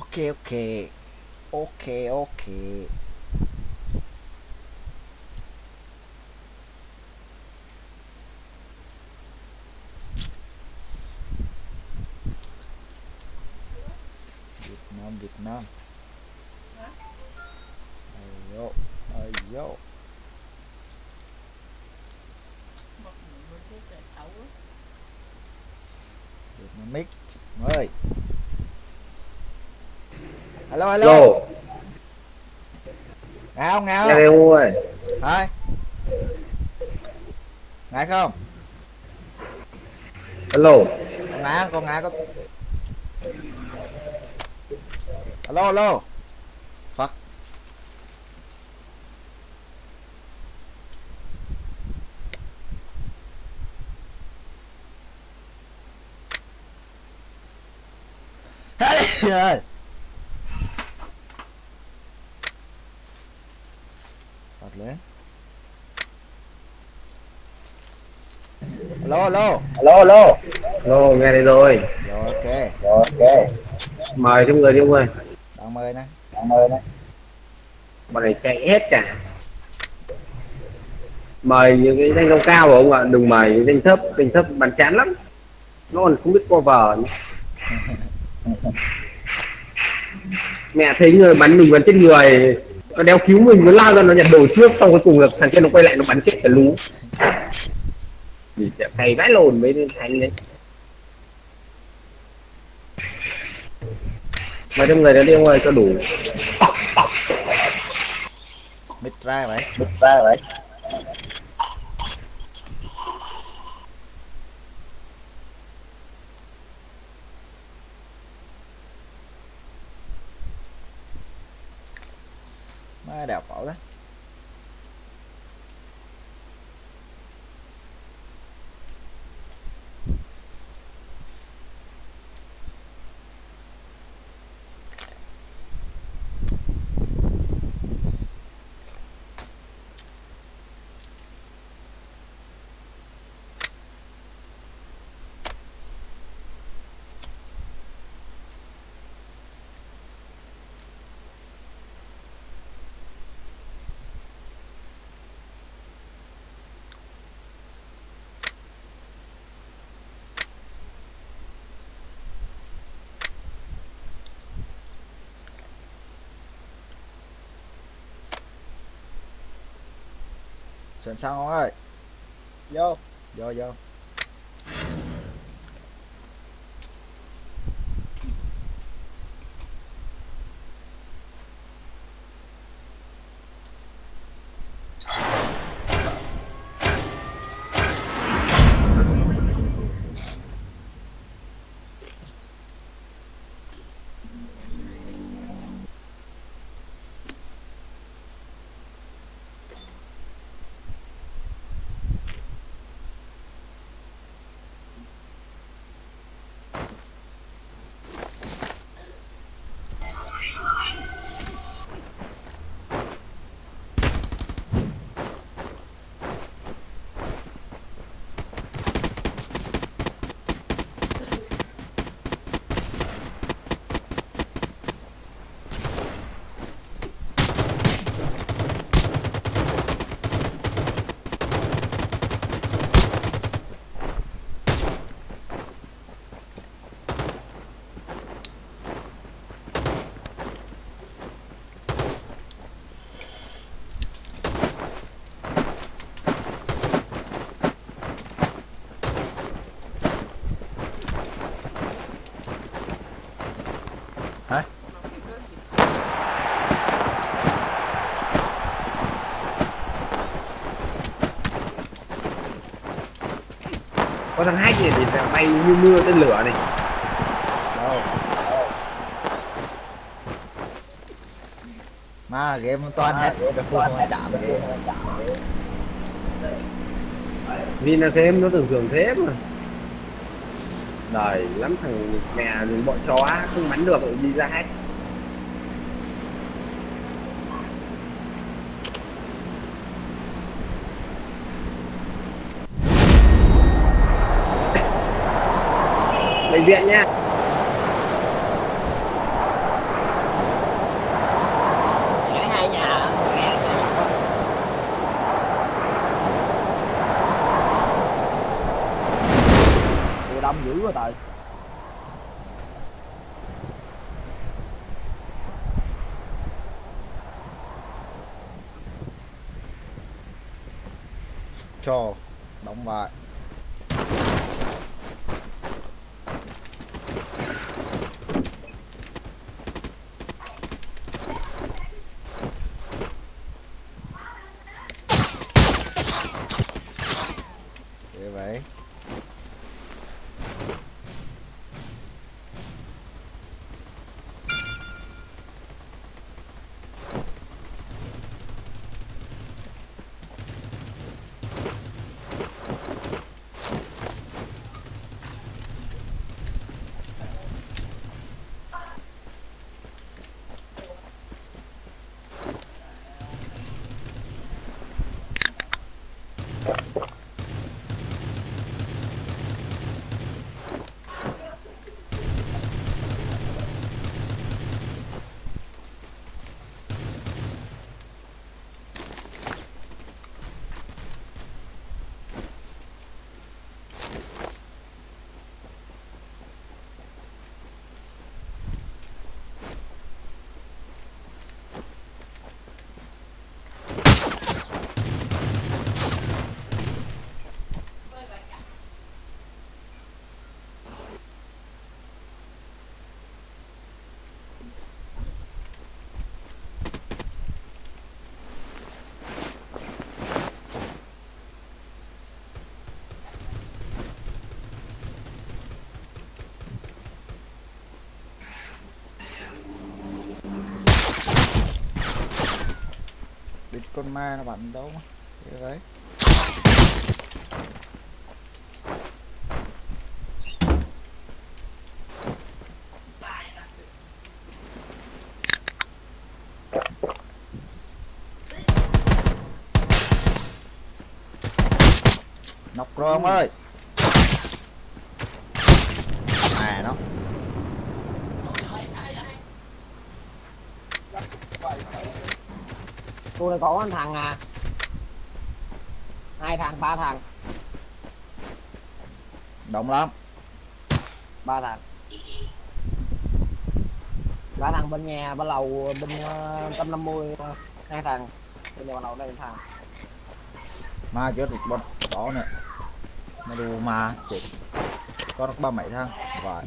Ok ok. Ok ok. Việt Nam. Ayo ayo. Việt Nam mix ơi. Alo alo. Lô, Ngáo nghe ngáo. đây ông ơi. Thôi. Ngại không? Alo, Con ngã có. Alo alo. Fuck. Ơi. Bật lên. Alo alo. alo. Lô, nghe đây rồi. Rồi ok. Ok. Mời thêm người đi ông ơi. Đang mời nè. Mời đấy. Bọn này chạy hết cả. Mời những cái danh cao cao của ông ạ, đừng mời những danh thấp bắn chán lắm. Nó còn không biết cover nữa. Mẹ thấy người bắn mình bắn chết người, nó đeo cứu mình, nó lao ra nó nhặt đồ trước, xong cuối cùng là thằng kia nó quay lại nó bắn chết cả lú. Thì sẽ cày vãi lồn với thành đấy. Mời thêm người đó đi ông ơi cho đủ. Mít ra vậy. Ra đấy. Má đèo phổ đó. Sẵn sàng không ơi? Vô. Vô vô. Hả? Có thằng hack này thì bay như mưa tên lửa này. Đâu? Mà game toàn hết cái khu mà chạm game. Vì là game nó thường thường thế mà. Đời lắm thằng mẹ bọn chó không bắn được rồi đi ra hack. Bệnh viện nha. rồi trời. Cho đóng lại. Như vậy đít con ma nó bắn đâu mà. Như vậy nóc rồi ông ơi. À nó Tôi này có thằng à, 2 thằng 3 thằng, đông lắm. 3 thằng, 3 thằng bên nhà bên lầu bên 150, 2 thằng bên nhà bên lầu đây thằng. Ma chết được bot đó nè. Nó đù ma chết. Có được 37 thằng. Vậy.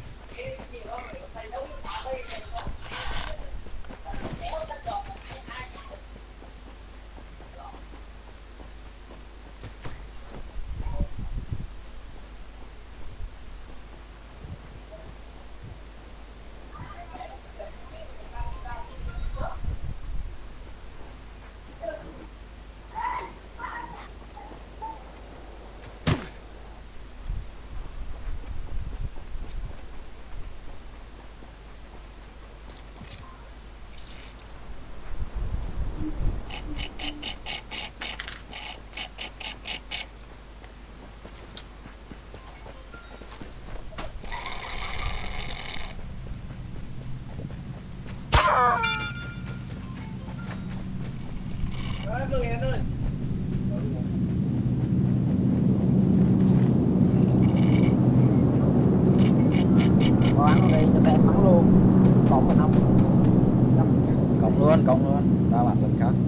Có ăn đi cho tem bắn luôn. Cộng mình không? Cộng luôn. Ba bạn mình khác.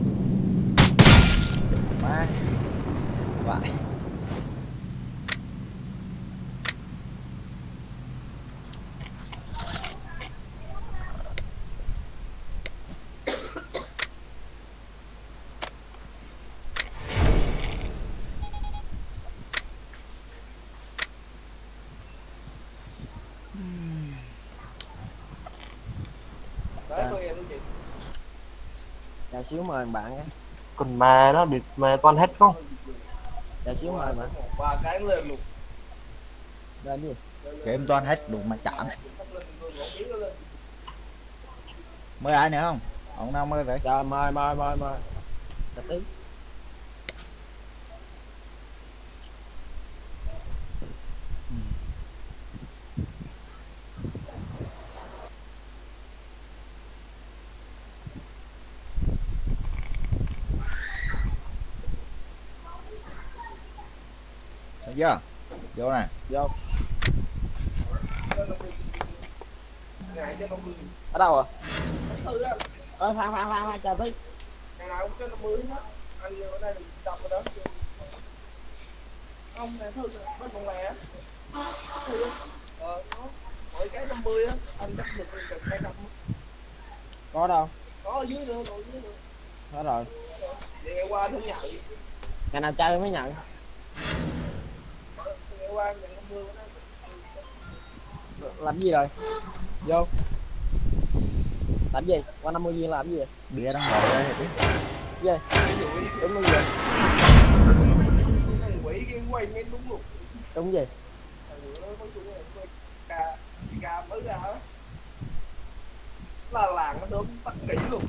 Má. Vậy. Chờ xíu mời bạn cái. Còn mà nó bị mà toàn hết không? Chờ xíu mời bạn. 3 cái lên luôn. Lên đi. Game toàn hết đủ mà chán. Mời ai nữa không? Ông nào mời vậy? Chờ mời. Chờ tí. Thấy chưa? Vô nè. Vô. Ở đâu à? Khoan chờ tí. Ngày nào cũng cho 50 hết. Anh ở đây đọc rồi đó. Không, này Thư bên phòng lẻ. Thư nó mỗi cái 50 á, anh chắc được 200. Có đâu? Có ở dưới nữa, còn dưới nữa. Có rồi. Vậy ngày qua thử nhận. Ngày nào chơi mới nhận. Ngày qua nhận 50 đó. Làm gì rồi? Vô. Làm gì? Qua 50 viên làm gì vậy? Bia đang ngồi đây thì Gì? Đúng cái gì? Quỷ cái quay ngay đúng luôn. Đúng gì? Cà mới ra đó. Là làng nó sớm tắt kỹ luôn.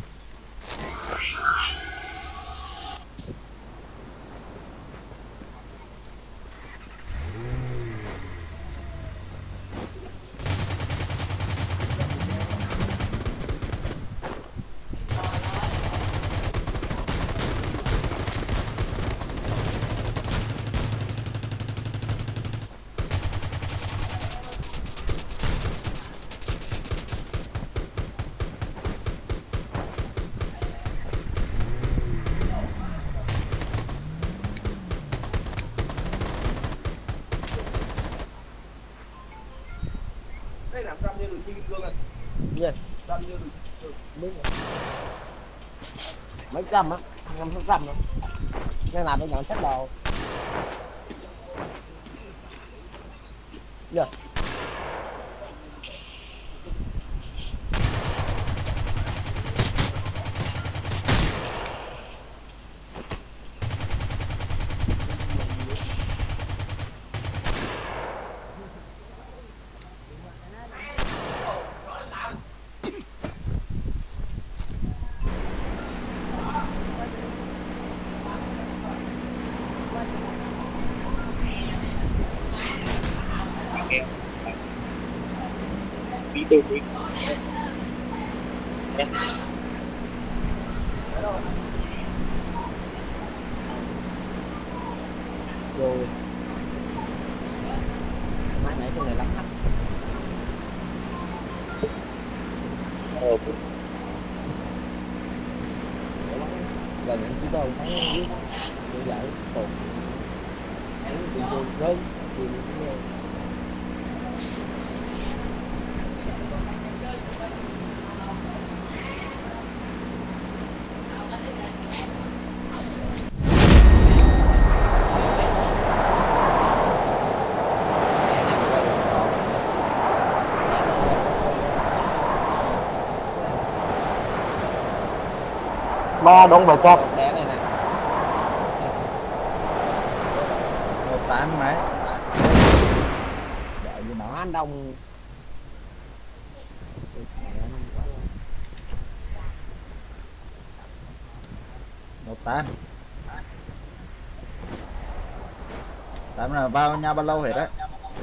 Đây làm trăm như được như kim cương anh. Gì? Trăm như được. Biết rồi. Mấy trăm á? 500 nữa. Cái nào tôi nhận sách đồ. Gì? Bí tư quý. Rồi. Mai nãy con này lắm khách. Gần chỉ đâu thấy dưới như vậy tụt. Thấy bị rớt thì Ba đóng bài cát. đẻ này nè. 18 mấy. Đợi gì Nó nó. anh đông. 18. 8 là vào nhà bao lâu hết đấy.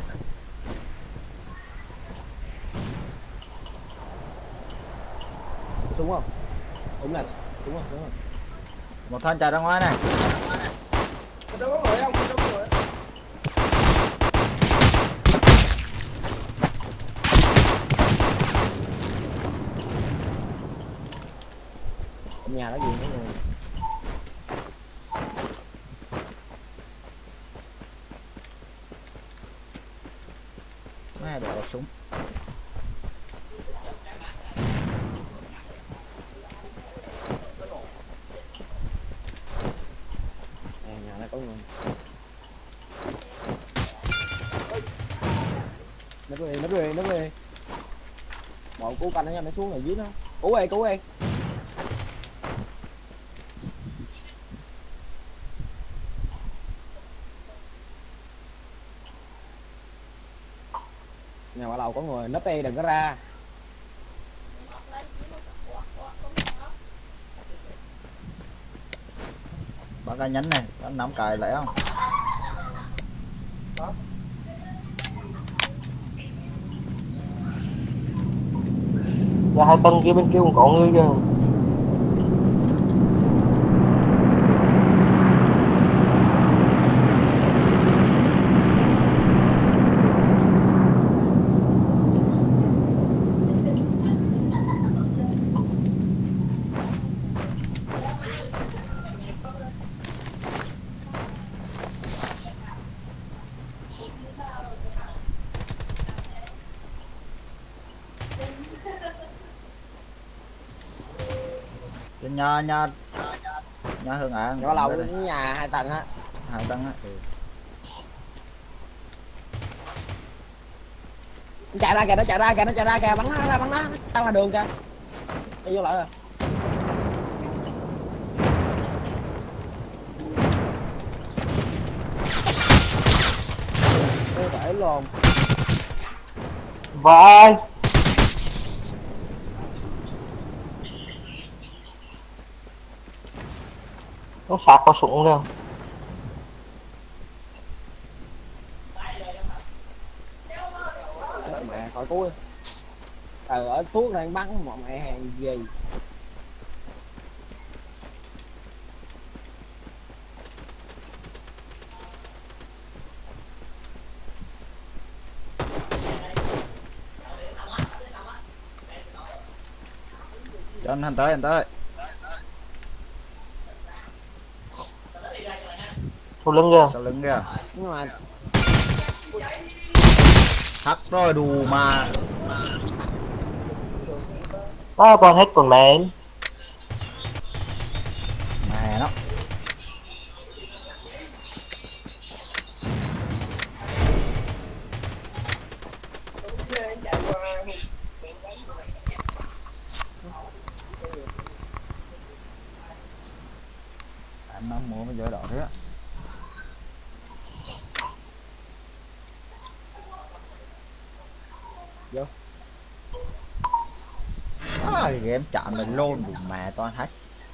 Súng không? Đúng là súng rồi. Một thằng chạy ra ngoài này. Đâu có người không? Đâu có người. Nhà đó gì nữa rồi. Mấy đổ súng. Nhà nó có người. Nó về. Bọn cứu canh nó nha, nó xuống ở dưới nó. Cứu ơi. Nhà bà lầu có người, nấp đi đừng có ra. Bắn cái nhánh này, bắn nắm cài lại không? Nhà 2 tân kia bên kia cũng có người kìa. Trên nhà Hương An nhỏ lầu nhà 2 tầng á. 2 tầng á. Ừ. Nó chạy ra kìa, nó chạy ra kìa, nó chạy ra kìa, bắn nó ra, bắn nó ra ngoài đường kìa. Đi vô lại rồi. Tôi phải luôn. Vãi. Nó sạc có súng luôn. Mẹ khỏi cuối. Ở thuốc đang bắn mọi mẹ hàng gì. Cho anh tới Sau lưng kìa. sau lưng kìa. Nhưng mà Thắt rồi đù mà. Đó con hết còn mẹ. Mẹ nó. Anh nó mua cái giỏi đỏ thế á. vô Cái game chạm mình lôn đủ mẹ toàn hack.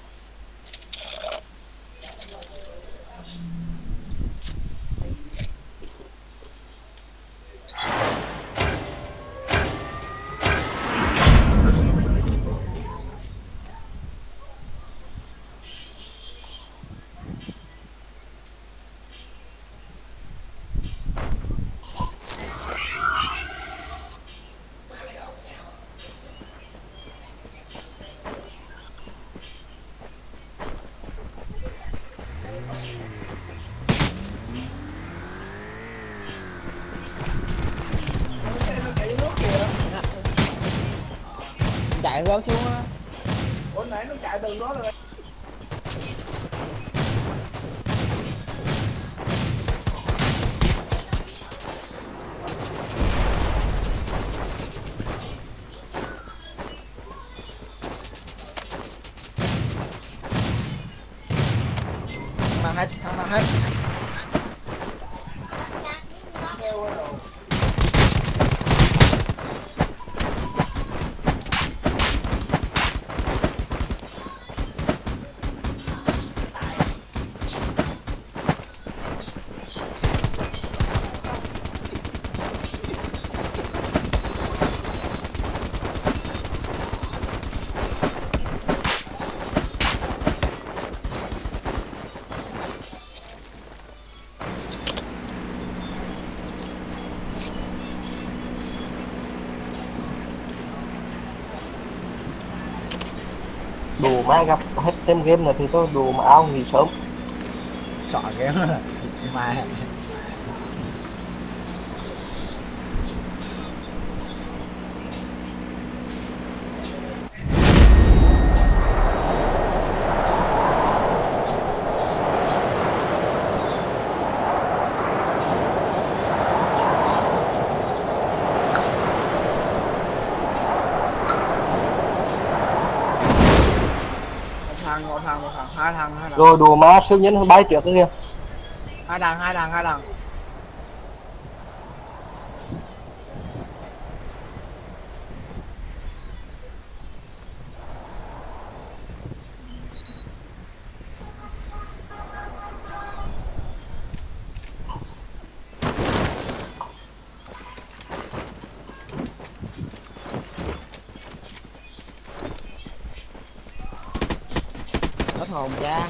chạy rớt xuống á. Ủa nãy nó chạy từ đó rồi. Thằng nào hết Đủ mà gặp hết thêm game này thì tôi đủ mà ao nghỉ sớm. xỏ game rồi mà. Một thằng, hai thằng. Rồi đủ mà siêu nhân bay trước kia. Hai thằng. Hết hồn cha.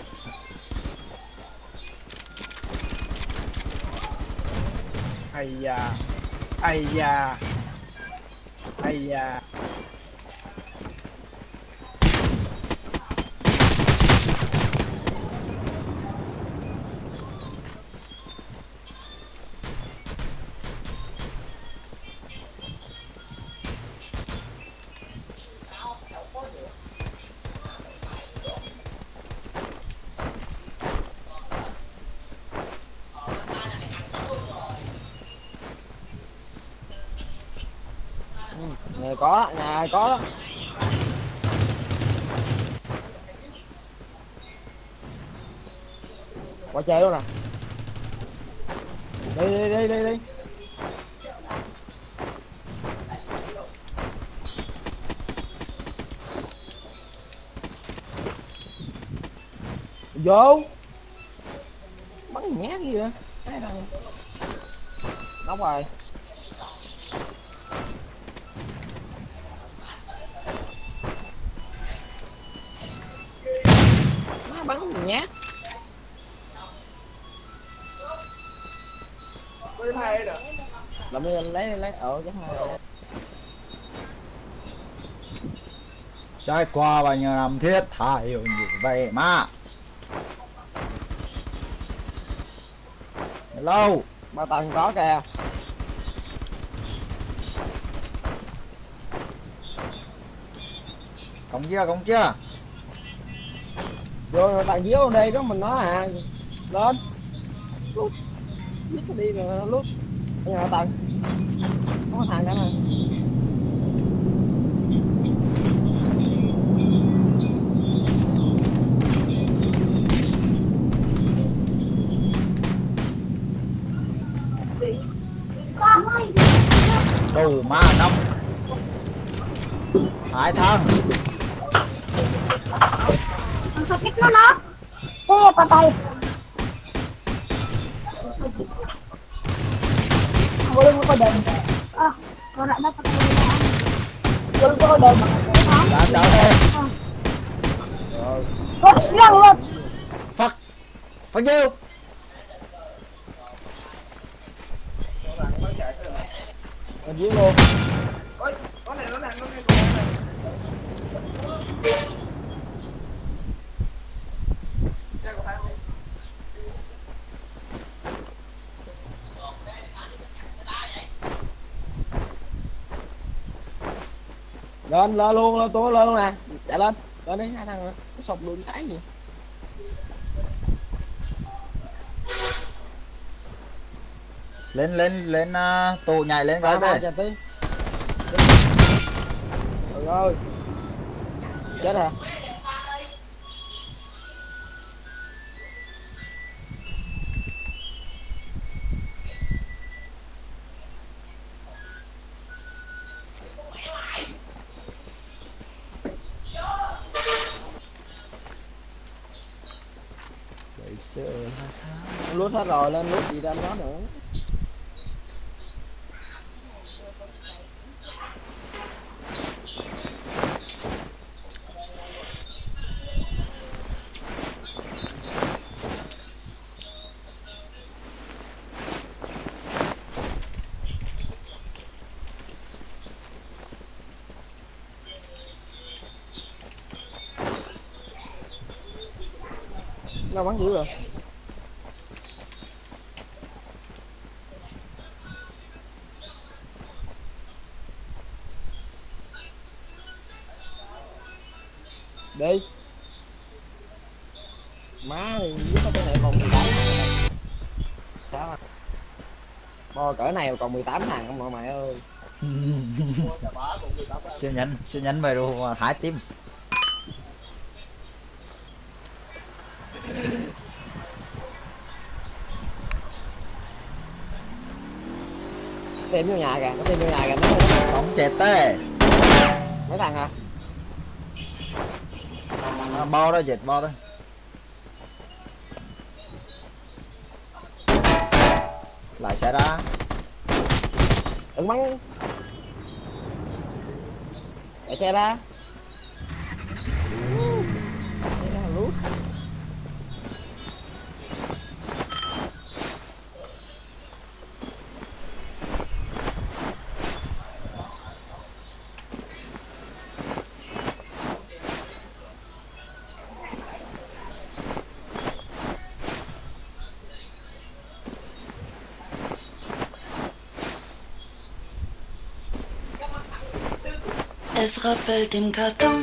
Ây da. Có đó, nhà có đó. Qua chơi luôn nè. Đi. Vô. Bắn nhát gì vậy? Thấy đâu. Nóng rồi. Má bắn nhát. Với hai đó. Làm đi lấy chắc hai. Trải qua bao nhiêu năm thiết tha hiểu như vậy mà. Hello. Ba tầng có kìa. Cộng chưa? Vô tầng dưới luôn đi, có mình nói à. Lên. Lút. Biết cái đi rồi lút. Ở nhà tầng. Có thằng cả mà. Đồ ma năm. Hai thằng. Sakit mo na? Sige, patay. Bulong mo ko doon. Ah, wala na patay na. Bulong ko doon. Đỡ đi. Watch lang, watch. Phật. Phật nhiêu? Ở dưới luôn. Ôi, nó này. Lên luôn, tôi lên luôn nè. Chạy lên đi hai thằng nữa. Nó sụp luôn cái gì. Lên tụ nhảy lên coi đây. Trời ơi. Chết hả? Lút hết rồi, lên lút gì đâu đó nữa. Nó bắn dữ rồi. Đi. Má thì biết cái này còn 18. Sao à? Bo cỡ này còn 18 thằng không mọi mày ơi. Siêu nhánh về rồi hái tim. Tìm vô nhà kìa, nó tìm vô nhà kìa. Bóng chết tê. Mấy thằng hả? Bo đó, dệt bo đó. Lại xe ra. Đừng bắn. Lại xe ra. Đây là lút. Elle se rappelle des cartons.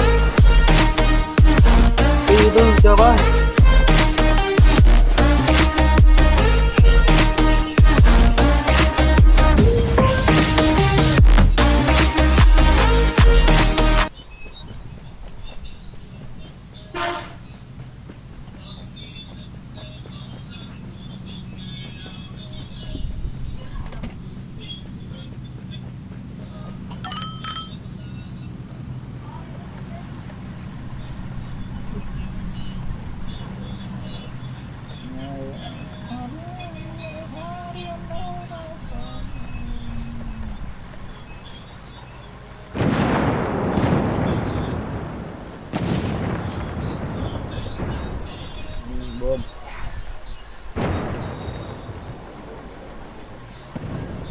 Từ từ chờ với.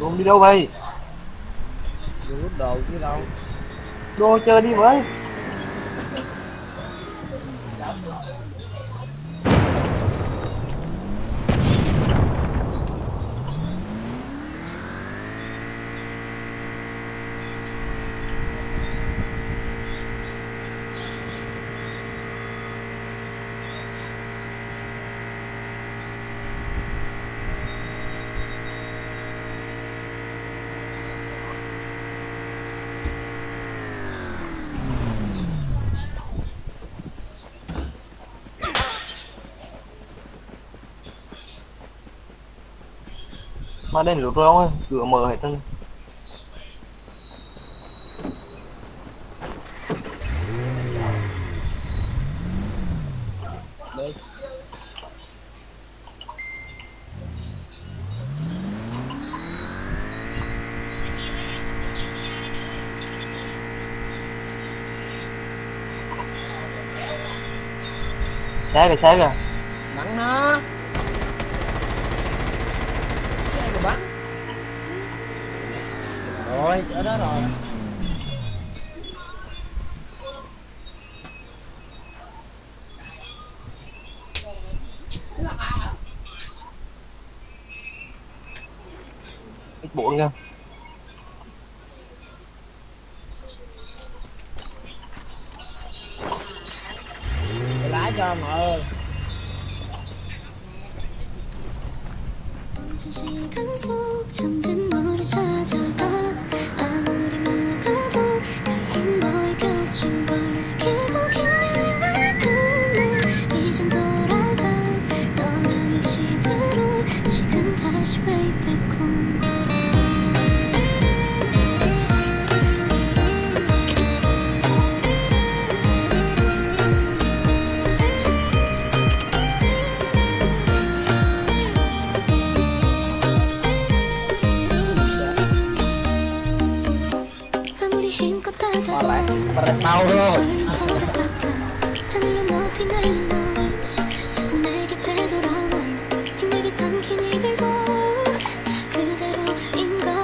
Tụi đi đâu vậy? Đừng rút đồ chứ đâu. Đô chơi đi với. Mà đến lúc rồi ông ơi, cửa mở hết trơn. Đi. Xe kìa. Bắn nó. Xe mà bắn. Rồi, ở đó rồi. X4 kìa. Lái cho mọi ơi. 시간 속 잠든 너를 찾아가 아무리 막아도 깔린 너의 곁인 걸 길고 긴 여행을 끝내 이젠 돌아가 너라는 집으로 지금 다시 way back home 아무리 힘껏 닫아도 Mau thôi. 쏠린 서로 같아 하늘로 높이 날린 너 자꾸 내게 되돌아와 힘들게 삼킨 이별도 다 그대로인 걸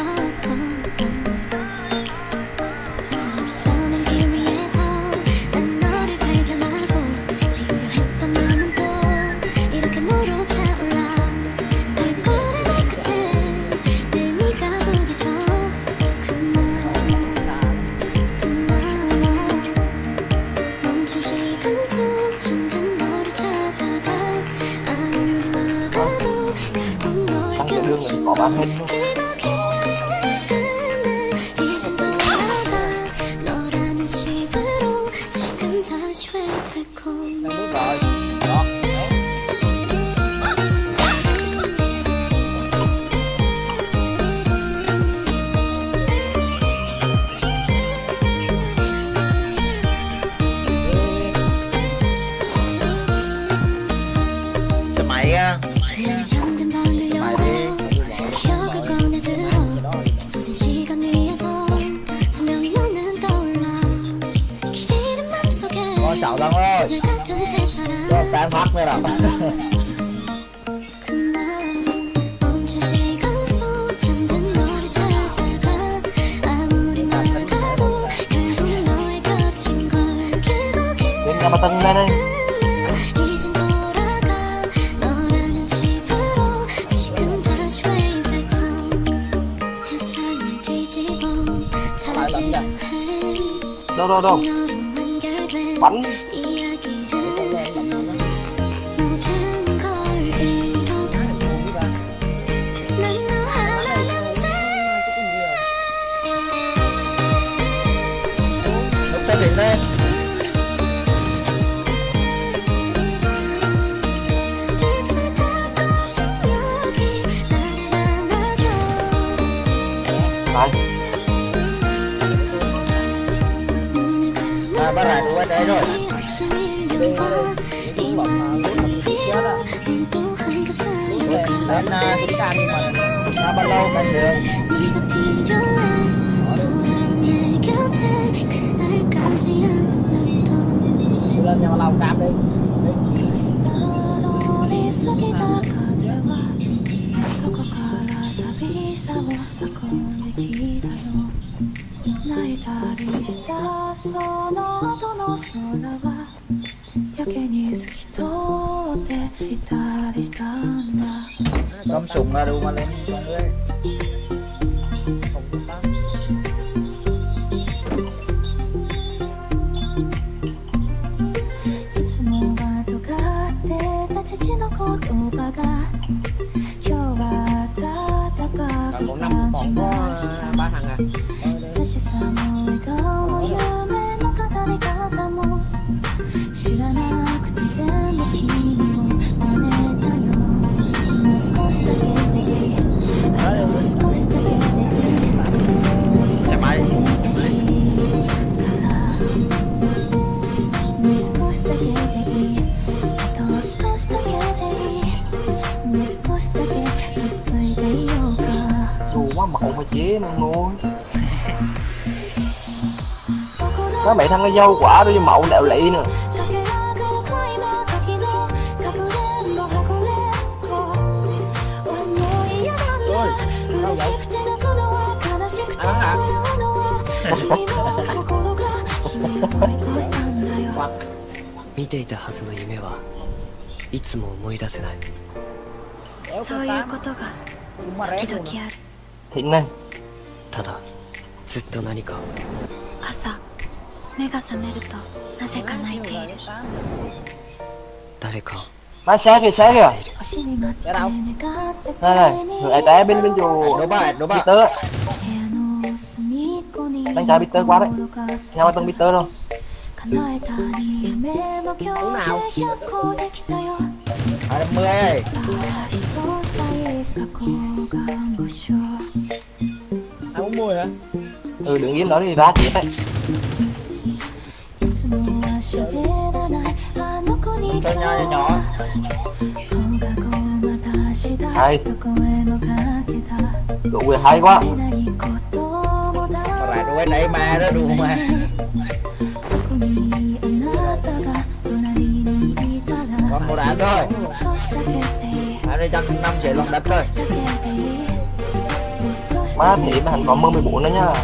서없이 떠난 길 위에서 난 너를 발견하고 비우려 했던 마음은 또 이렇게 너로 차올라 발걸음 발끝에 늘 네가 부딪혀 멈춘 시간 속 잠든 너를 찾아가 아무리 막아도 결국 너의 곁인 걸 길고 긴 여행을 끝내 이젠 돌아가 너라는 집으로 지금 다시 way back home Đang bước rồi. Đó. Đấy. Xe máy á. 조용히 잠든 방을 열어 기억을 꺼내들어 없어진 시간 위에서 선명히 너는 떠올라 길 잃은 맘속에 Con chào Thăng ơi. 늘 같은 새 사랑 Cho tan phát nữa rồi. 그만 멈춘 시간 속 잠든 너를 찾아가 아무리 막아도 결국 너의 곁인 걸 길고 긴 Đến nhà bà Tân lên đây. 끝내 이젠 돌아가 너라는 집으로 지금 다시 way back home 세상을 뒤집어 찾으려 해 Đâu. 너로 완결된 Bắn. 이야기를 모든 걸 잃어도 난 너 하나만 돼 Lúc xe điện lên. 빛을 다 꺼진 여기 나를 안아줘 Đấy. 눈을 À, bắt lại của anh đây rồi. 감아 없음 밀려와 이 마음이 비어 눈또한 겹 Lên 쌓여가 chúng ta nhưng mà ra bao lâu lên được. 네가 필요해 돌아온 내 곁에 그날까지 안았던 Lên nhà Lào Cam đi. 너도 머릿속에 다 가져와 더 가까워서 비서 傘を運んできたの泣いたりしたその後の空はやけに透き通っていたりしたんだ Cắm súng ra đâu mà lên con ơi. いつもは尖ってた父の言葉が今日は暖かく còn 5 感じ còn có ました 3 thằng à. 優しさも笑顔も夢の語り方も知らなくて全部君を真似たよもう少しだけでいいあと少しだけでいいもう少しだけでいいからもう少しだけでいいあと少しだけでいいもう少しだけくっついていようか Chua quá mậu mà chế luôn luôn. Có mẹ thằng nó dâu quả đối với mậu đạo lị nữa. Phật. 見ていたはずの夢はいつも思い出せない。 そういうことが Cũng mà 時 rét 々 luôn. ある Thịnh này. ただずっと何か朝目が覚めるとなぜか泣いている誰か Má sát kìa, sát kìa. 星になって願って Đây này, người ai té bên chùa. Đố bà, đố bà. Peter á. 部屋の隅っこに Đang chạy Peter quá đấy. 心が Nhau mà tên Peter luôn. 叶えたい夢も今日で100個できたよ 20. 一つ大好きcố gắng một số Ai muốn mua hả? Ừ, đừng yên đó đi ra chết đấy. いつもは喋らないあの子に Cho nhỏ nhỏ. 放課後またしだ Hay. と声のかけた Đủ quyền hay quá. ないこともだ Mà lại đố cái đấy mà đó đùa mà. どこにあなたが隣にいたら Còn một đạn thôi. 少しだけでいい Ở đây 150 triệu lòng đất thôi. 少しだけでいいもう少し Má だけ thì mà hẳn có mơ 14 nữa nha.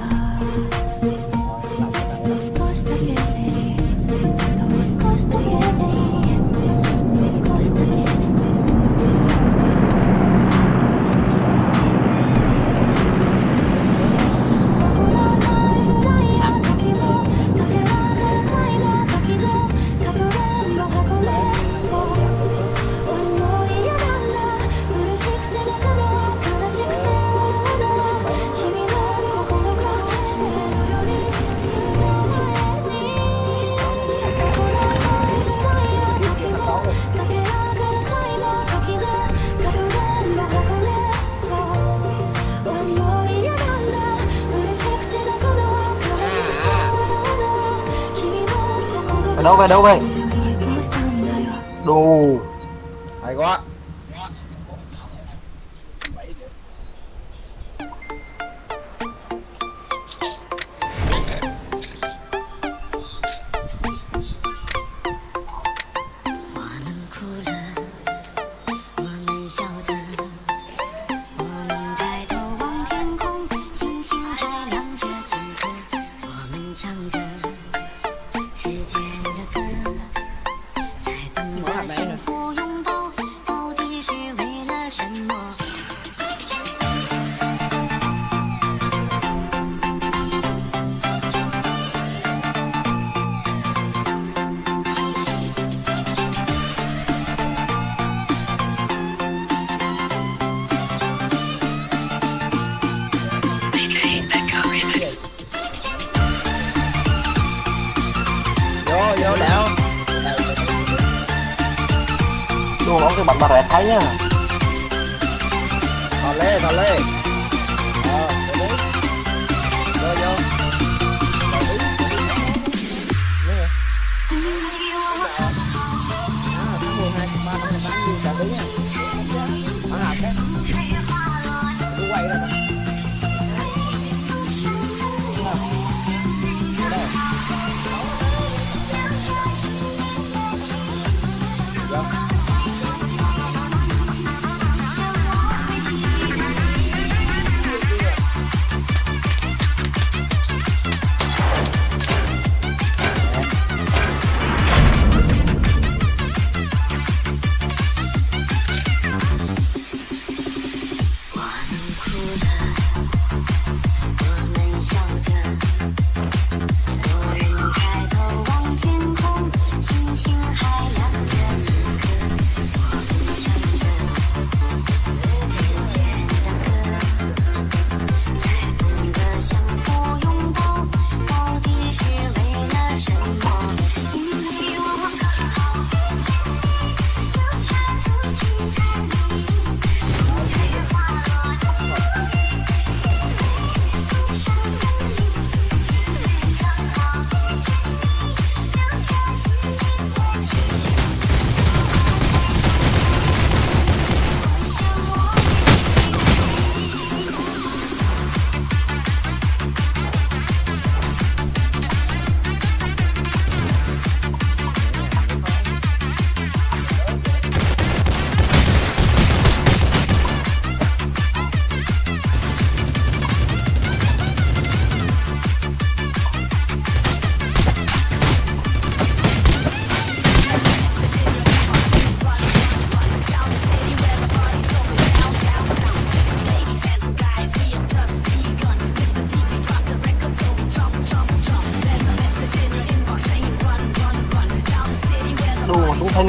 もう少しだけでいいあと少しだけでいいもう少しだけでいい Đâu về, đâu về. Đồ. Hay quá. Vô đảo. Đồ bóng cái bắn bà rẹt thấy nhá. Thò lê, thò lê. Vô vô.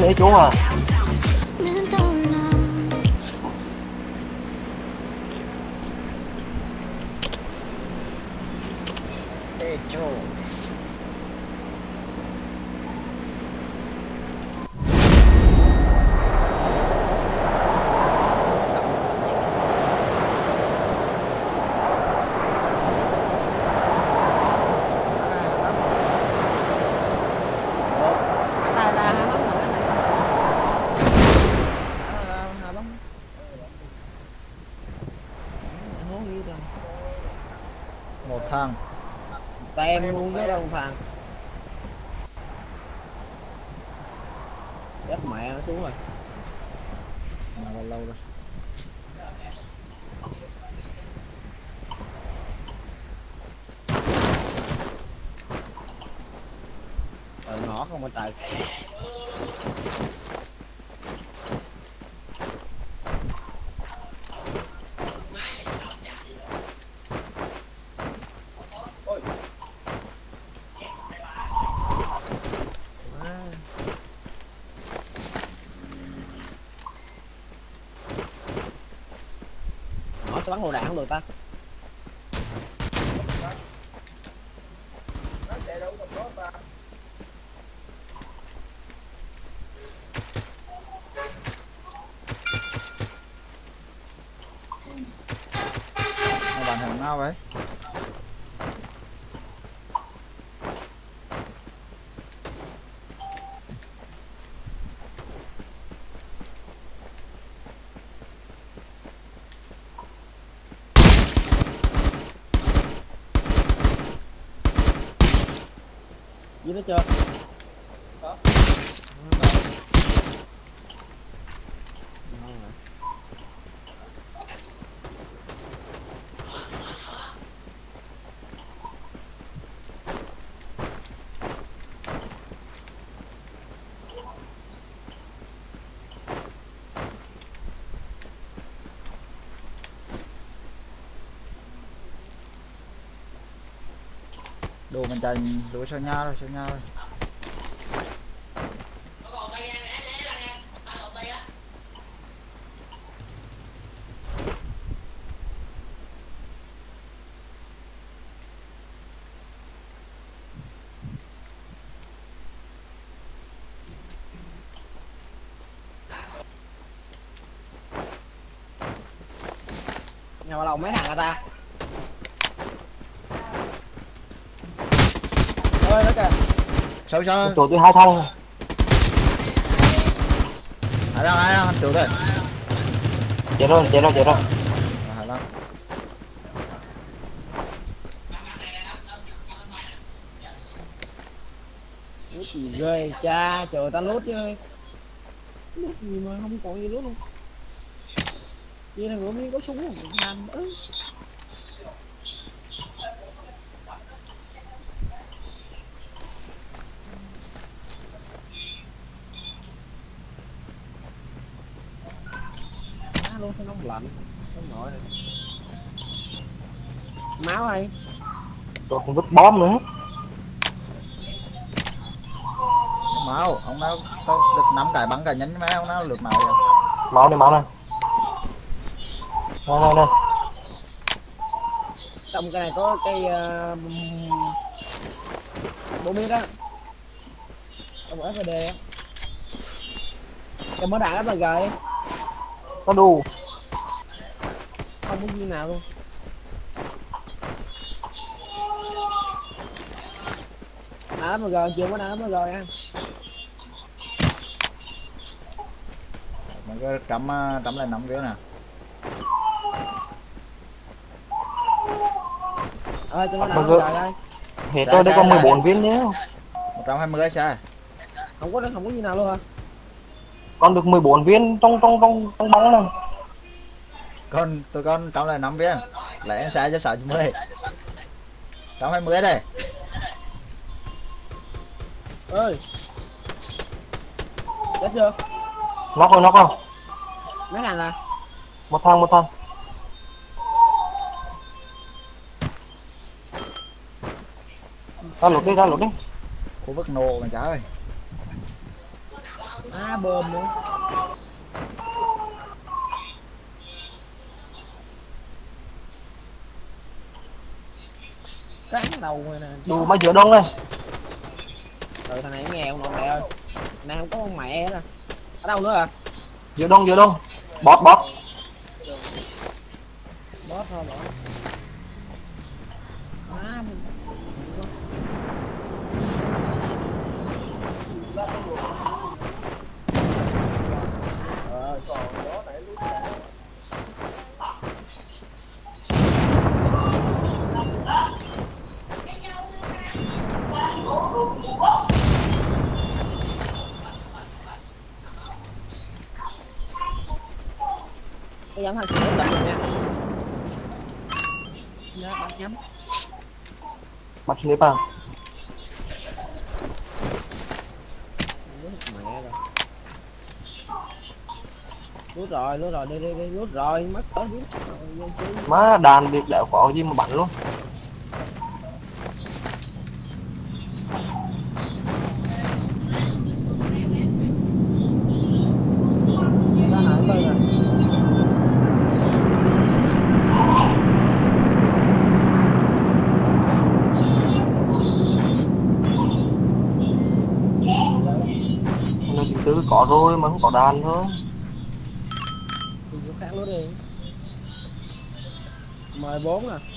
nữa chú à. 는 떠올라 Ê chô. Ta ra hai bóng nữa này. Hai bóng. Hố gì đâu. Một thằng. Tem luôn với đâu phàn. Chết mẹ nó xuống rồi. Mà bao lâu rồi. Ngõ không có trời. Ngõ sẽ bắn lựu đạn không được ta. Chạy đâu có ta. Mà bạn thằng nào vậy? Gì nữa chưa? Đồ mình chạy đồ sao nha rồi, sao nha rồi. Nhà vào lòng mấy thằng hả ta? Ơi nó kìa. Sao sao? Chỗ tôi 2 thằng. Hai thằng tiểu đây. Chết rồi. Hai thằng. Lút gì ghê cha, trời ta lút chứ. Lút gì mà không còn gì lút luôn. Vậy là ngựa miếng có súng không? Làm ớ. Má luôn sao nóng lạnh. Không nổi rồi. Máu ơi. Tôi không vứt bom nữa. Máu, ông nào có được 5 cái bắn cả nhánh mấy ông nào lượt máu vậy? Máu này. Này. Trong cái này có cây bộ biết á. Trong FPD á. Cái mới đạn FPG ấy. Nó đù. Không có viên nào luôn. Đạn FPG chưa có đạn FPG nha. Mấy cái cắm lại nóng kia nè. Ơi cho nó đạn FPG đây. Hết tôi đây có 14 viên nhé. 120 sao? Không có gì nào luôn hả? Còn được 14 viên trong bóng này. Tụi con trong lại 5 viên. Lại em sai cho 60. 120 đây. Ơi. Chết chưa? Knock rồi. Mấy thằng à? Một thằng. Ra lột đi. Khu vực nổ mà trả ơi. Bơm nữa. Cán đầu rồi nè. Đủ mà giữa đông đây. Từ thằng này nghe ông nội mẹ ơi. Thằng này không có con mẹ nữa. Ở đâu nữa à? Giữa đông, giữa đông. Bót, bót. Bót thôi bỏ. Cái dám thằng xỉu lật rồi nha. Đó, bắt nhắm. Bắt snip à? Mẹ rồi. Lút rồi, đi, lút rồi, mất tới lút rồi. Má đàn điệp đẻo có gì mà bắn luôn. Đó hả, coi nè. Nó chính tư có rồi mà không có đàn thôi. Thì chỗ khác nữa đi. 14 à.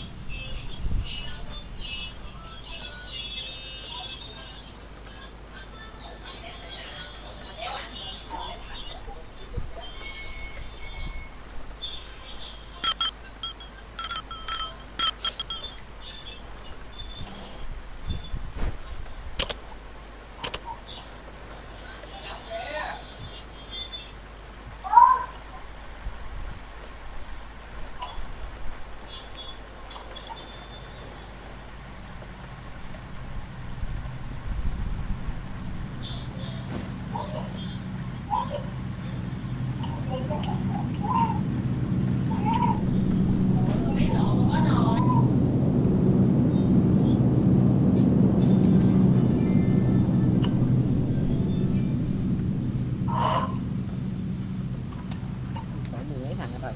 Phải 10 mấy thằng rồi.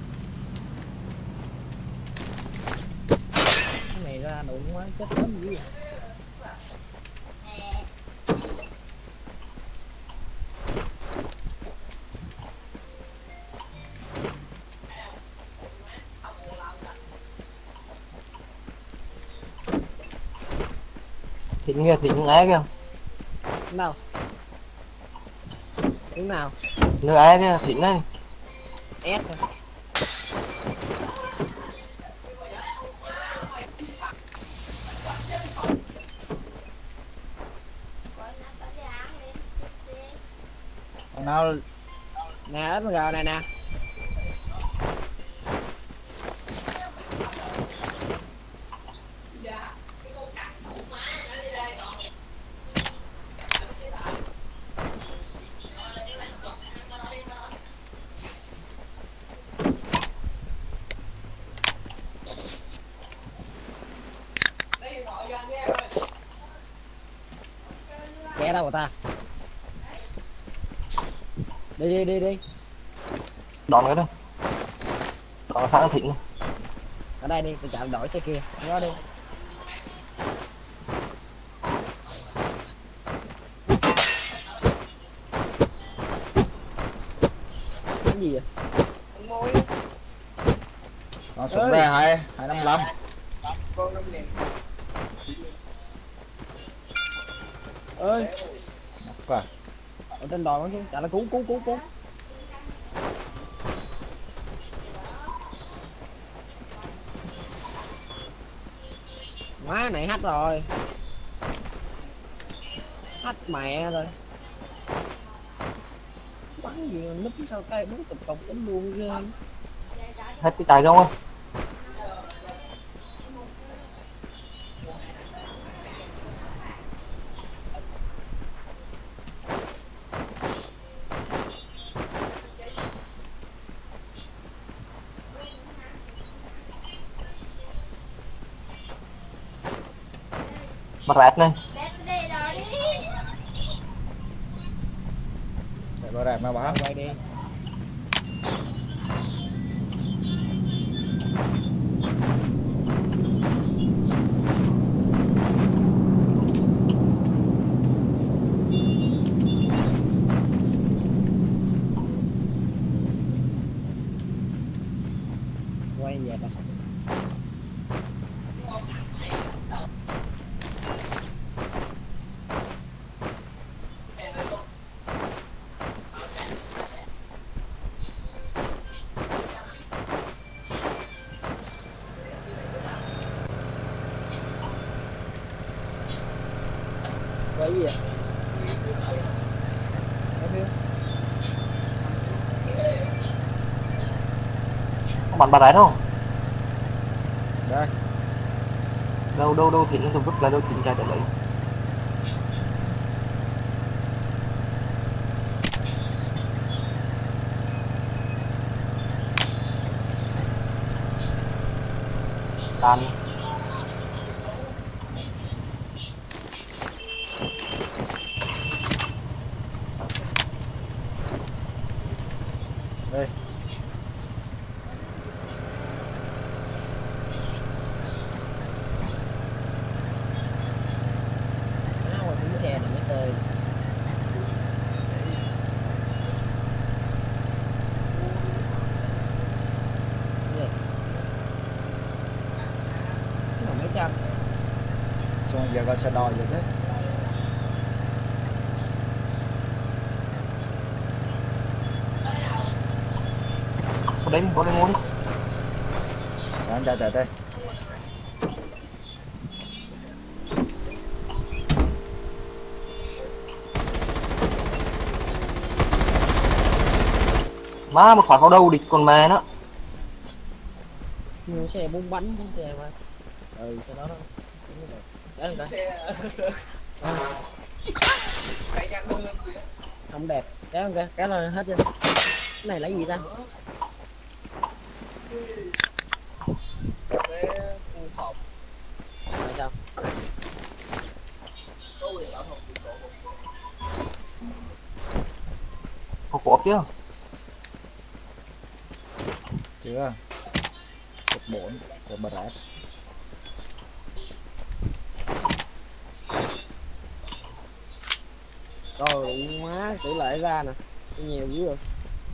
Cái này ra đụng quá chết lắm dữ vậy. Thịnh kìa, thịnh é kìa. Đâu? Đứng nào? Nơi é kìa, thịnh này. S thôi. Thằng nào Nè SMG này nè. Xe đâu rồi ta? Đi. Đón cái đây. Đón sang thịnh này. Ở đây đi, tôi chạm đổi xe kia. Đó đi. Cái gì vậy? con súng ra 255. Con 5 ngàn. Ơi, Nắp à. ở trên đồi chứ, chả là cứu. Má này hack rồi. Hack mẹ rồi. Bắn gì mà núp sau cây bắn cục đánh luôn ghê. Hết cái chạy không? Bắt rát này. Bà rạp mà bả. Quay đi. Quay về ta. Quay gì vậy? Có bắn bà rái không? Đây. Đâu thì liên tục vứt là đâu thì trai để lấy. Tan. Đây. Qua chuyến xe này mới tơi. Cái này mấy trăm. Xong giờ coi xe đòi vậy thế. Có đấy mua đi. Đó, anh chạy đây. Má một phát vào đầu địch còn mẹ nó. Nhiều xe bung bánh cái xe mà. Ừ xe đó đó. Đấy rồi. Không đẹp. Kéo không kìa, kéo là hết chưa? Cái này lấy gì ta? Tại sao? Có cộp chứ. Chưa. Cột 4 của bà rạp. Rồi má tỷ lệ ra nè. Nhiều dữ rồi.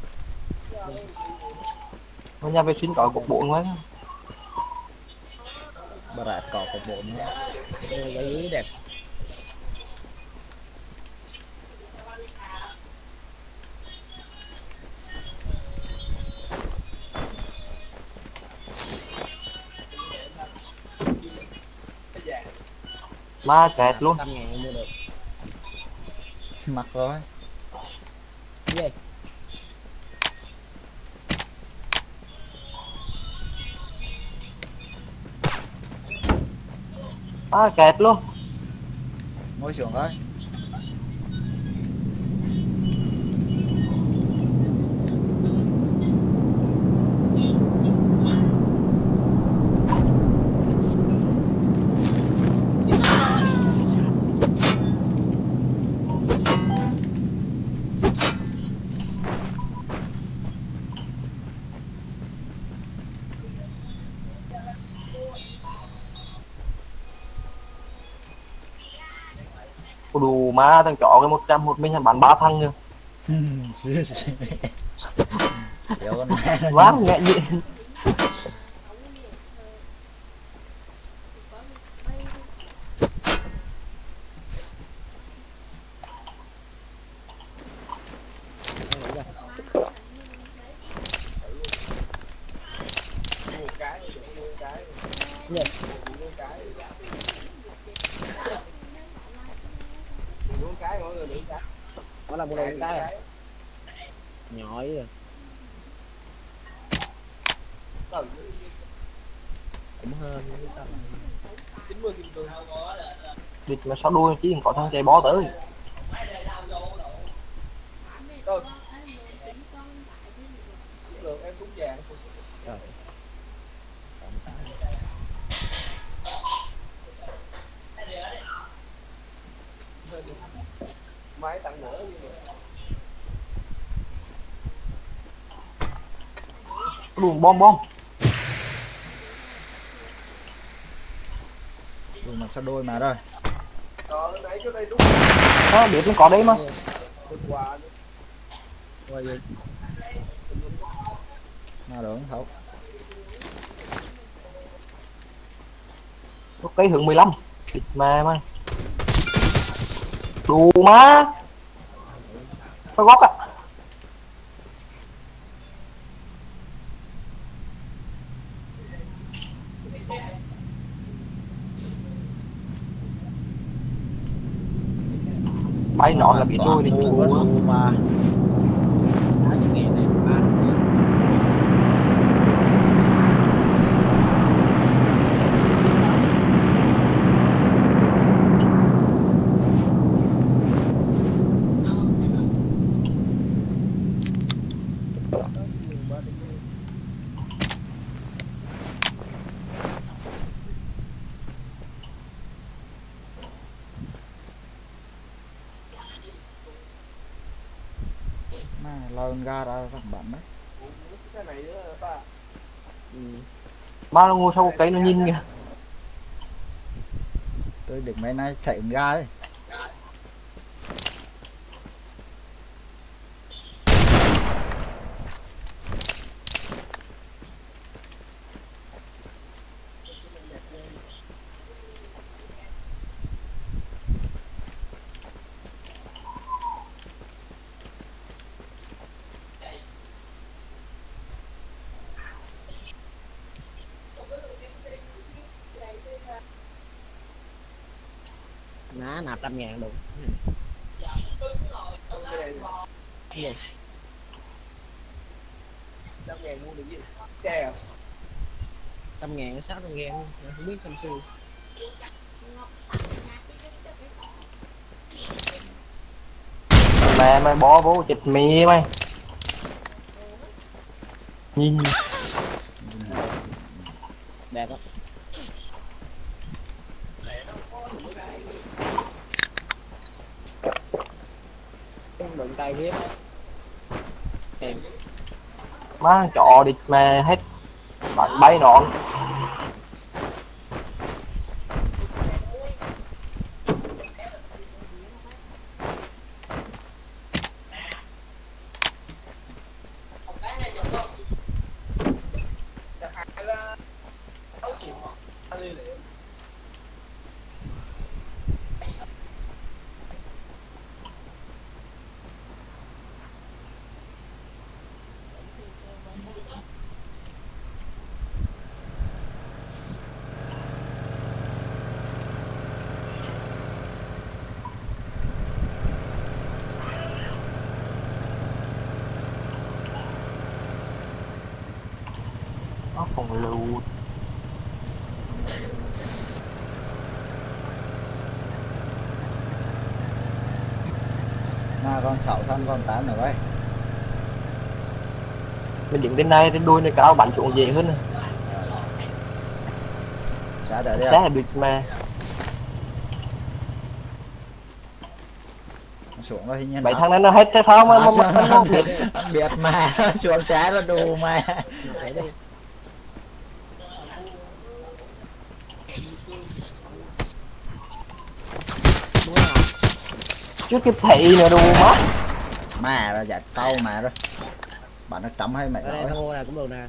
Nó nhà vệ sinh có cục 4 quá. Bà rạp có cột 4 nữa. Đây là giấy đẹp. Má kẹt luôn. 100.000 mua được. Mặc rồi. Gì? Má kẹt luôn. Ngồi xuống coi. Có đủ má thằng chó cái 100 một mình bắn 3 thằng nữa. Xéo con mẹ. Má nhẹ nhị. Gì? Nó là một đồ cái à? Nhỏ ý rồi. Cũng hơn. Địch mà sao đuôi chứ có thằng chạy bó tới. Em cũng vàng. Máy tặng nữa. Đùm bom bom. Dù mà sao đôi mà rồi. Nãy chỗ đây đúng Biết nó có đấy mà. quà Rồi gì? Nào được không? Nó cây hướng 15. Mà. Đủ má. Có góc ạ. Bay nọ là bị đôi đi dù mà lên ra ra các bạn đấy. cái này nữa ta. Ba nó ngồi sau cái nó nhìn kìa. Tôi định mấy nay chạy ra đấy. Ná nạp 100.000 đủ. Gì? 100.000 mua được gì? Xe à? 100.000 600.000 không biết phân sư. Mày bỏ vô chịch mì mày. Nhìn Đẹp đó. Đụng tay biết. Em. má trọ đi mà hết bạn bay nọn. Nó còn lưu Mà con 6 thân con 8 nữa vậy. mình đứng trên này trên đuôi này cao bắn xuống dễ hơn này. Xa đợi đi Xe là được mà xuống rồi hình như bảy thằng này nó hết thế sao mà nó biết biết mà xuống trái nó đủ mà. Để đi. trước cái thị nữa đủ má Mà là dạt câu mà đó. Bạn nó trống hay mày Ở đây nói. thô này cũng được nè.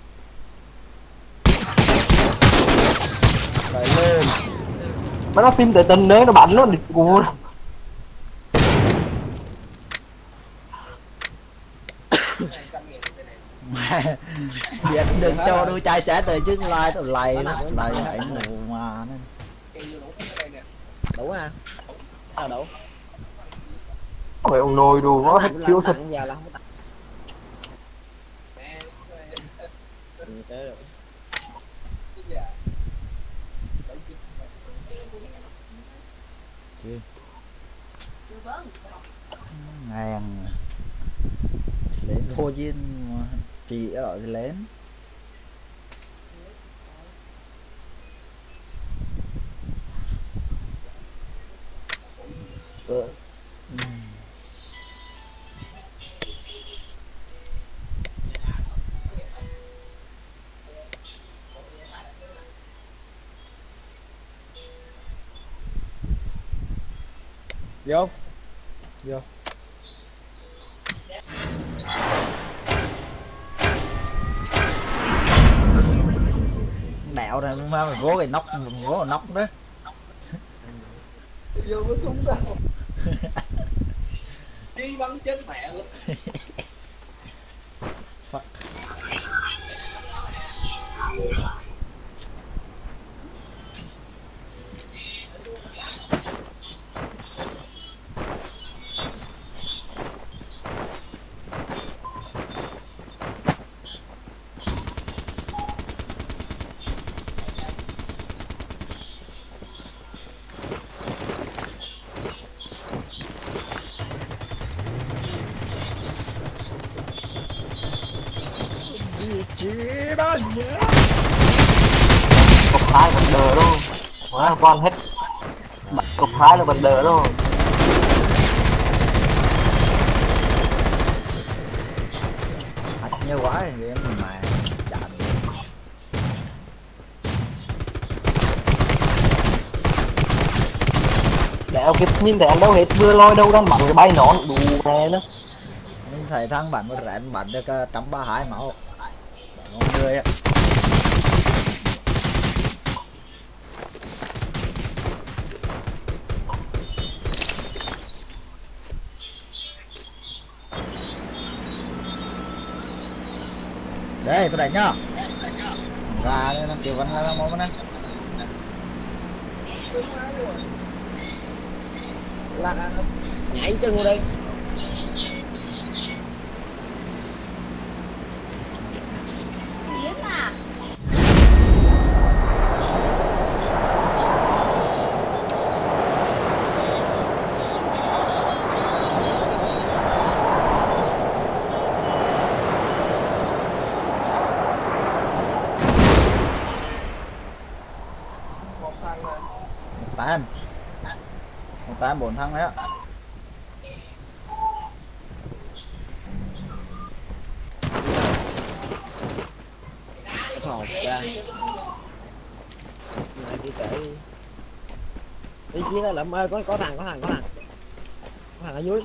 Rồi lên. mà nó phim tới tình đấy nó bắn luôn đi cua. Mà biết đừng cho đôi trai xé tới chứ like tao lầy nó lầy mày ngủ mà nên. Đủ ha. Sao đủ? Phải ông nồi đủ nó hết chiếu thật. Giờ là không có tặng. Tới rồi. Chứ. Ngàn lên thua chứ chị ở thì lên. Vô. Vô. Đẹo này mà mình vố cái nóc, mình vố cái nóc đó. Vô có súng đâu. Chi bắn chết mẹ luôn. Fuck. Cục hai bật đờ luôn. Quá con hết. Cục hai là bật đờ luôn. Hạch nhiều quá thì em mà chạm. Đéo kịp nhìn thấy anh đâu hết, vừa lôi đâu đang bắn cái bay nón đủ nè nữa. Mình thấy thằng bạn một rẽn bắn được 132 máu. Con người á. Đây tôi đánh nhá. Ra đây nó kêu vẫn là món này. Là nhảy chân vô đi. Biết à? Một thằng nè. 1 4 thằng đấy á. Thọt ra. Này đi kể đi. Ý chí nó lượm ơi, có thằng. Có thằng ở dưới.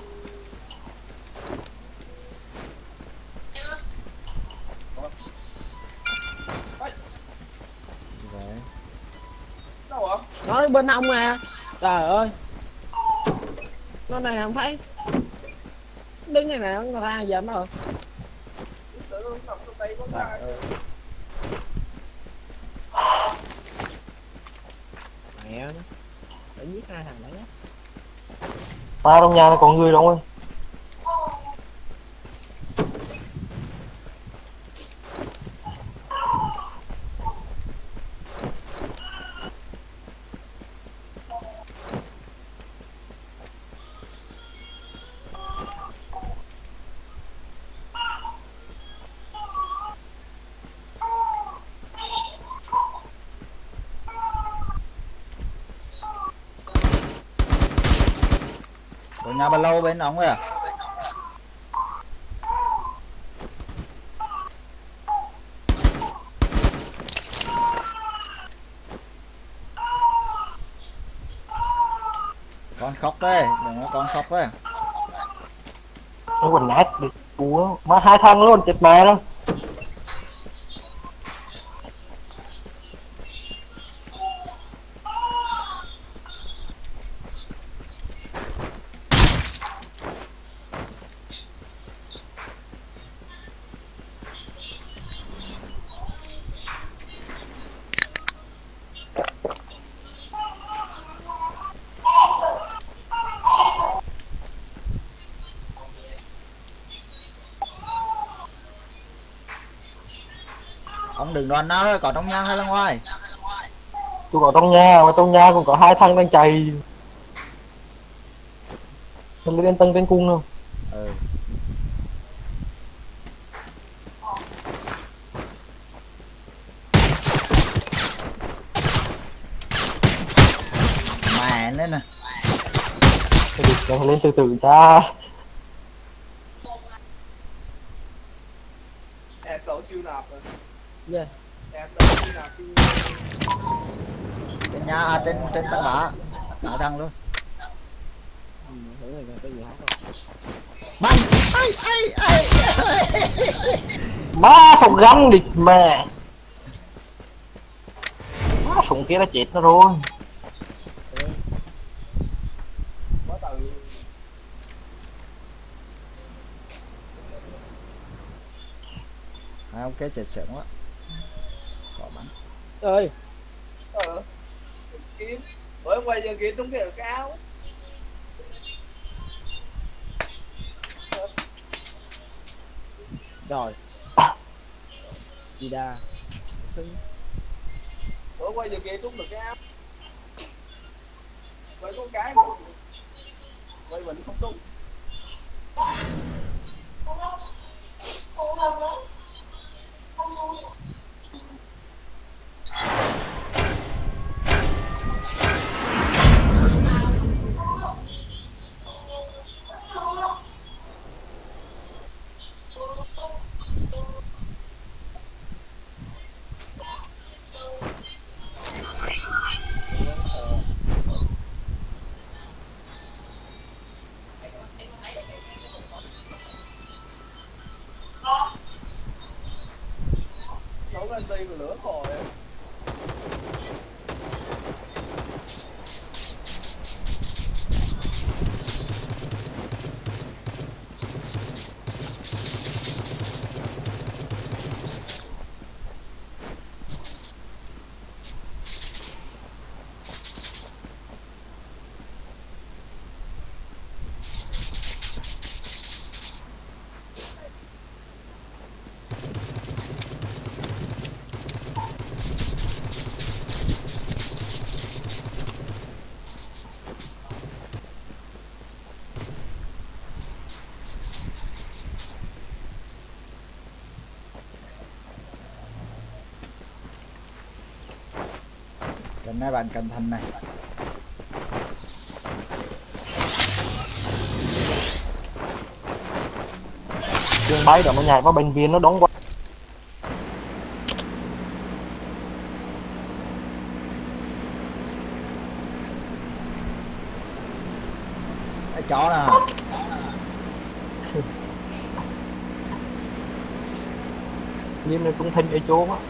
Đâu hả? Nó bên ông nè. Trời ơi. Nó này không thấy. Đứng này nè, nó tha giờ nó rồi. Sợ nó nằm trong tay có ta. Mẹ nó. Phải giết 2 thằng đấy á. Ta trong nhà này có người đâu ơi. Của nhà bà lâu bên ông à. Con khóc đấy, đừng có con khóc đấy. Nó còn nát được cú mà 2 thằng luôn, chết mẹ đó. Ông đừng đoàn nào thôi, có trong nhà hay là ngoài? Tôi có trong nhà, mà trong nhà cũng có 2 thằng đang chạy. Mình lên tầng trên cung đâu. Ừ. Mẹ lên nè. Cái lên từ từ cha. Em đổ siêu nạp rồi. Yeah. Em đổ siêu nạp đi. Trên nhà, trên tầng 3. Cả thằng luôn. này có gì hả không? Bắn. Ai. Má không gắn đi mẹ. Má súng kia đã chết nó rồi. Quá từ. À, ok chết sớm quá. Có bắn. Ơi. Kiếm. Ủa quay giờ kiếm trúng cái ở cao. Rồi. Đi đa. Ủa quay giờ kia trúng được cái áo. Quay có cái mà. Quay mình không trúng. Nấu lên đi mà lửa hồi á. Cần mấy bạn cẩn thận này. Đường bay đó mà nhảy vào bệnh viện nó đóng quá. Cái chó nè. Liêm này cũng thinh ở chỗ á.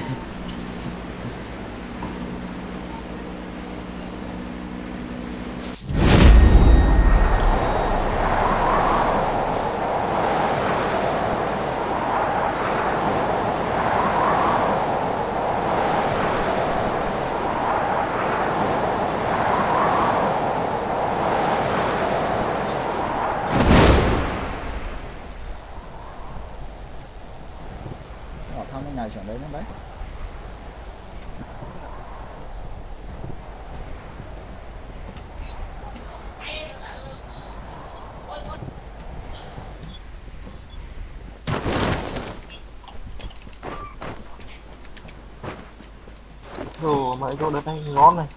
Họ thăm cái ngày xuống đấy nó đấy. Đồ mà chỗ đất này ngon này.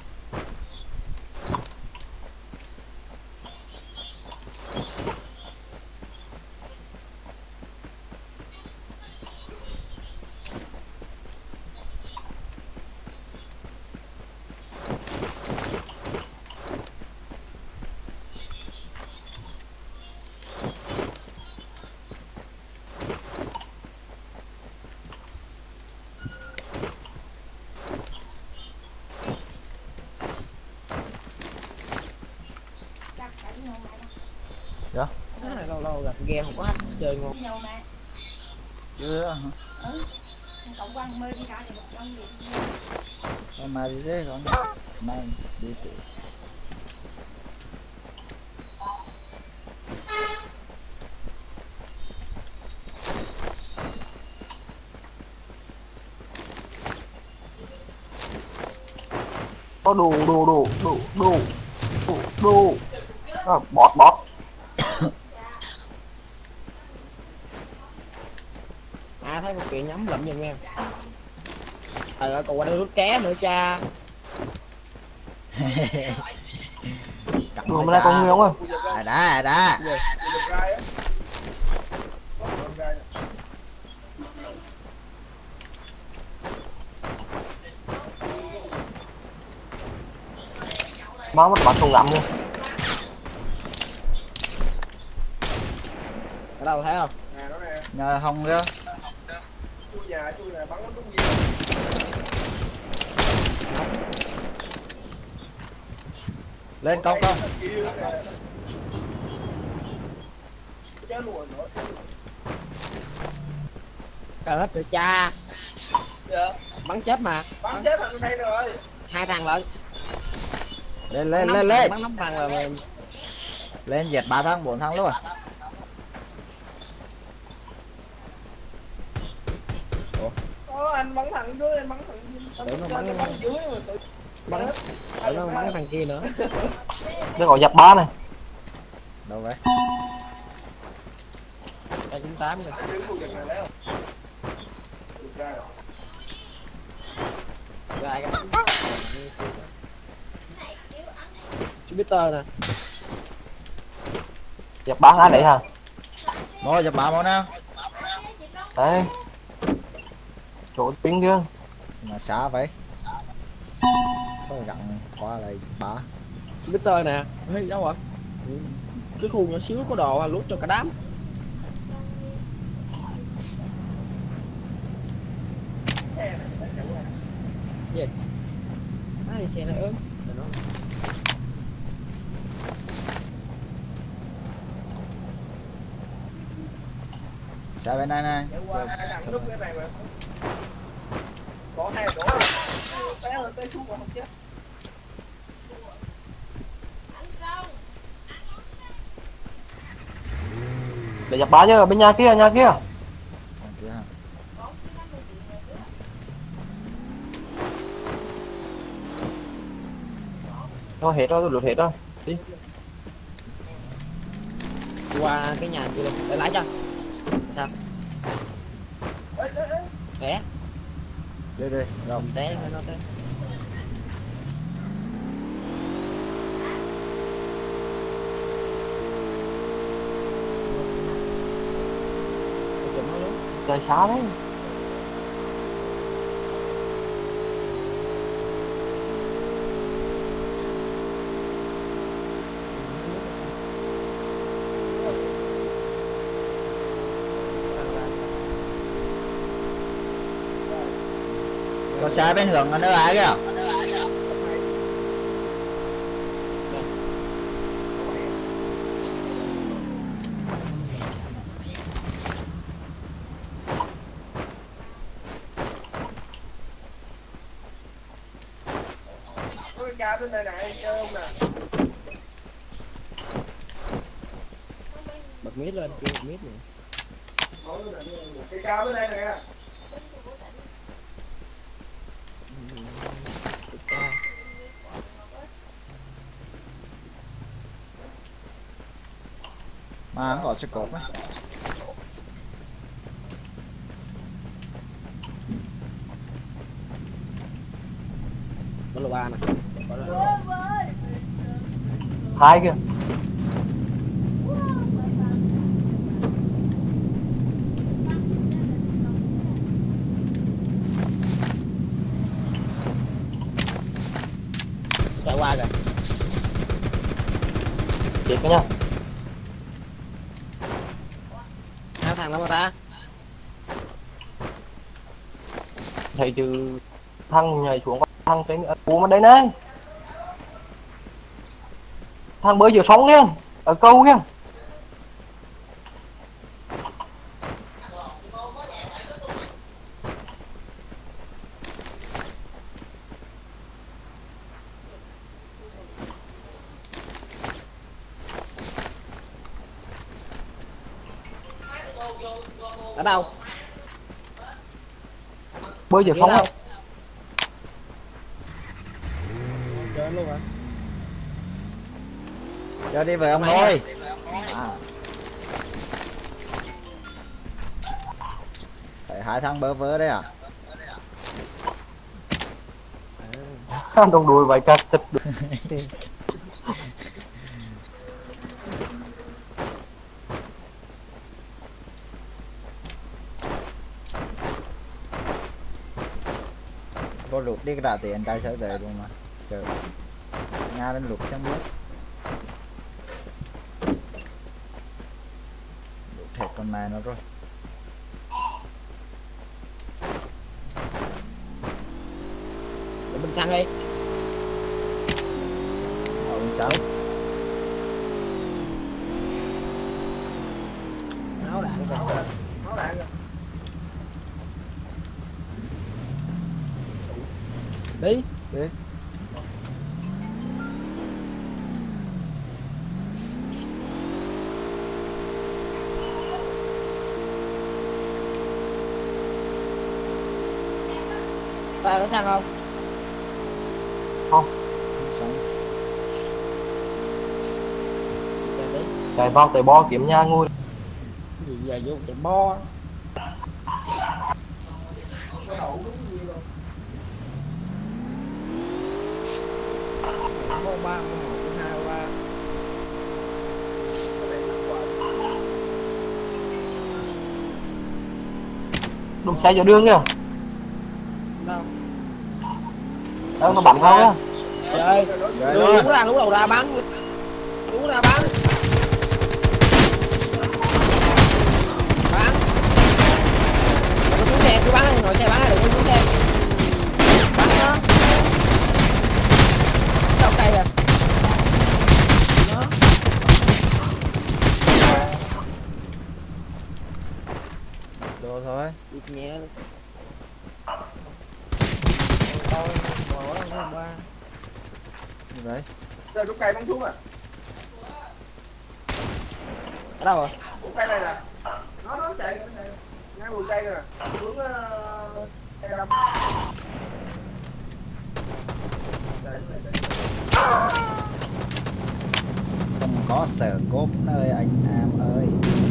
Dạ. Cái này lâu lâu gặp game không có hết chơi ngon. Chưa hả? Cậu quăng mê đi ra thì một trong gì. Mà đi thế con. Mai đi tự. Có đồ bọt À thấy một chuyện nhắm lụm giùm em. Trời ơi còn qua đây rút ké nữa cha. đồ mà đây con người không ơi. Đã. Má mất bắn súng ngắm luôn. đâu thấy không? Nè nó nè. Nhà Hồng kia. Chui nè bắn nó đúng gì. Lên công không? Chết luôn rồi. Cà rốt được cha. Dạ. Bắn chết mà. Bắn chết thằng đây rồi. 2 thằng lận. Lên. Bắn 5 thằng là mình. Lên diệt 3 thằng 4 thằng luôn. Anh bắn thằng dưới, anh bắn thằng dưới mà tự Nó bắn thằng kia nữa. Nó gọi dập ba này. Đâu vậy? 398 rồi. Rồi cái Twitter nè. Dập ba ai đấy hả? Mua dập 3 món nào. Đấy. Chỗ pin kia. Mà xa vậy. Có gặn qua lại 3. Twitter nè. Ê, đâu rồi? Cái khu nhỏ xíu có đồ lút cho cả đám. Gì? Ai xe này ớm. Xe bên này này. Có 2 chỗ. Té xuống mà không chết. Để dập ba chứ bên nhà kia. Thôi hết rồi, tôi lụt hết rồi. Đi. Qua cái nhà kia luôn, để lái cho. Sao? Té. Đi, rồi. Té nó té. Trời xa đấy. Có xe bên hướng ở nơi ai kìa. Ca bên đây này, chơi không nè. Bật mít lên, kêu bật mít nữa. Cái ca bên đây nè. Mà không có sức cột á. Đó là 3 nè. 2 kìa. Chạy qua kìa. Chết cái nha. 2 thằng đâu mà ta? Thấy chứ thằng nhảy xuống thằng trên cú mà đây này. Thằng bơi giữa sóng kia, ở câu kia. Ở đâu? Bơi giữa sóng. Chơi luôn hả? Cho đi về ông ơi. Phải 2 thằng bơ vơ đấy à? Đồng đuôi vậy cắt thịt. Có lụt đi cái đà tiền tay sẽ về luôn mà. Trời. Nga lên lụt chẳng biết. Lụt thiệt con con mẹ nó rồi. Để mình xăng đi. Mình sao? Áo đạn kìa. Nó đạn kìa. Đi. Đi. Ba có xăng không? Không. Xong. Chạy đi. Chạy vào tới bo kiếm nhà ngồi. Cái gì giờ vô chạy bo. Bo 3, 1, 2, 3. Đụng xe giữa đường kìa. Đâu? Đâu nó bắn vào kìa. Trời. Đúng đầu ra bắn. Đúng ra bắn. Bắn. Đừng có xuống xe, cứ bắn đi, ngồi xe bắn đi, đừng có xuống xe. Bắn nó. Đâu cây kìa. Đó. Đồ thôi. Đi nhẹ luôn. Thôi, ngồi đó không ba. Như vậy. Giờ lúc cây bắn xuống à. Ở đâu rồi? Lúc cây này nè. Nó chạy ngay bụi cây nè. Hướng cây đâm. Không có sợ cốp nơi anh em ơi.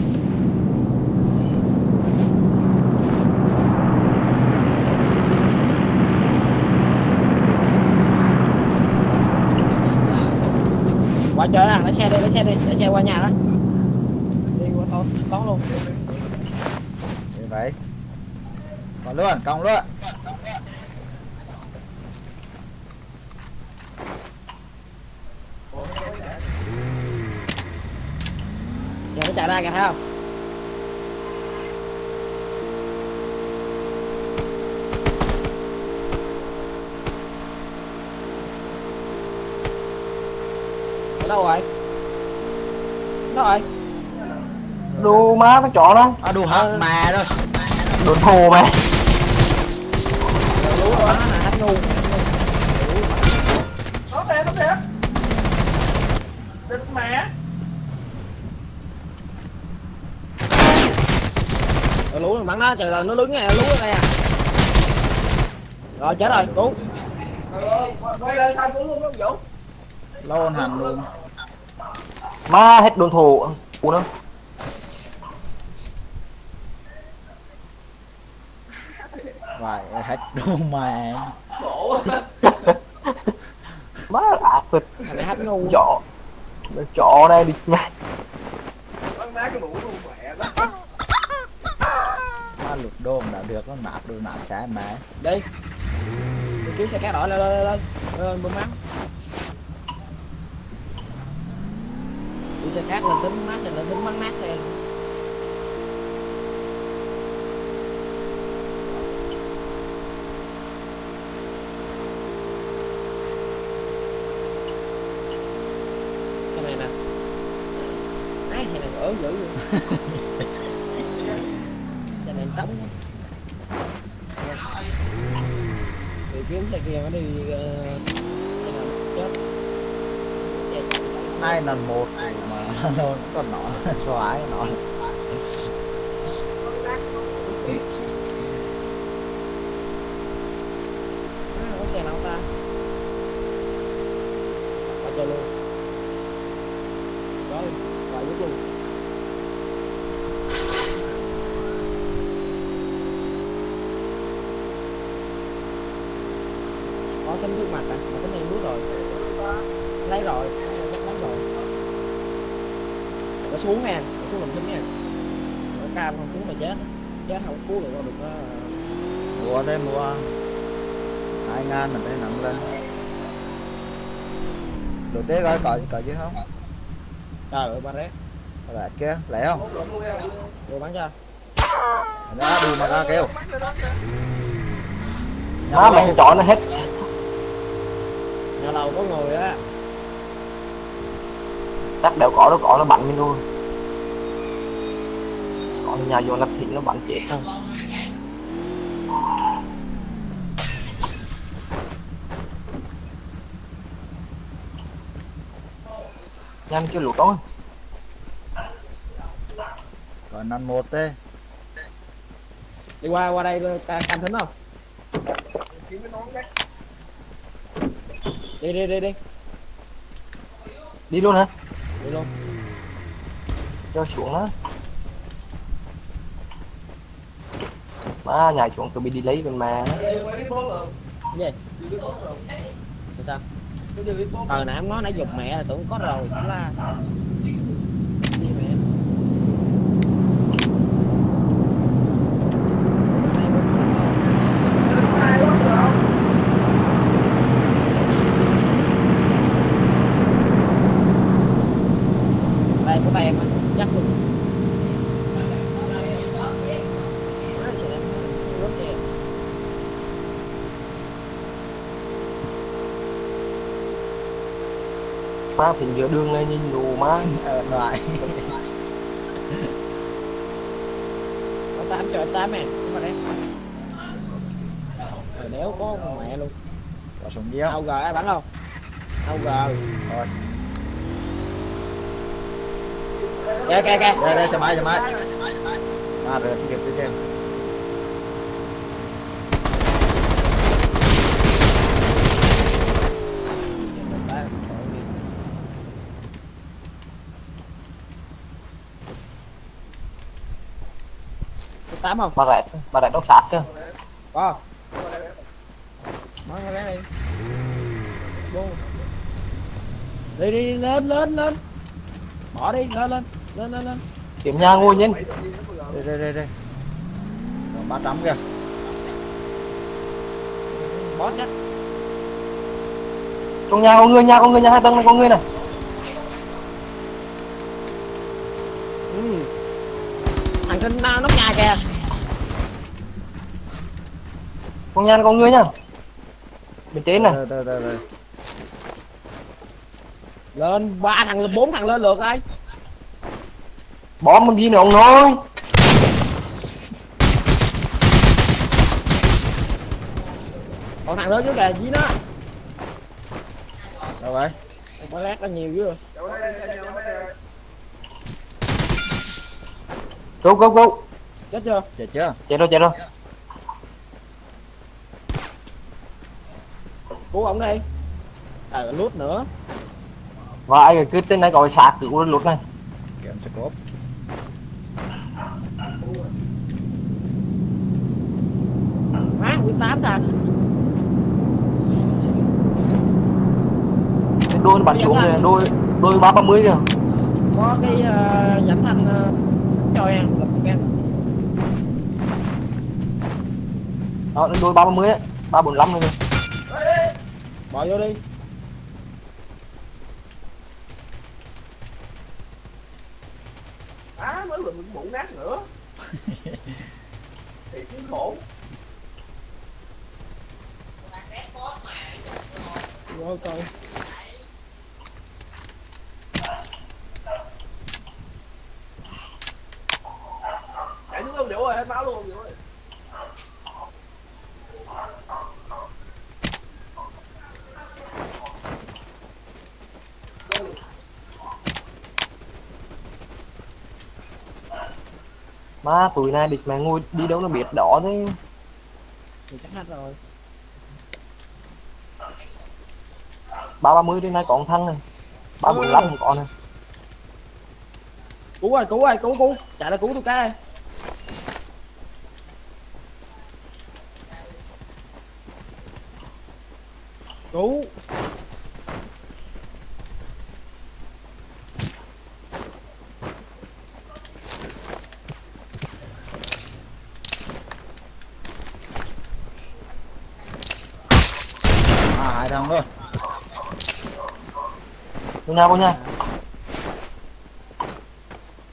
Qua chơi nè, lấy xe đi, lấy xe qua nhà đó. Đi qua thôi, đón luôn. Như vậy. Còn luôn, cong luôn. Giờ nó chạy ra kìa, thấy không? Ở đâu rồi? Đâu rồi? Đu má nó chọn đó. À đù hả? Mà thôi. Đồn thù mày. Lú đó là hết ngu. Nó thiệt. Địch mẹ. Lú bắn nó, trời ơi, nó đứng này, lú ở đây à. Rồi chết rồi, cứu. Quay lên sao cứu luôn đó Vũ. Lâu hẳn luôn. Má hết đồn thù. Ủa nữa. Vậy hết đúng mà. Khổ. Má lạ phịch. Thằng này hết ngu. Chọ đây đi nha. Bắn má cái mũ luôn mẹ đó. Má lục đôn đã được nó nạp được nạp xả mà. Đi. Đi kiếm xe cá đỏ lên bơm máu. Đi xe khác lên tính mát lên tính bắn nát xe luôn. Cái này nè. Ai xe này ớn dữ luôn. Xe này trống quá. Thì kiếm xe kia nó đi xe nào chết. Xe chạy. Nay là một mà nó còn nọ xoái nọ. Có xe nào ta? Qua chơi luôn. Rồi, qua giúp luôn. Có tính trước mặt à, mà tính em bước rồi. Lấy rồi, lấy rồi. Nó xuống nha, nó xuống làm thính nha. Nó cam không xuống là chết. Chết không cứu được đâu, đừng có. Mua thế mua 2.000 mình phải nặng lên. Đồ tế coi có chứ không? Trời ơi ba rét. Lại kia lẻ không? Rồi bắn cho. Đó đùi mà ra kêu. Má mày chọn nó hết. Nhà đầu có người á. Chắc đều có nó bắn mình luôn. Còn nhà vô lập thị nó bắn chết thôi. Nhanh chưa lụt đó. Còn ăn một thế. Đi qua đây cam thính không? Đi. Đi luôn hả? Đi luôn. Cho xuống đó. Má nhảy xuống cứ bị đi lấy bên mà. Cái gì? Sao? Nãy em nói nãy giục mẹ là tưởng có rồi, cũng la. Đi mẹ. Đây có tay em á, chắc luôn. Xe đẹp, rốt xe. Má thì giữa đường này nhìn đủ má. Lại. Có 8 cho 8 em, đúng rồi đấy. Rồi đéo có con mẹ luôn. Có súng gì không? AUG ai bắn không? AUG. Rồi. Kìa. Đây xe máy. À rồi kịp đi thêm. Có 8 không? Bà rẹt đốt sạt chứ. Có. Bắn cái đi. Vô. Đi lên. Bỏ đi, lên. Kiếm nhà ngồi nhìn. Đây. Còn 300 kìa. Bó chết. Trong nhà có người, nhà 2 tầng này có người này. Thằng sinh nào nóc nhà kìa. Trong nhà có người nhá. Bên trên này. Rồi. Lên 4 thằng lên lượt ai. Bom mình đi nữa ông nói. Còn thằng lớn dưới kìa, dí nó. Đâu vậy? Có lát nó nhiều dữ rồi. Go. Chết chưa? Chết chưa? Chạy rồi. Cứu ổng đi. Lút nữa. Và ai cứ tên này gọi sạc cứu lút này. Kèm sẽ cốp. Má 18 thằng. Đôi bắn xuống rồi, đôi 330 kìa. Có cái nhẫn thành cho em lập em. Đó, đôi 330 á, 345 rồi. Bỏ vô đi. Mới mình bụng nát nữa. Thì cũng khổ. Vô coi. Chạy xuống luôn Điệu ơi, hết máu luôn Điệu ơi. Má tụi này địch mẹ ngồi đi đâu nó biết đỏ thế. Thì chắc hết rồi. 330 trên này còn thăng này. 345 không còn này. Cứu ơi, chạy ra cứu tôi cái. Cứu. Hai thằng luôn. Vô nhà.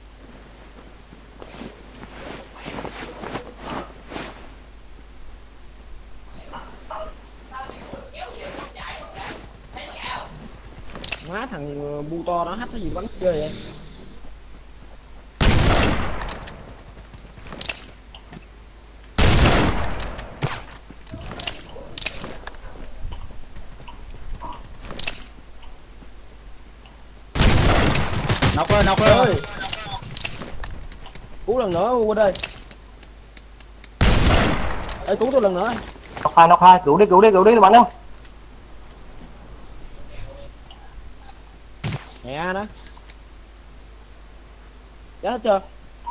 Má thằng bu to nó hắt cái gì bắn chơi vậy. Nóc ơi. Cứu lần nữa quên ơi. Ê cứu tôi lần nữa. Knock hai, cứu đi tôi bắn đâu. Mẹ đó. Chết hết chưa?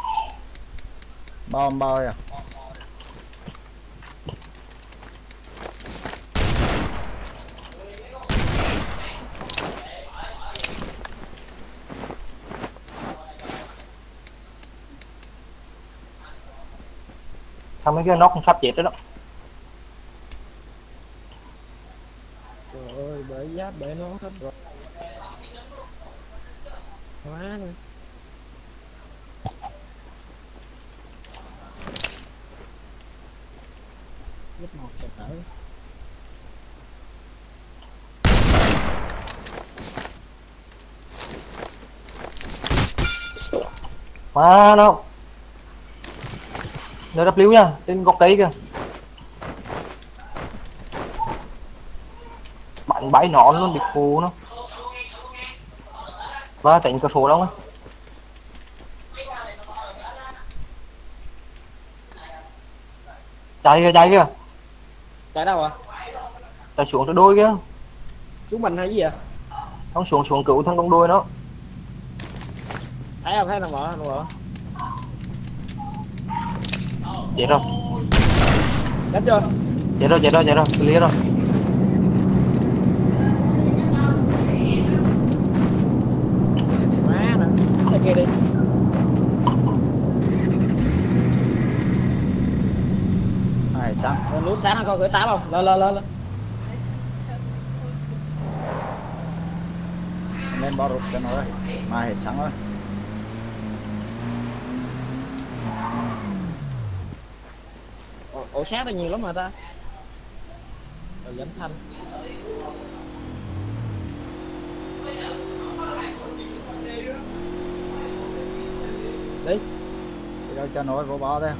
Bom boy à. Thằng mấy cái knock sắp chết rồi đó. Trời ơi bể giáp bể nó hết rồi. Quá này. Lúc một sẽ tới. Má nó. Nơi W nha, trên gốc cây kìa. Bắn bãi nón luôn, bị phù nó. Và tránh cửa sổ đâu á. Chạy kìa. Chạy đâu à? Chạy xuống cho đôi kìa. Xuống mình hay gì vậy? Không xuống cứu thằng con đôi nó. Thấy không, thấy đâu mở. Chết rồi. Chết chưa? Chết rồi, clear rồi. Má nè, xe kia đi. Này sáng. Nút sáng nó coi gửi 8 không? Lên. Lên bao rụt cho nó ơi. Mai hết sáng rồi. Ổ sát đây nhiều lắm mà ta. Rồi giảm thanh. Đi. Đi đâu cho nó vô bó thế.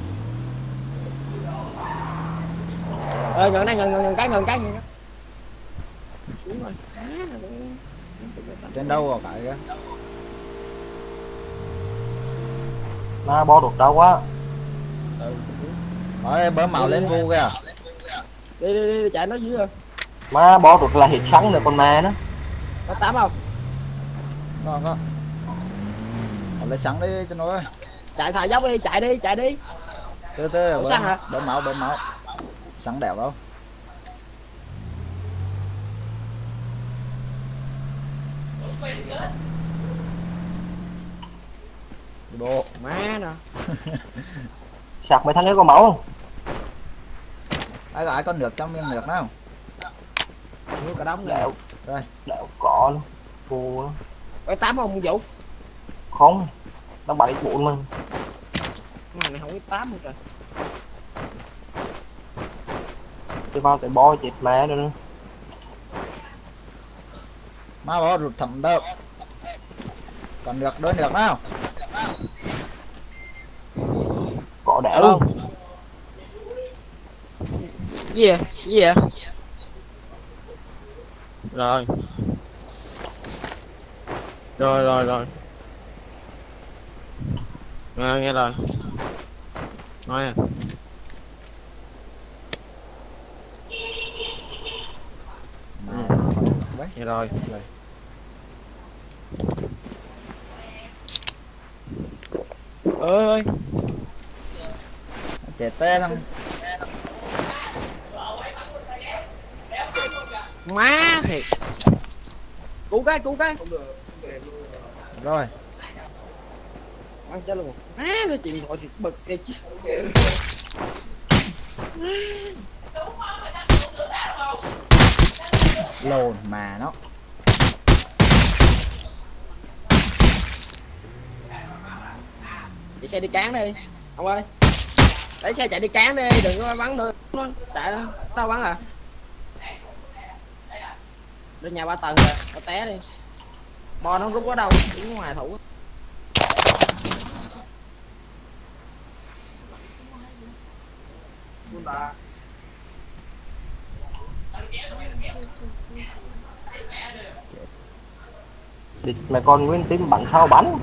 Ngừng đây, ngừng cái. Xuống rồi. Trên đâu rồi cái kìa. Má bo đột đau quá. Ôi bớm màu lên vu kìa. Đi chạy nó dưới rồi. Má bo đột là hết sẵn nữa con ma nó. Có 8 không? Có. Lấy sẵn đi cho nó ơi. Chạy thả dốc đi, chạy đi. Từ Ủa, xăng hả? bớm máu. Sẵn đèo đâu. Đi bộ. Má nè. Sạc mấy thằng ấy có máu không? Ai có nước trong miếng nước nào. Nước cả đống này. Đây. Đéo có luôn. Phù nó. Có 8 không Vũ? Không. Nó 7-4 mà. Này không có 8 luôn trời. Tôi vào cái bo chết mẹ nữa. Má bỏ rụt thầm đâu. Còn được đôi nước nào. Có đẻ Alo. luôn. Gì vậy? Rồi. Nghe rồi. Nói à. Nghe rồi. Ơi. Chết tê thằng. Má thiệt. Cứu cái. Rồi. Ăn chết luôn. Má nó chuyện gọi thì bực cái chứ. Lồn mà nó. Chạy xe đi cán đi. Ông ơi. Lấy xe chạy đi cán đi, đừng có bắn nữa. Chạy đó. Đâu bắn à? Lên nhà 3 tầng rồi, có té đi. Bò nó rút ở đâu? Đứng ngoài thủ. Buôn ta. Địch mẹ con nguyên tím bắn sao bắn.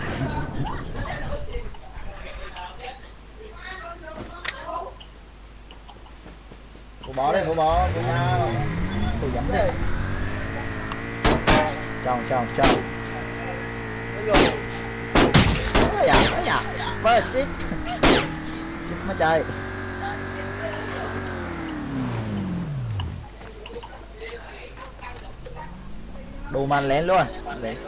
Cô bó đi, cô bó cô nhau. Cô dám đi. Chồng chồng. Nó dạ. Với ship. Ship mới chơi. Đồ màn lén luôn. Lén.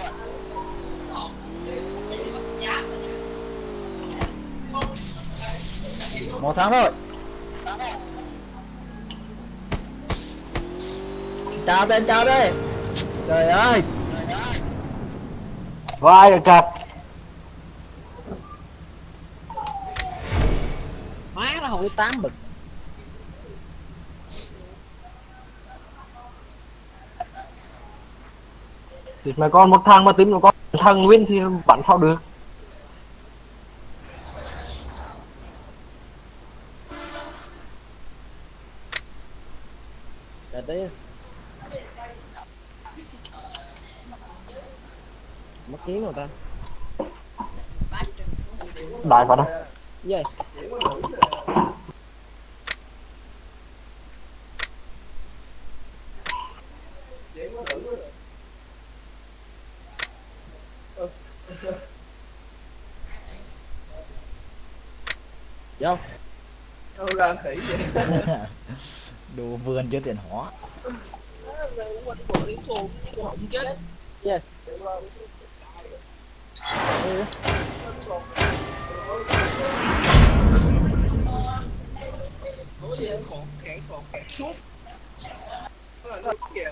Một tháng rồi. Chào tên chào đi. Trời ơi. Vai được cặp. Má nó hồi 8 bực. Thì mẹ con một thằng mà tím một con thằng nguyên thì bắn sao được. Để tí. Mất kiếm rồi ta. Đại vào đó. Yes. Vô. Đâu ra khỉ vậy? Đồ vườn chưa tiền hóa. Yes. Còn kẹt suốt. Nó kìa.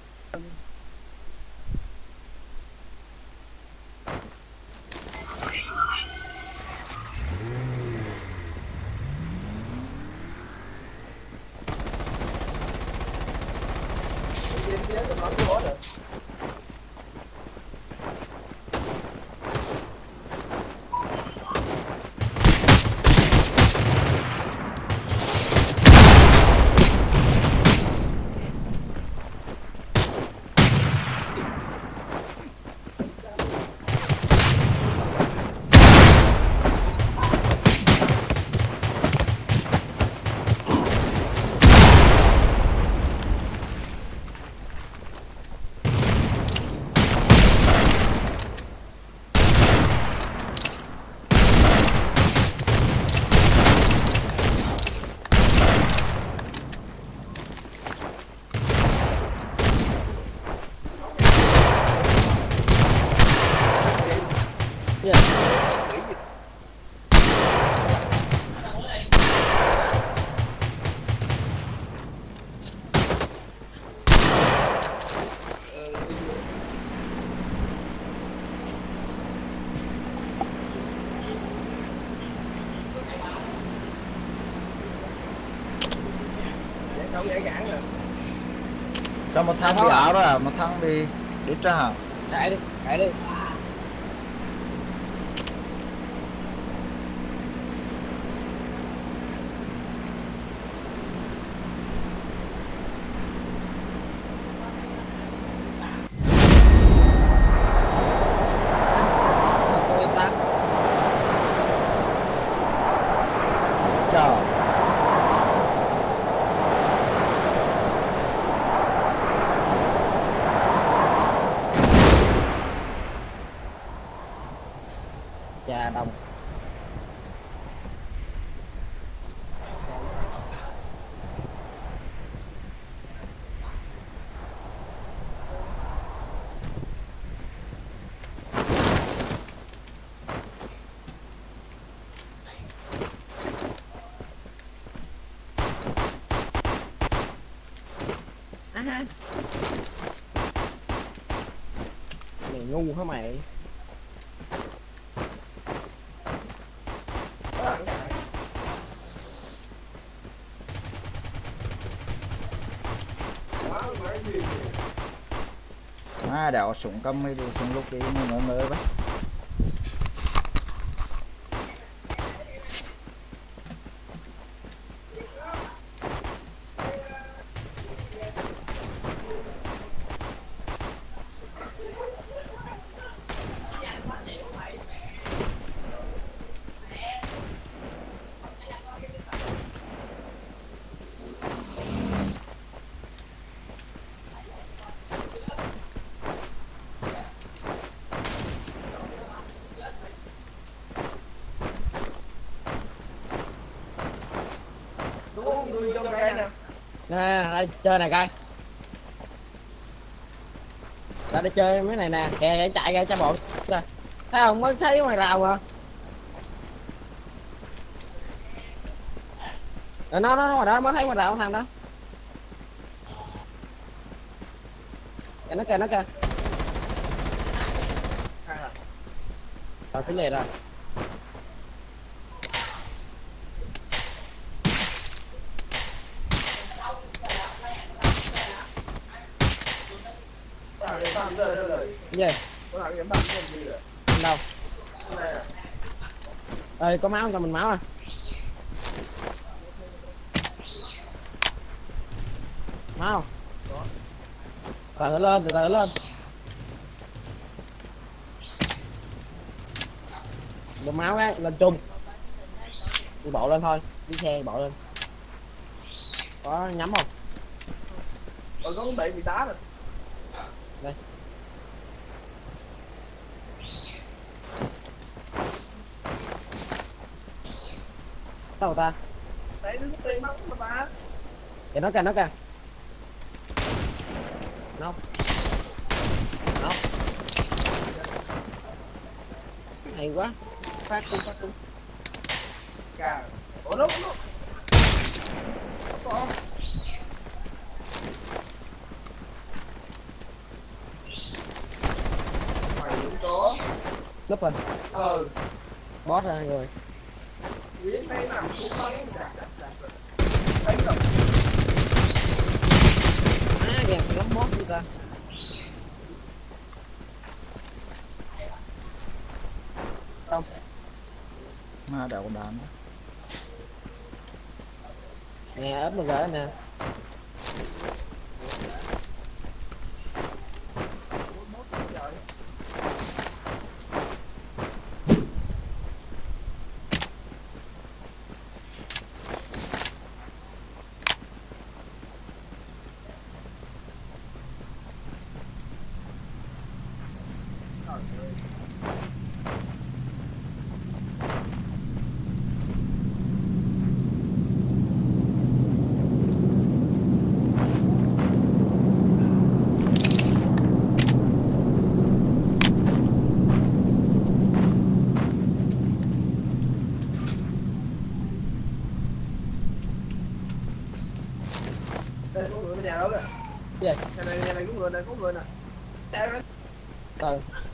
Sao dễ gãn rồi. Sao một thằng bị ảo đó à? Một thằng bị đít ra hả? Chạy đi. Chào. Cha đông. Mày ngu hả mày? đảo súng cầm hay súng lúc đi ngớ ngớ vậy. Người trong cái nè. Nè, đây chơi này coi. Ra đây chơi mấy này nè, kìa chạy ra cho bộ. Thấy không, mới thấy ngoài rào mà. Rồi nó ngoài đó mới thấy ngoài rào thằng đó. Kìa nó kìa. Rồi phía lề rồi. Gì? Đâu? Ơi có máu không, cho mình máu à? Máu. Từ từ lên. Được máu á, lên chung. Đi bộ lên thôi, đi xe bộ lên. Có nhắm không? Có con bị đá rồi. Đây. Đâu ta? Đấy đứng tiền bắn mà ta. Kìa nó kìa. Nó. Hay quá. Phát tung. Cà. Ủa nó. Con. Mày cũng có. Núp rồi. Boss ra rồi. Biến mấy nằm xuống bắn chặt. Thấy rồi. Kìa lắm boss gì ta. Không. Đảo con đàn. Nè ấp một gỡ nè. Đây có người ở nhà đó kìa. Gì? Nhà này có người nè. Chạy ra. Từ.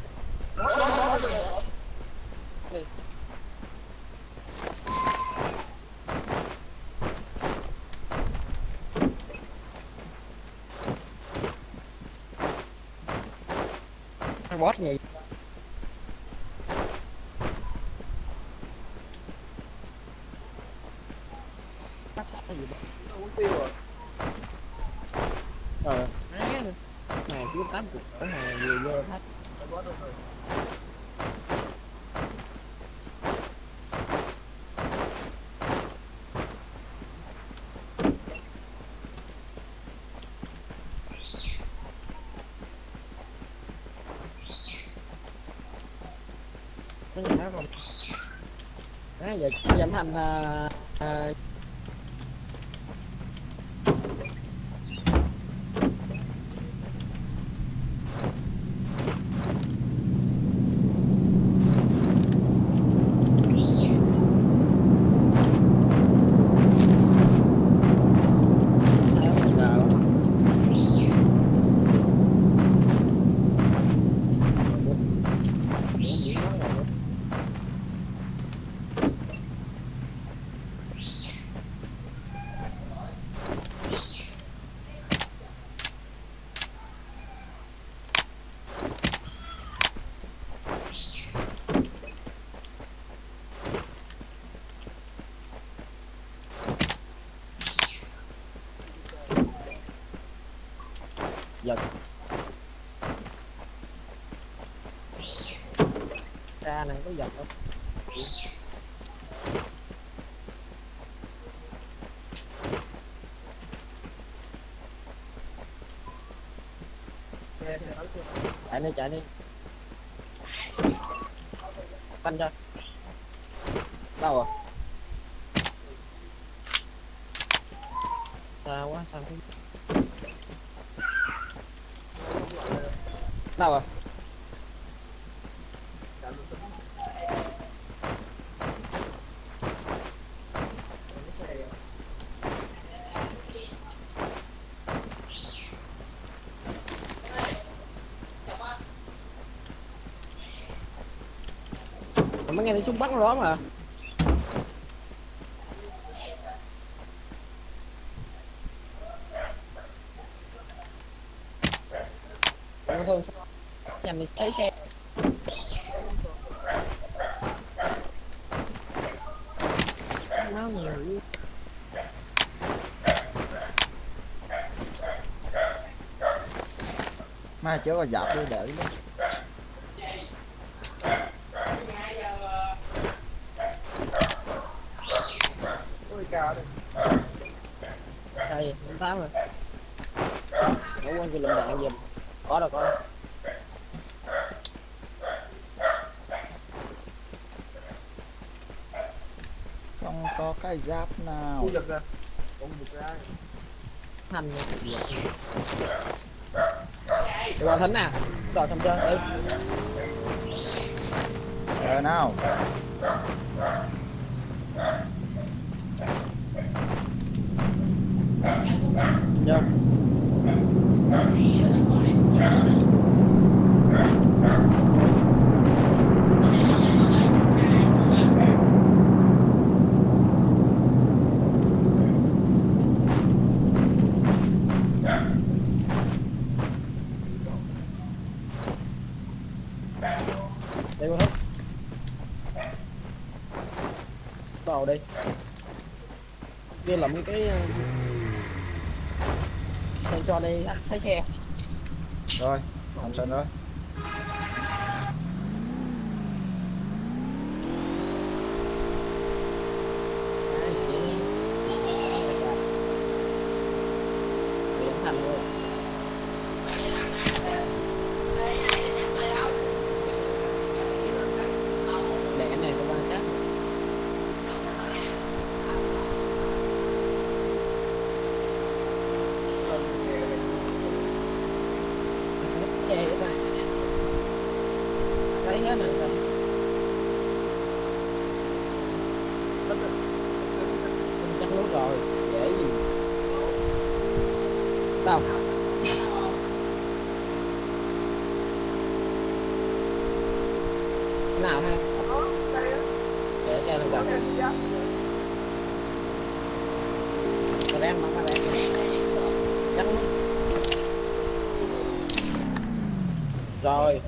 Boss gì? Bắt sát cái gì đó. Nó muốn tiêu rồi. Này cứ 80 ở này vừa vô thách. Cái gì đó còn. Đấy giờ giảm thành giật ra này có giật không? Chạy đi phanh cho đâu à xa quá sao không đâu à mấy nghe thấy súng bắn đó mà thôi nhanh đi thấy xe máu nhiều mai chớ có dạp đi đợi luôn. đây 8 rồi ngủ quên cái lụm đạn giùm có đâu Không có cái giáp nào. hành để qua thính nè rồi xong chưa đi Rồi nào. vô đi qua hết vào đi kia lụm cái cho đi lái xe Rồi không sao nữa. thành luôn để cái này tôi quan sát xe vậy ta lấy hết rồi chắc nước rồi dễ gì đâu cái nào ha để xe lên gần cái đen bắn cái đen chắc nước rồi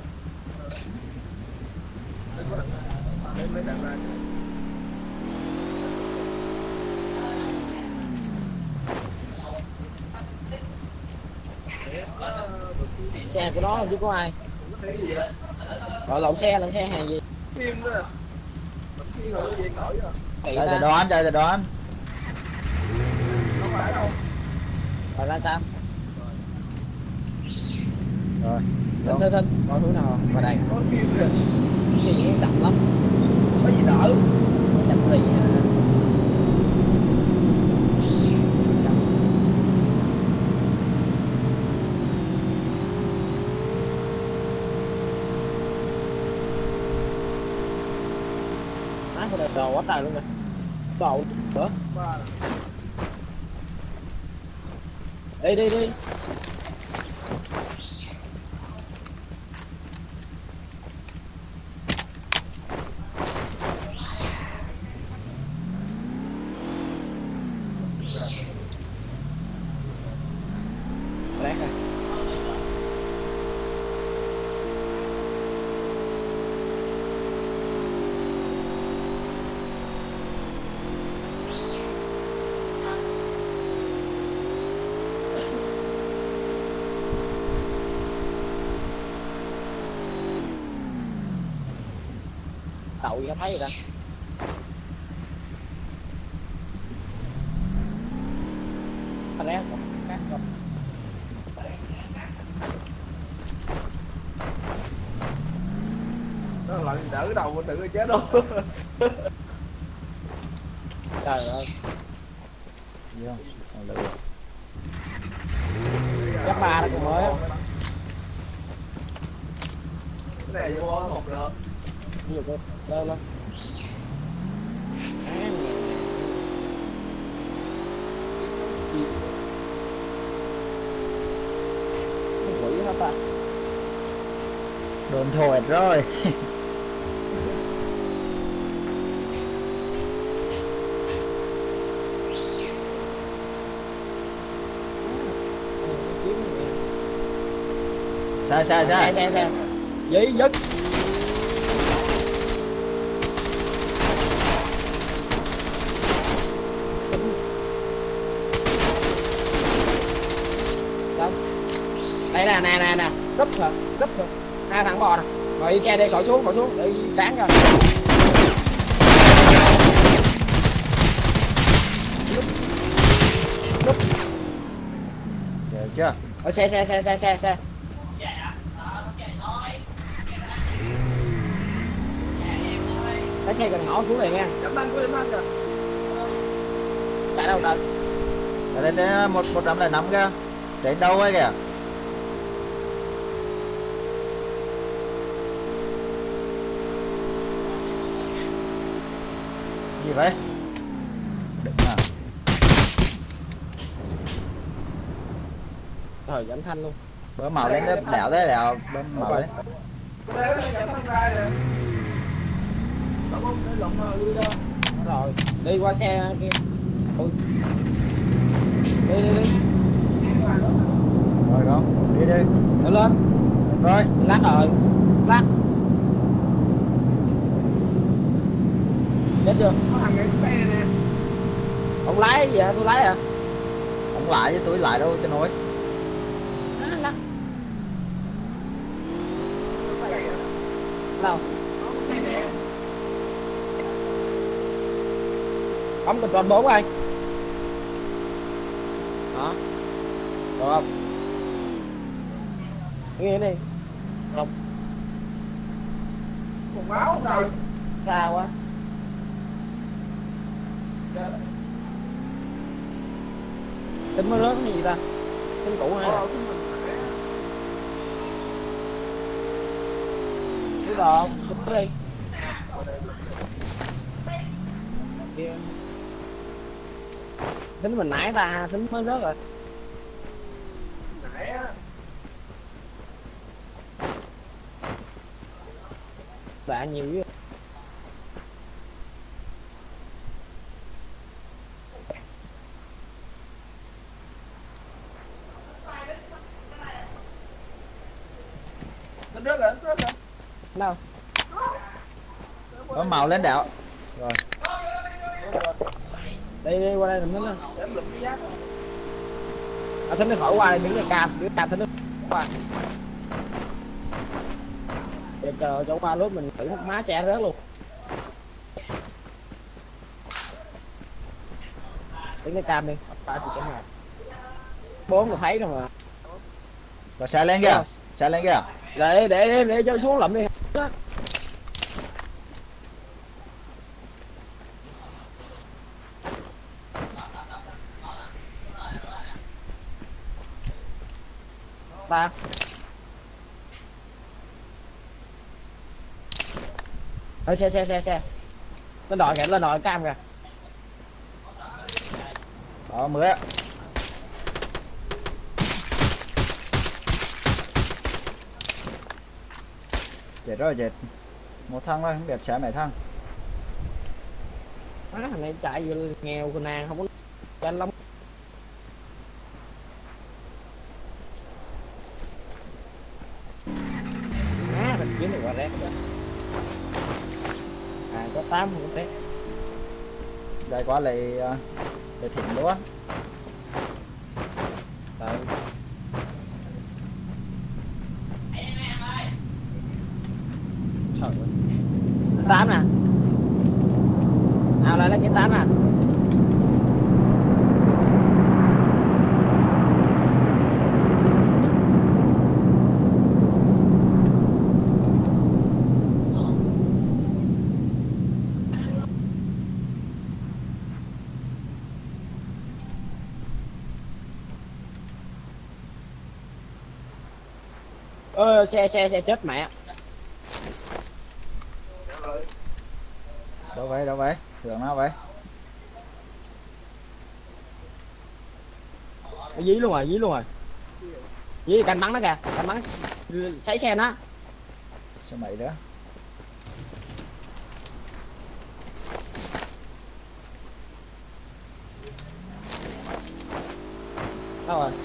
xe của đó chứ có ai gọi lộn xe hàng gì phim nữa phim rồi gì nổi rồi Chạy từ đoán không phải đâu rồi ra sao rồi thinh coi hướng nào vào đây có phim rồi cái gì chậm lắm có gì đỡ chậm thì đồ quá trời luôn rồi đồ nữa đi rác rồi đậu gì thấy rồi đó. Anh lẽ không khác không. Nó lại đỡ cái đầu mình tự nó chết đâu. Trời ơi, Gì không? Còn lửa. chắc ba nó cũng mới á. Cái này vô một được. Ví dụ tôi lên lên. Cái quỷ hả ta? Đồn thổi rồi. Sai sai sai. Xe. Giấy dứt. Đâu? Đây nè. Cúp rồi. Hai thằng bò nè. Rồi đi xe đi, khỏi xuống, đi cán rồi. Được chưa? Ở xe. Cái xe gần ngõ xuống liền nha. Chấm anh của em anh kìa. Chạy đâu trời? Ở đây 105 kìa. Chạy đâu ấy kìa. Gì vậy? Đừng à. Trời giảm thanh luôn. Bữa màu lên lớp đảo đấy đảo bơm màu đấy. Cái đấy nó chấm thằng ra rồi. Đâu có cái lộng mà lui ra. Rồi, đi qua xe kia. Ui. Đi. Rồi không? Đi. Đi lên. Rồi. Lát rồi. Lát. Chết chưa? Có thằng cái này nè. Ông lái gì hả? Tôi lái à? Không lại với tôi lại đâu cho nổi. Lắc. Đâu? Bấm control 4 ơi. Đó. Được không? Nghe đi. Không. Một máu rồi. Xa quá. Tính mới rớt cái gì ta? Tính cũ hay là? Cứ đồ, cứ đi. Kia. Tính mình nãy ta, tính mới rớt rồi. Nãy á. Bạn nhiều dữ. Nó rớt rồi. Đâu? Bơm màu lên đảo. Rồi. Đi qua đây làm thính lên. Để lụm cái giác. Thính nó khỏi qua đây, đứng là cam thính nó qua. Giờ chờ cho qua lúc mình thử má xe rớt luôn. Đứng cái cam đi, phải thì chẳng nào. 4 là thấy rồi mà. Rồi xe lên kìa. Xe lên kìa. Để cho xuống lụm đi. Ta. Ơi xe. Lên đòi cam kìa. Đó mưa. Chết rồi chết. Một thằng thôi, không đẹp xe mấy thằng. Má thằng này chạy vừa nghèo của nàng không có nhanh lắm. Má mình kiếm được qua rét rồi. À có 8 không có rét. Đây quá lại thịnh luôn. Đấy. Trời ơi. 8 nè. Lại lấy cái 8 nè. Xe chết mẹ. Đâu vậy thường nào vậy? Dí luôn rồi. Dí canh bắn nó kìa, canh bắn sấy xe nó. Sao mày đó? Đâu rồi?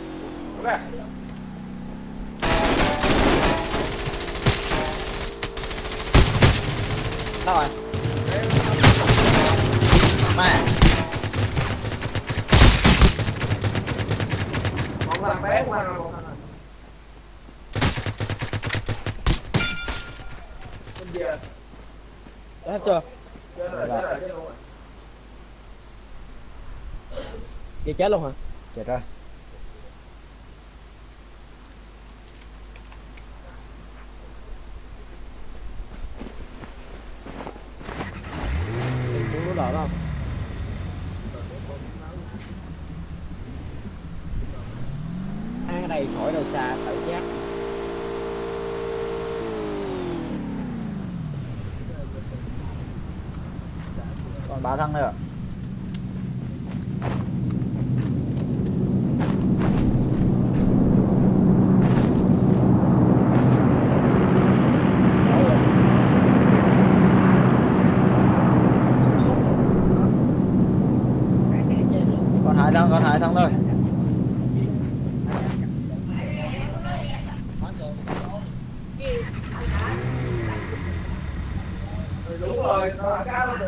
Đâu rồi? Mẹ. Một thằng bé qua rồi. Bên giờ. Hết chưa? Chết rồi. Chị chết luôn hả? Chết rồi. Đúng rồi không? Ăn ở đây khỏi đâu xa, tự giác. Còn 3 thằng nữa. Còn hai thằng thôi. Đúng rồi, nó cá luôn rồi.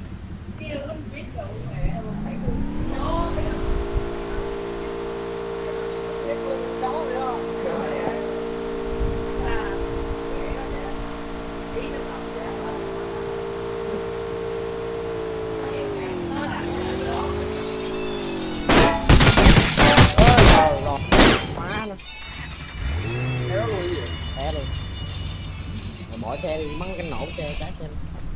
Té luôn. Rồi bỏ xe đi, mắng cái nổ xe, trái xe.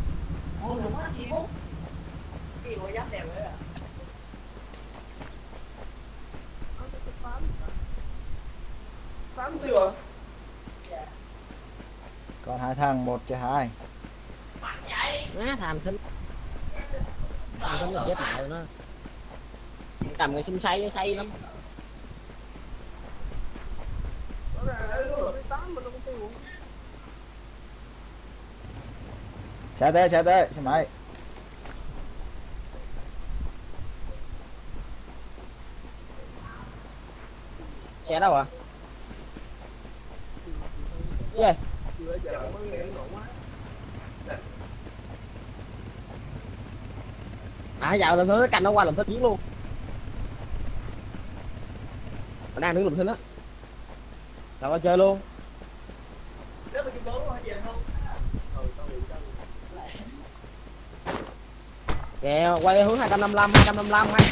Còn hai thằng, 1 cho 2. Má tham thính. Tham thính là chết mẹ nó. Cầm cái xung say lắm. Xe tới, xe máy. Xe đâu à? Yeah. Dạo lần thứ canh nó qua làm thứ chiến luôn. Nó đang đứng làm thứ đó. Đâu có chơi luôn. Kìa, quay hướng 255 hay.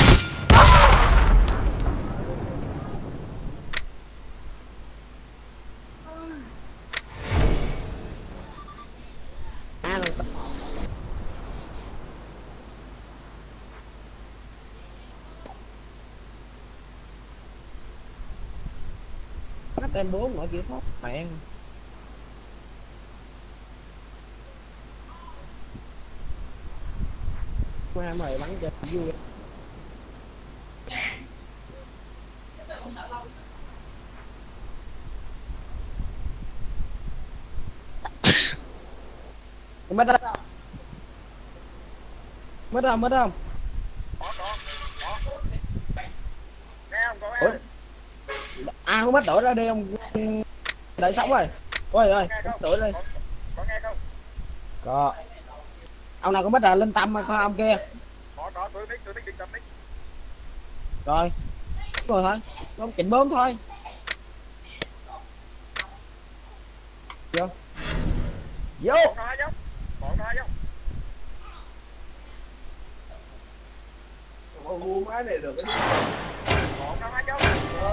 Nó tem 4 mọi kiểu sót mẹ. Qua mày bắn cho vui. Mất không? Mất không? Ủa? Không mất đổi ra đi ông. Đợi sống rồi. Ôi đổi đi. Có. Ông nào cũng bắt là lên tâm mà con ông kia. Có, tôi biết định tâm đấy. Rồi. Rồi thôi. Ông chỉnh 4 thôi. Vô. Vô. Còn hai không? Ồ, mua máy này được cái còn đâu hai cháu.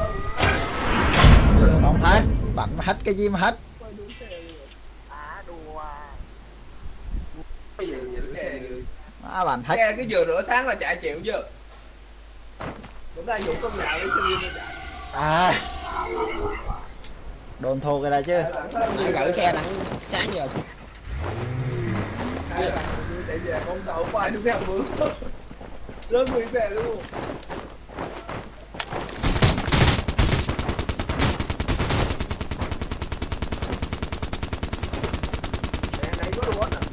Không hết, bắn hết cái gì mà hết. À đùa. Bây giờ xe Bắn hết. xe cái giờ rửa sáng là chạy chịu chưa? Chúng ta dùng công nhà lấy xe chạy. À. Đồn thô cái này chứ. Nãy gửi xe nắng sáng giờ. Hai là để về con tàu qua chúng theo mướn. Rớt nguyên xe luôn. Này có đồ à?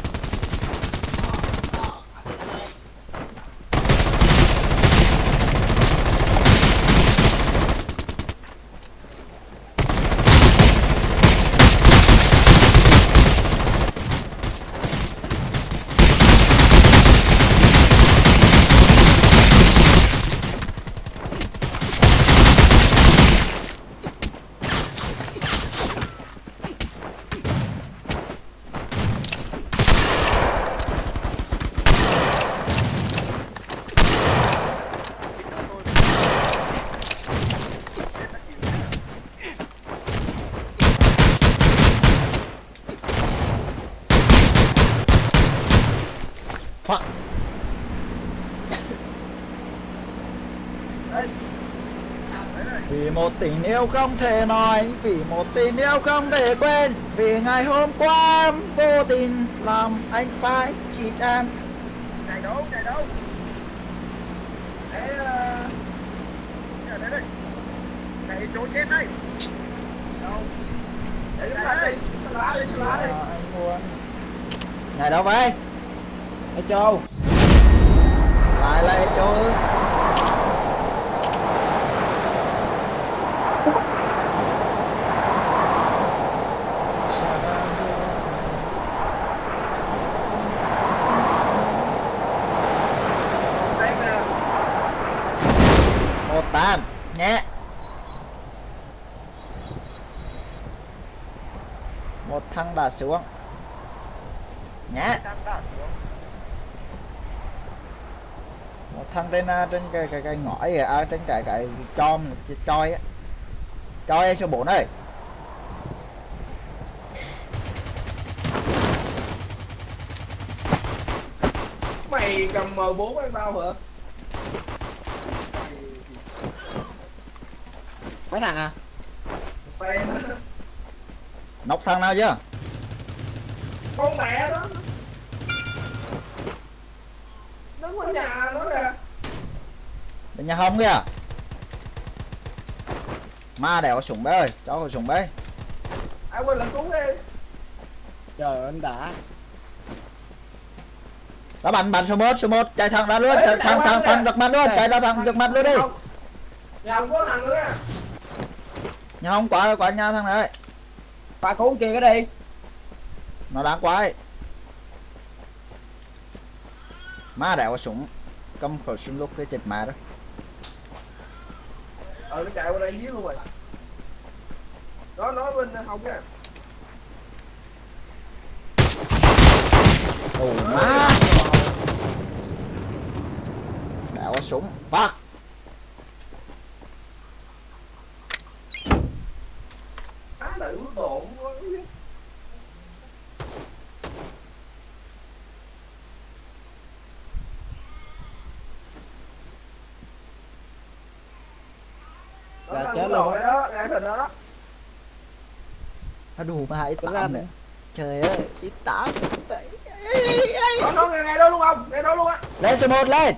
Fuck. Vì một tình yêu không thể nói, vì một tình yêu không thể quên, vì ngày hôm qua em vô tình làm anh phải chịt em. Này đâu? Để đây. Này chỗ chết đây. Đâu? Để chúng ta đi, lá đi. Anh muốn. Này đâu vậy? Ê Châu. Lại Châu. Một tám nhé. Một thằng đã xuống nhé. Một thằng trên cái ngõi à, trên cái choi á, choi số 4 ơi. Mày cầm M4 với tao hả? Mấy thằng à? Mày Nóc thằng nào chưa? con mẹ đó. Nó ở nhà nó nè. Bên nhà Hồng kìa. Ma đẻo súng bé ơi, cháu có súng bé. Ai quên lần cứu đi. Trời ơi anh đã. Đó bắn số 1 chạy thằng ra luôn, thằng giật mặt luôn, chạy ra thằng giật mặt luôn đi. Nhà không có thằng nữa nè. Nhà Hồng quả nhà thằng này. Phải cứu kia cái đi. Nó đáng quá ấy. Ma đẻo súng, cầm khẩu súng lúc cái chết mẹ đó. Nó chạy qua đây giết luôn rồi. Đó nói bên Hồng kìa. Ồ má. Đẻo súng, fuck. Á lại ướt độn quá. Là chết luôn á. Đó, ngay hình đó. Nó đủ mà hãy Ra tạm nè. nữa. Trời ơi, ít 8. Nó ngay đó luôn không? Ngay đó luôn á. Lên số 1 lên.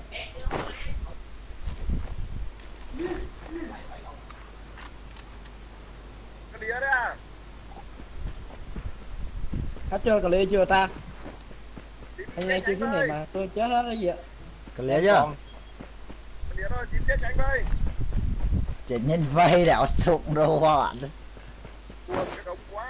Cái đĩa đấy à. Hết chưa clear chưa ta? Anh nghe chưa kiếm này mà tôi chết hết cái gì ạ? Clear chưa? Cái đĩa đó chìm chết nhanh đây. Chỉ nhân vây đẻo súng đồ bạn. Buồn cái đông quá.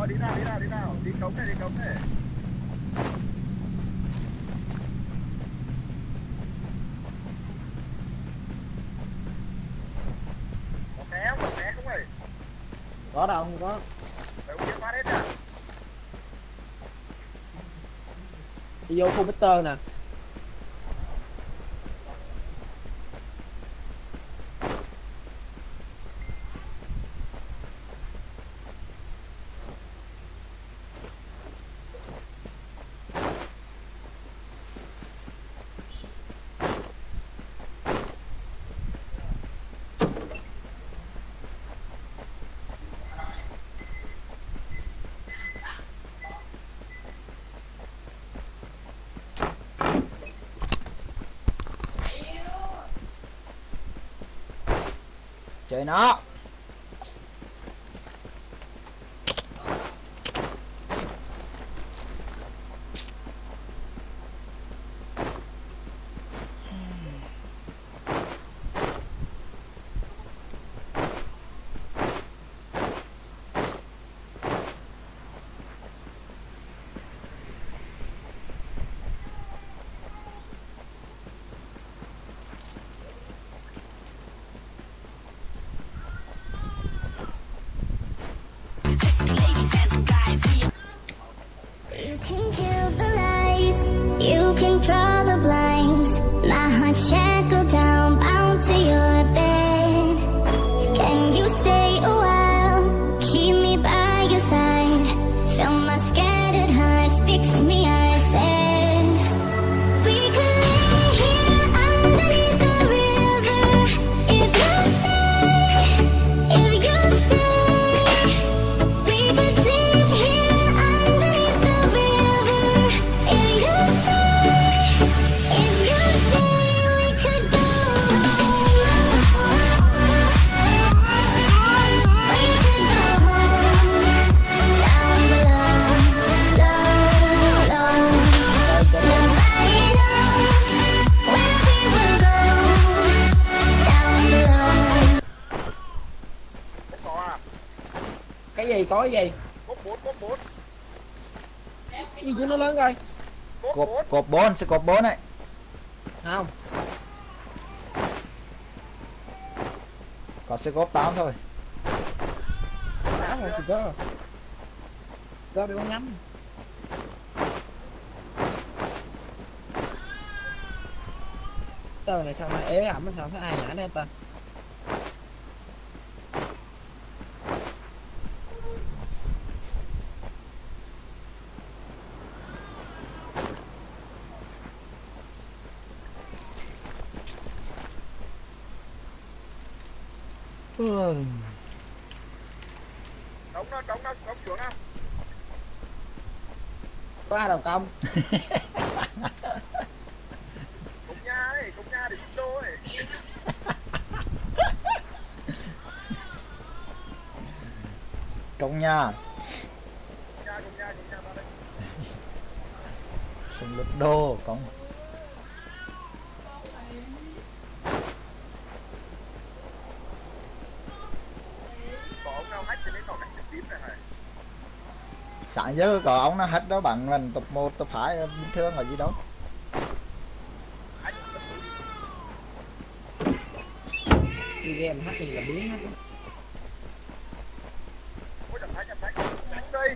đi nào, đi cống này, Có xe không ơi? Có đâu, không có. Đâu kia phát hết à? Đi vô khu Peter nè. Chơi nó. You can kill the lights, you can draw the blinds. My heart shackled down, bound to your bed. Can you stay a while? Keep me by your side. Fill my scattered heart, fix me, I said. We could lay here underneath the river. If you stay, we could sleep here underneath the river. If you stay, we could go home. We could go home, down below, low, low. Nobody knows where we will go, down below. Có à? Cái gì, có cái gì? Cốt 4. Cái gì chứ nó lớn coi. Cột 4, sẽ cột 4 đấy. Không. Còn sẽ cột 8 thôi. Đá rồi chỉ có. Có bị con nhắm. Tờ này sao mà ế ẩm, sao thấy ai nhả đây ta? Cống xuống nào. Có ai đầu công? Cống nha để xin đô ấy. Công nha. Cống nha vào đây. Sùng lực đô công. Có ông nào hack thì đến có cảnh trực tiếp này. Sáng giờ có ông nó hết đó bạn mình tập 1 tập 2 bình thường là gì đâu. Đi game hát gì là biến hết. Ôi chẳng thấy đánh đây.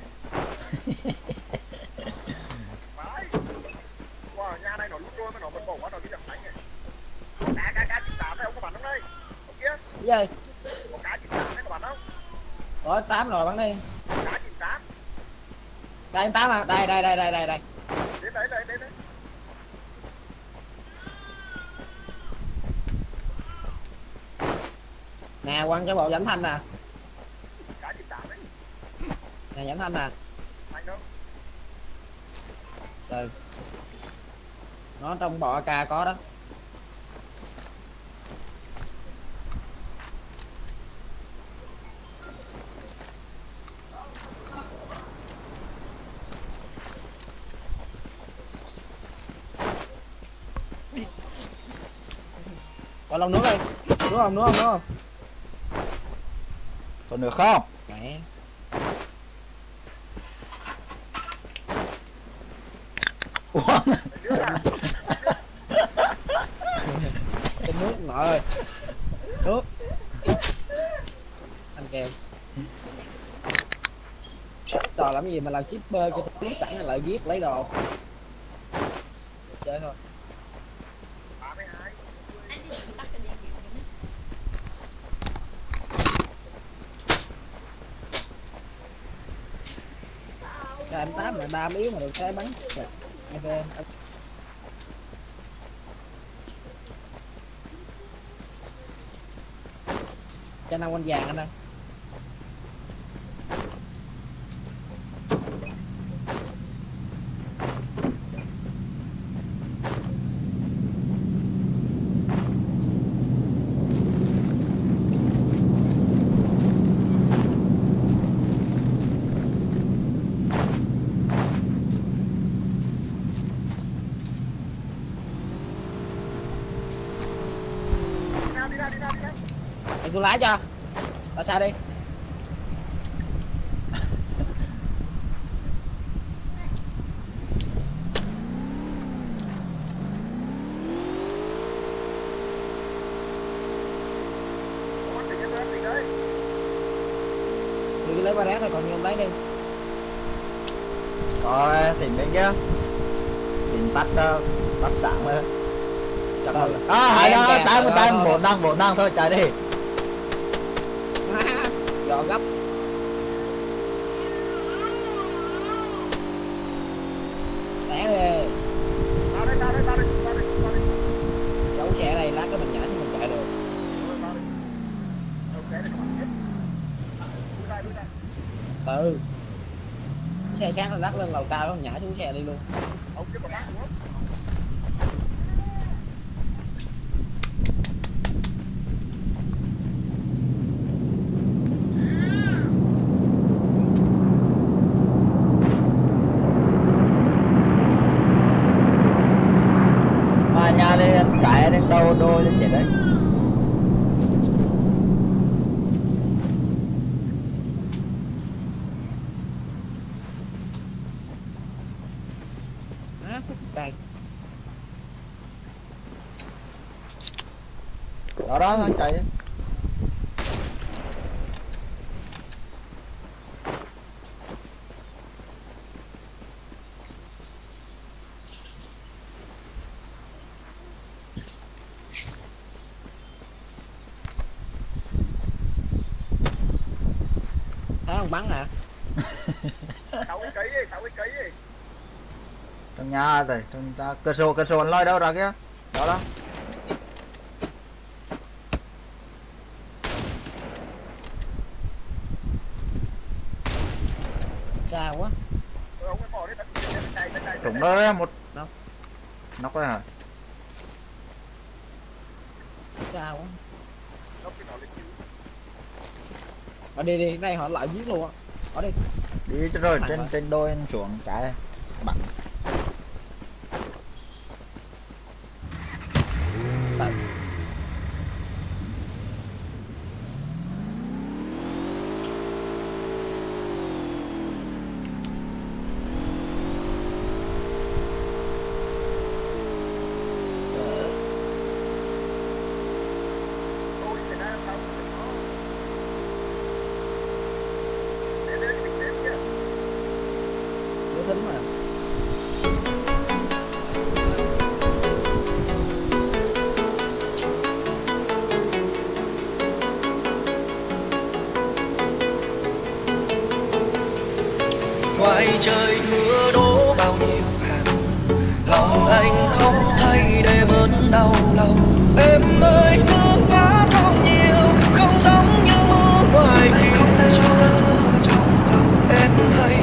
Phải. Wow, nhà này nó lút rồi mà nó vẫn bỏ quá nó đi chẳng đánh này. Cá 98 này ông có bắn không đây? Ông kia. Cái gì? Có cá 98 này có bắn không? Có 8 rồi bắn đi. Cá 98. Đây 8 à? Đây. Đến đấy. Nè, quăng cho bộ giảm thanh nè. Cá 98 đấy. Nè giảm thanh nè. Anh đâu? Từ. Nó trong bộ AK có đó. Còn lòng nước đi. Nước không? Còn được không? Mẹ. Uống. Cái nước nội ơi. Nước. Ăn kèm. Trò làm gì mà làm shipper cho tôi sẵn là lợi giết lấy đồ. Chơi thôi. Cái anh tám là đam yếu mà được cái bắn. Ok. Cho 5 con vàng anh ơi. Để tôi lái cho. Tại sao đi? Tôi lấy ba rác thôi, còn nhiều lấy đi. Rồi thì bên kia tìm tắt sẵn rồi. Chắc là hay đó, tám bộ năng thôi chạy đi. Dọn gấp. Té ghê. Tao đây. Giấu xe đây, lát cái mình nhả xuống mình chạy được. Từ xe sáng là lắc lên lầu cao đó, nhả xuống xe đi luôn. Mà nhà đi chạy đến đâu đôi đến vậy đấy. Đây. Đó nó chạy. Thấy không bắn hả? 60 kg đi. Trong nhà rồi, trong ta cơ sổ anh lôi đâu ra kia. Đó. Xa quá. Trúng đó một đâu. Nóc rồi hả? Xa quá. Ở đi, đây họ lại giết luôn á. Ở đi. Đi rồi trên đôi anh xuống chạy bắn. Tính mà. Ngoài trời mưa đổ bao nhiêu hạt, lòng anh không thay để bớt đau lòng. Em ơi nước mắt không nhiều, không giống như mưa ngoài kia cho em hãy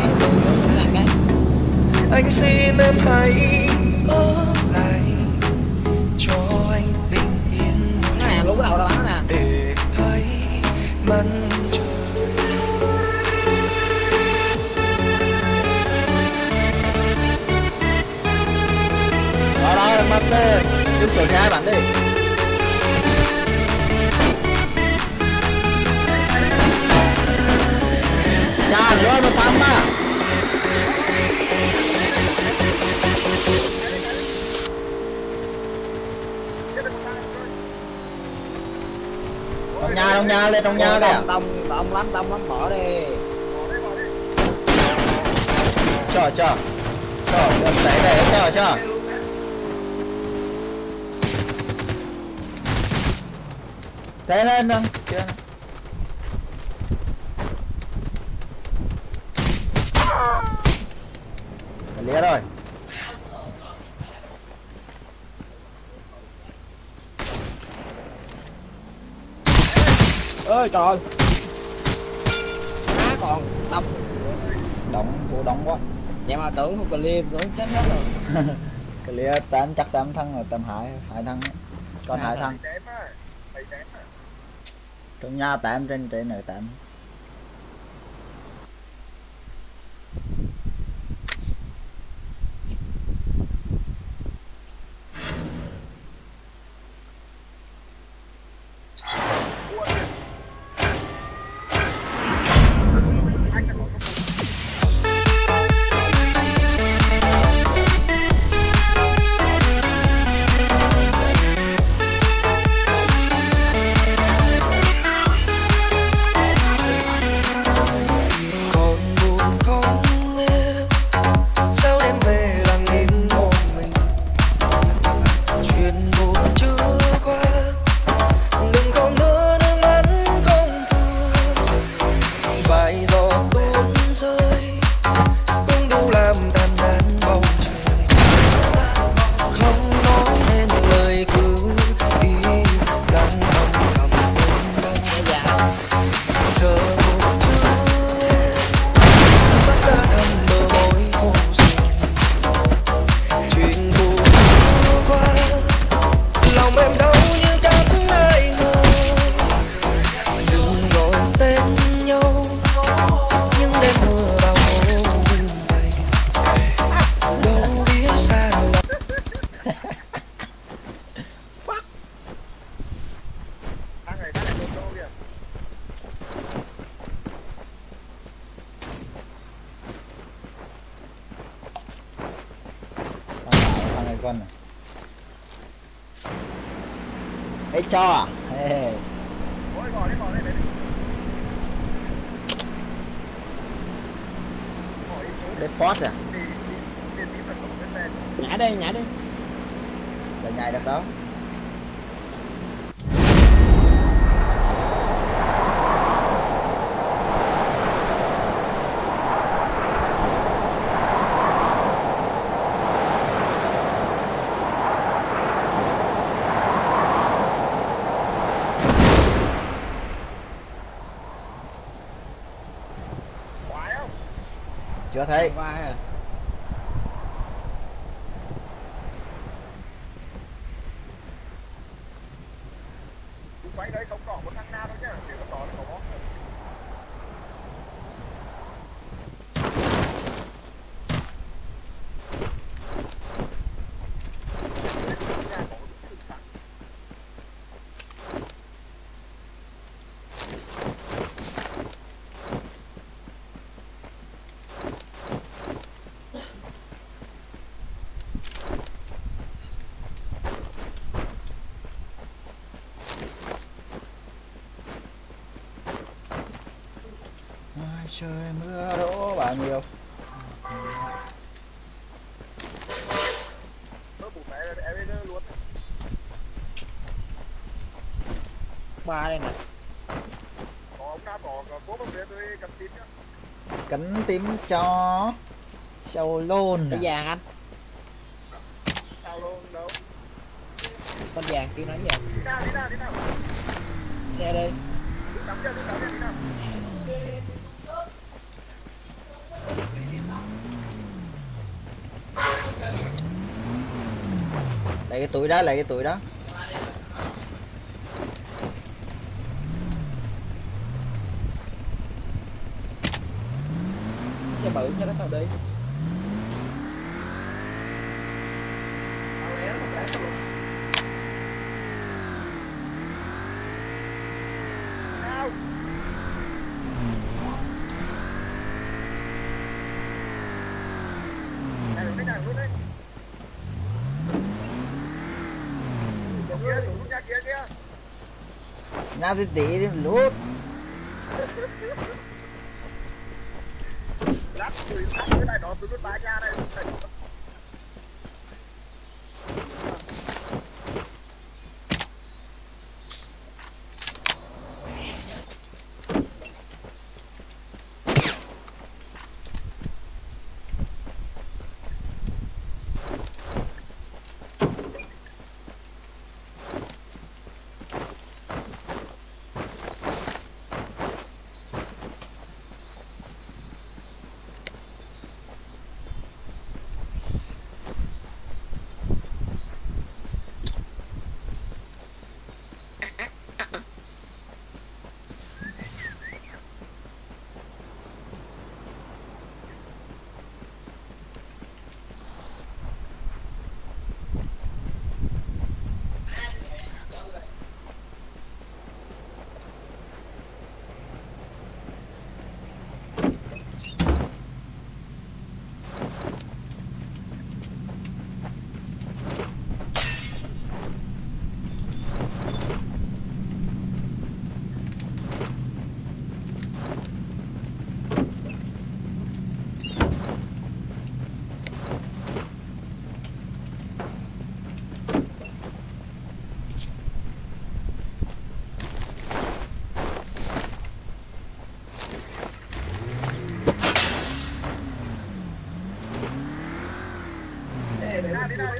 anh xin em hãy ở lại cho anh bình yên Nè, lúc đầu đó nè. để thấy mặt trời. Đó mặt đi, đứng chỗ nhà bạn đi. Nhà rồi mà tắm mà. Trong nhà lên trong nhà kìa. Đông lắm mở đi. Chờ để chờ. Thế lên nè. Chưa. Lía rồi. Ơi trời. Má còn Đóng quá. Vậy mà tưởng không cần liêm tưởng chết hết rồi. Clear 8 chắc 8 thăng rồi, tầm hai thăng. Còn 2 thăng. Trong nhà 8 trên này 8. Con này. Ê cho à? Ê. Để post à? Nhảy đi. Là nhảy được đó. Chưa thấy. Quanh đấy không có một thằng nào đâu nhá, chỉ có tỏ nó có. Trời mưa đổ bao nhiêu. Ba đây nè. Cánh tím cho sâu lôn. Cái vàng anh. Sao luôn đâu. Con vàng kêu nói vàng. Đi nào. Xe đi. Đi nào. Lấy cái túi đó. Xe bự xe đó sao đi. Nào thì tí đi lút. Lát người cái này đó tôi bá ra đây. Đi nào.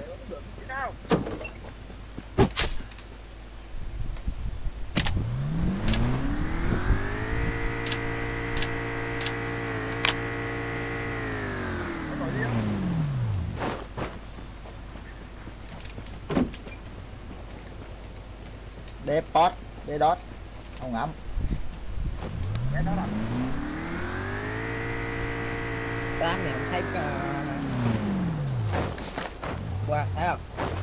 Depot, Dedot. Không ngắm. Tám này không thấy qua thấy không?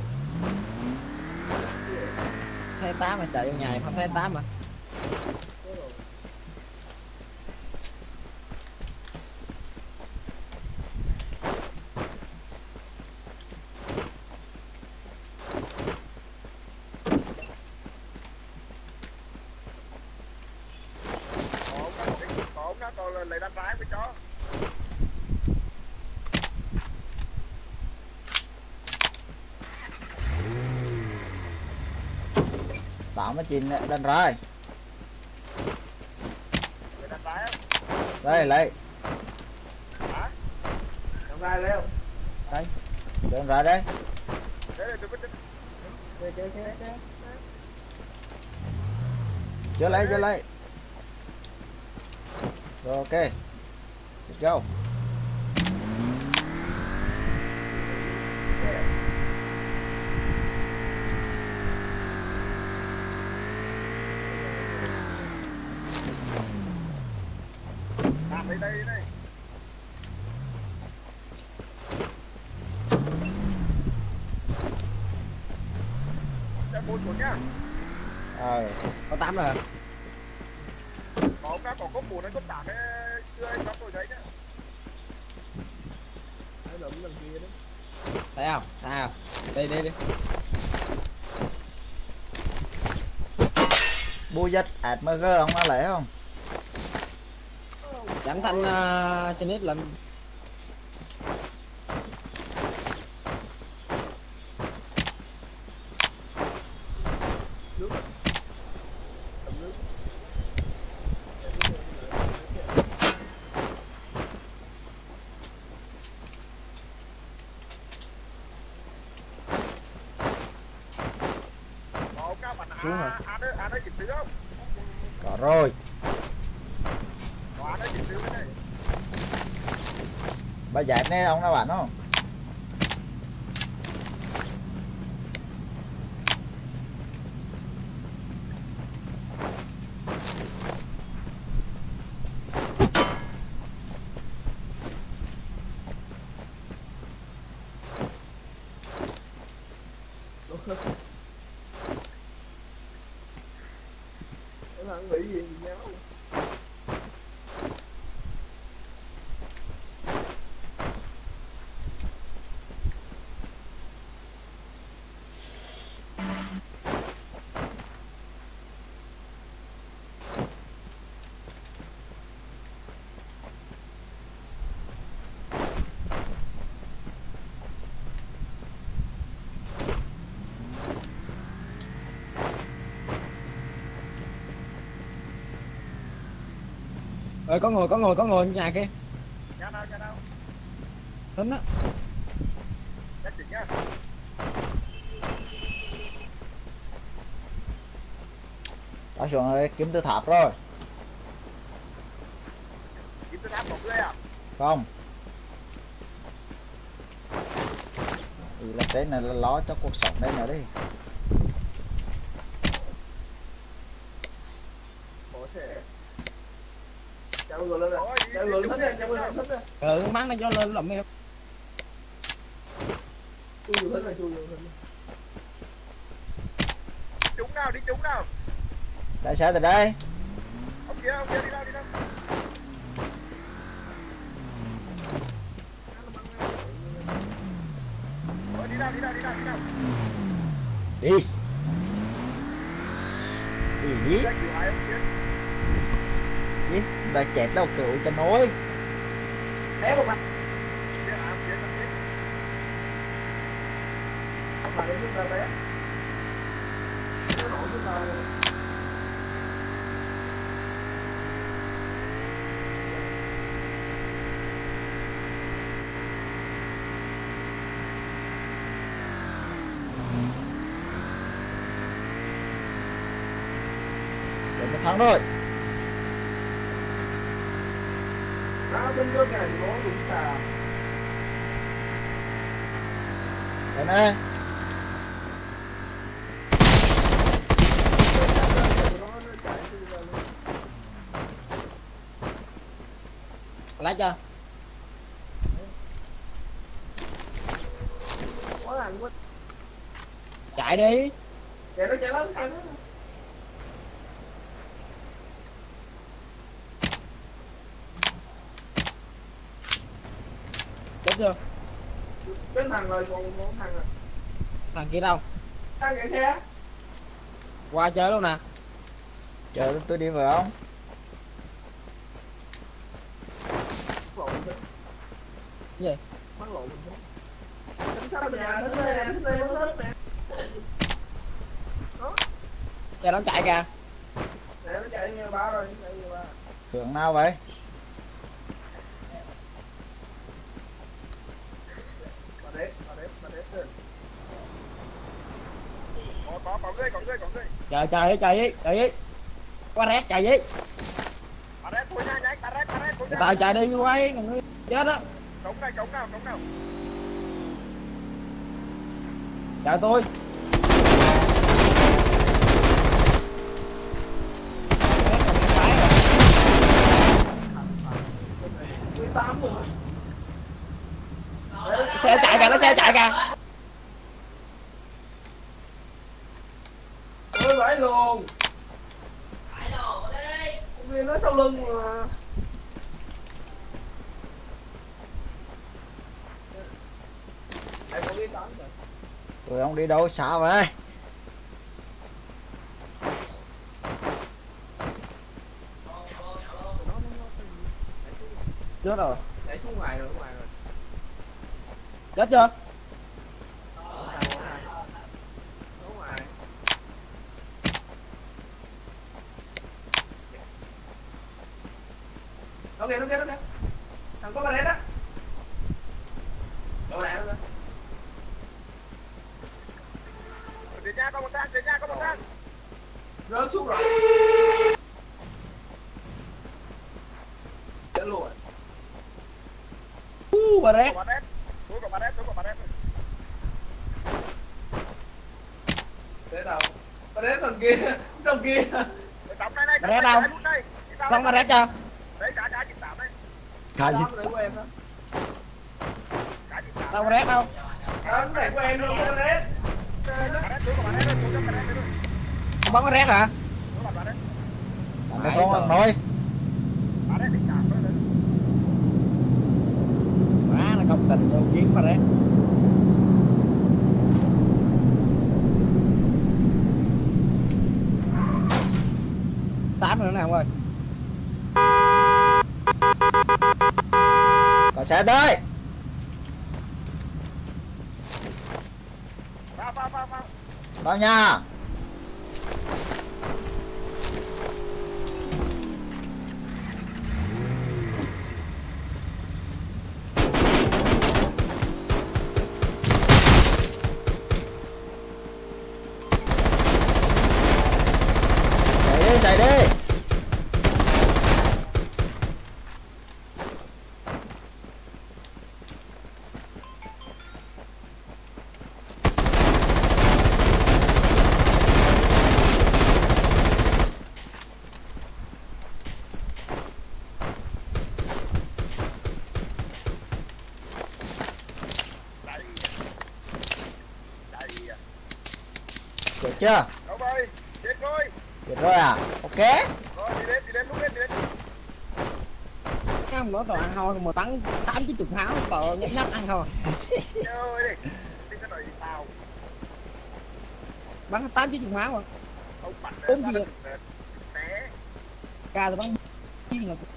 Thấy 8 mà chạy vô nhà không thấy 8 mà. Còn lấy đàn trái với chó. Tao mới chín đàn rồi. Lấy đàn trái không? Đây lấy. Hả? Không ra leo. Đây. Đàn ra đây. Đây tôi biết. Chưa lấy. Rồi ok. Let's go. Đây. Cho mua xuống nhá. Có 8 rồi. Có cốc bùn hay cốc tảng ấy chưa anh đóng rồi đấy nhá. Đấy là lần kia đấy. Thấy không? Sao? Đi. Bu dắt AdMG ông nó lẽ không? Giảm thanh Snit làm xuống rồi. Ăn đấy chỉnh thứ không? Có rồi. Ăn đấy chỉnh thứ này. Bà giải này ông nào bạn không? Thằng bị gì nhau. Có người nhà kia. Nhà nào? Tính á. Chắc chỉnh nhá. Tao xuống rồi, kiếm từ tháp rồi. Kiếm từ tháp một ghê à? Không. Là cái này là lo cho cuộc sống đây nữa đi. Bộ xe. Chào người lên rồi. Chào người thích rồi, chào người thích rồi. Ừ, mắng nó cho lên làm em. Chui thích rồi, chui thích. Đi trúng nào. Tại sao từ đây? Ông kia đi đâu. Đi đâu. Đi. Đi. Chứ, ta chẹt đâu cựu cho nối. Đéo một mặt. Mà để chúng ta bé. Nó nổi chúng ta. Để một thắng rồi. Bên trước này nó đúng xà. Đây này. Lấy chưa? Quá lạnh quá. Chạy đi. Chạy nó sao đó. Chết chưa? Cái thằng rồi còn một thằng à. Thằng kia đâu? Thằng chạy xe. Qua chơi luôn nè. Chờ tôi đi vào không? Gì? Bắn lộn mình thôi. Tính sao bây giờ thích đây nó thích nè. Cho nó chạy kìa. Để nó chạy như ba rồi, chạy như ba. Hướng nào vậy? Bà đếp lên. Còn ghê. Chạy đi. Qua rét chạy đi. Bà rét thôi nha, nhanh, bà rét. Người ta chạy đi quay, người chết á. Cổng nào. Chạy tôi. Xe chạy kìa, nó xe chạy kìa. Ôi vãi luôn. Vì nó sau lưng mà. Tụi ông đi đâu xa vậy? Chết rồi. Nhảy xuống ngoài rồi. Chết chưa? Nó kìa. Thằng có bà đét á. Đồ đạn rồi. Trên nhà có một thang. Rớt xuống rồi. Chết luôn rồi. Bà rét. Tôi có bà đét. Thế đâu? Bà đét thằng kia. Bà rét đâu? Không bà rét chưa? Đấy, cá 98 đấy. Cá gì? Đấy của em đó. Cá 98. Đâu bà rét đâu? Đó, cái này của em luôn, bà đét. Không bắn bà rét hả? Đây con thằng nói. Má nó công tình vô kiếm bà rét. Tám nữa nè ông ơi. Có xe tới. Vào nhà. chạy đi. Chết chưa? Đâu rồi? Chết rồi. Chết rồi à? Ok. Rồi đi lên lúc lên đi lên. Không có toàn ăn thôi mà bắn 80-90 pháo tờ nhấp nhấp ăn thôi. Chơi đi. Đi cái này sao? Bắn 80-90 pháo à. Không bắn. 4 gì? Xé. Ca thì bắn chi là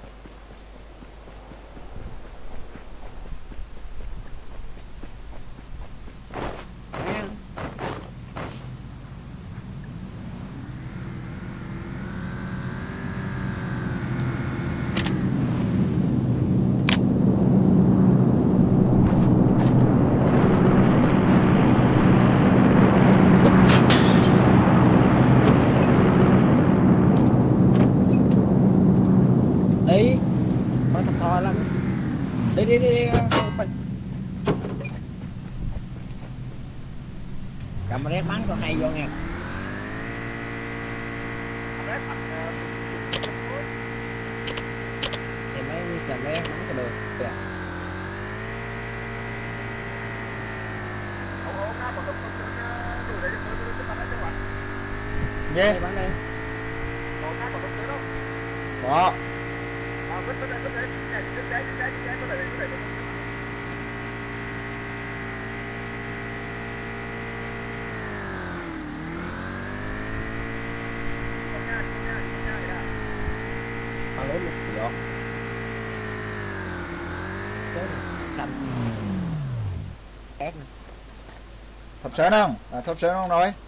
đi con thật thò lắm đi cầm rét bắn con hay vô nha thì mấy cầm rét bắn cái đường kìa Gì? bắn đi Có. con lớn luôn vô xanh ép nè Thập sơn không? À, thập sơn không rồi?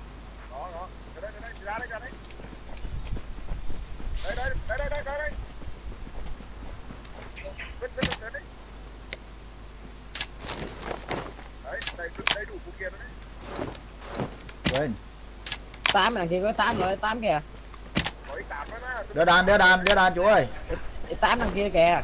Quên. 8 đằng kia có 8 rồi 8 kìa Đưa đàn chú ơi. 8 đằng kia kìa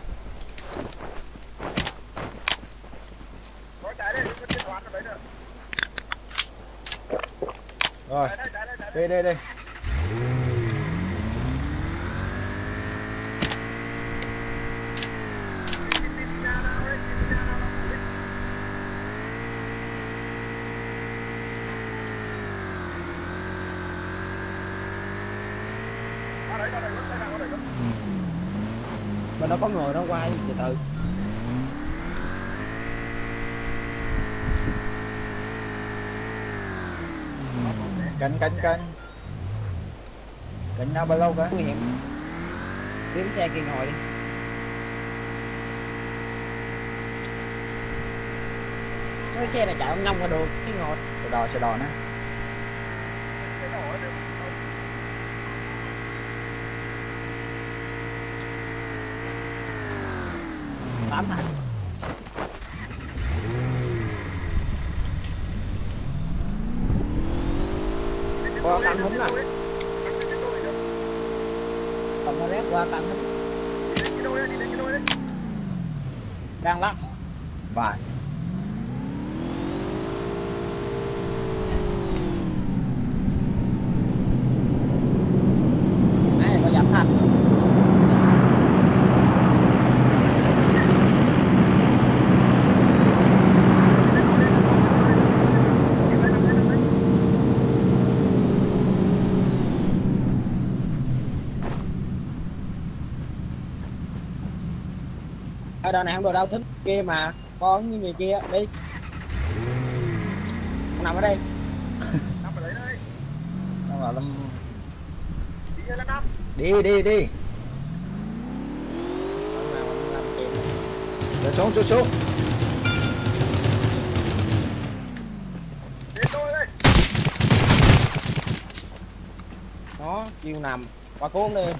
Rồi. Đi. bên đó có người nó quay từ từ Cánh nhau bao lâu cả? nguy hiểm kiếm xe kia ngồi đi cái xe này chạy ông nông qua đường cái ngồi Xe đỏ nè. tám thằng qua tăng húm nè cầm nó rét qua tăng húm đang lắc Vài. này có giảm thành ở đâu này không đồ đâu thích kia mà con như người kia đi nằm ở đây Nó bảo Lâm đi. Rồi xuống. đó chiều nằm qua cuốn đi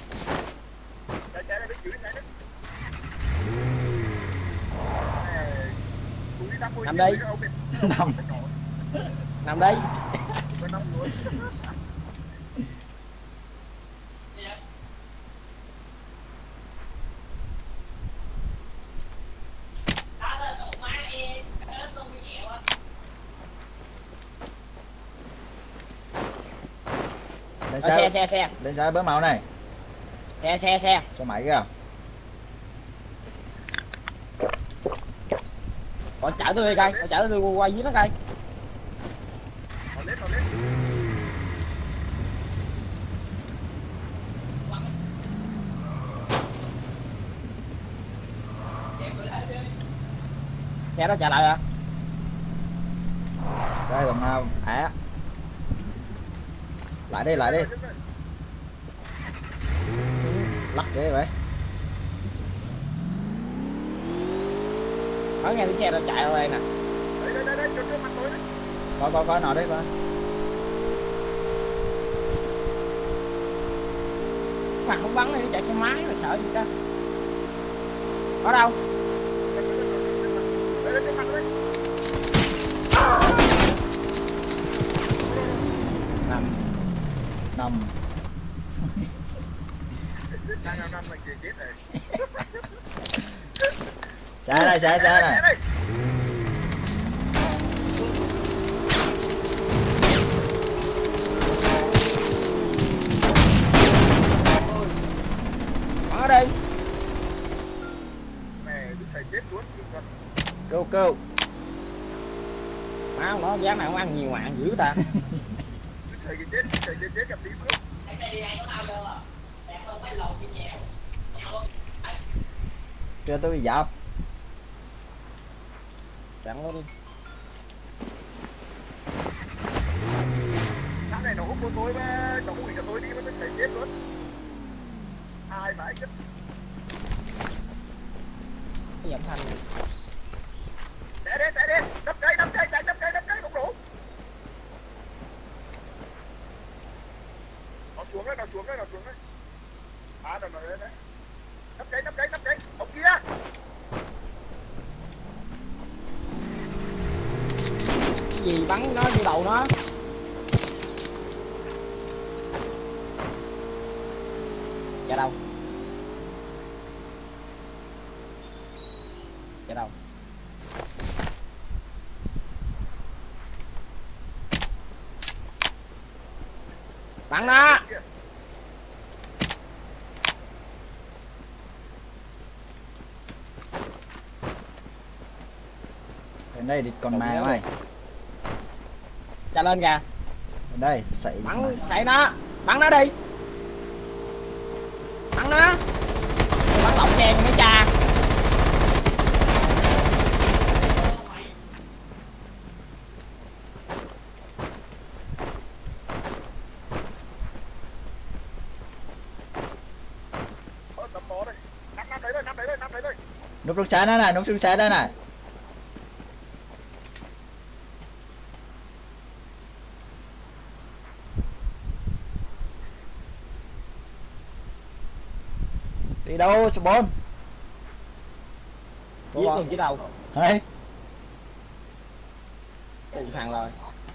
nằm đây nằm đây Lên xe. Lên xe bớ màu này. Xe. Xe máy kìa. Còn chở tôi đi coi, chở tôi qua dưới nó coi. Tao lên. Xe đó chạy lại hả? Đây còn nào? Lại đi. Lắc ghê vậy. Ở nghe cái xe nó chạy ở đây nè. Đây, cho mặt tôi đấy. Coi nào đấy coi. Mặt không bắn này, nó chạy xe máy mà sợ gì ta? Ở đâu? Đây, cho mặt tôi. Nằm. Đang năm này kìa chết này. Xe này. Ở đây. Mẹ tôi xài chết luôn. Câu. Má nó dám nào không ăn nhiều mạng dữ ta. Xài chết gặp tí phước. Chưa tôi bị dập. Chặn nó đi. Cái này nó hút của tôi mà, nó hút cho tôi đi mà tôi xài chết luôn. Ai mà chết. Cái giọng thanh này. Xe đi. Đập cây, không đủ. Nó xuống đấy. À, nó lên đấy. Đập cây. Ông kia. Cái gì bắn nó vô đầu nó. Chạy đâu? Bắn nó. Đến đây đi con ma mày. Chạy lên kìa. Đến đây xảy nó. Bắn nó đi. Bắn nó. Bắn lộn xe cho mấy cha. Núp xuống xe đó này. Đi đâu số 4? Giết luôn chứ đâu. Hey. Cùng thằng rồi.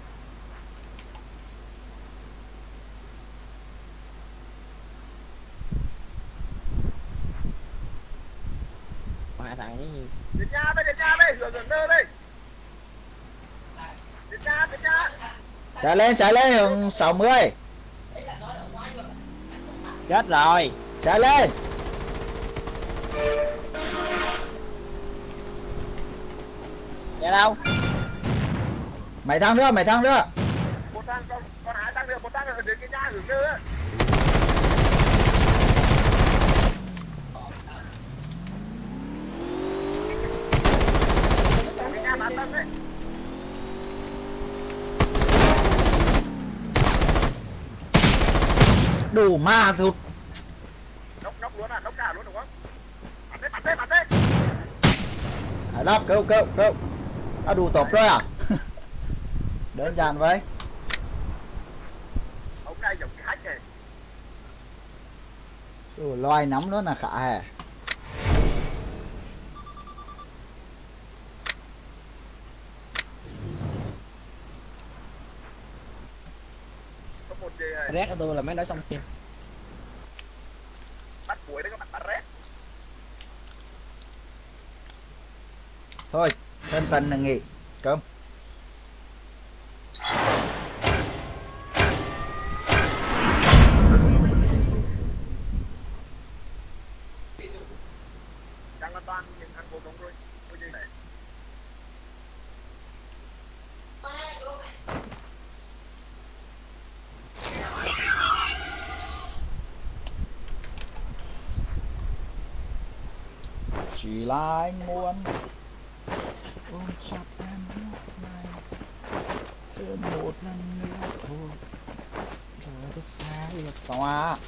Hai thằng với gì? Đến nhà đây, rồi nơ đây. Đến nhà. Xả lên hướng 60. Chết rồi. Xả lên. Xe đâu? Mày thăng nữa. Một thằng còn hai thằng nữa, một thằng ở đến cái nhà hướng nơ á. Cái nhà bán tân đấy. Đủ ma thụt. Nóc luôn à, nóc cả luôn đúng không? Bắn thế. Lắp câu. Đủ tộp rồi à? Đơn giản vậy. Ông này giống cái hack này. Loài nắm nó là khả hè. Rét của tôi là mấy đứa xong kia. Bắt cuối đấy các bạn, bắt rét. Thôi, thân là nghỉ. Cơm. Chỉ là anh muốn ôm chặt em lúc này thêm một lần nữa thôi rồi cái xa đi xóa.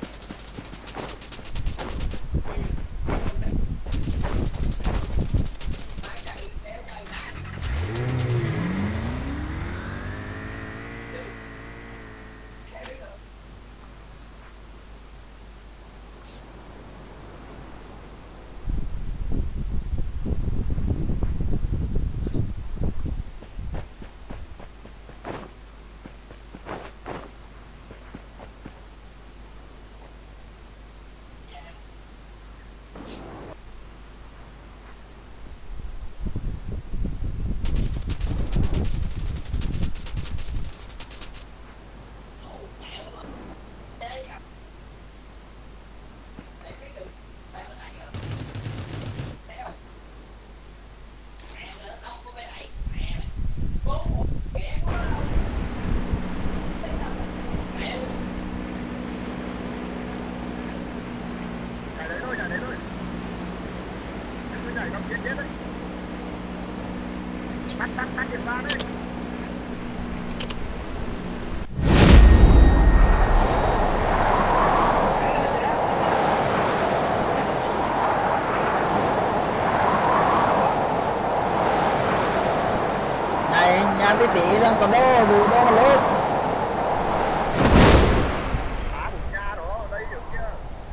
Nhà tí tí đang còn đô đủ đô mà lốt. Phá một nhà đó, đây được chưa?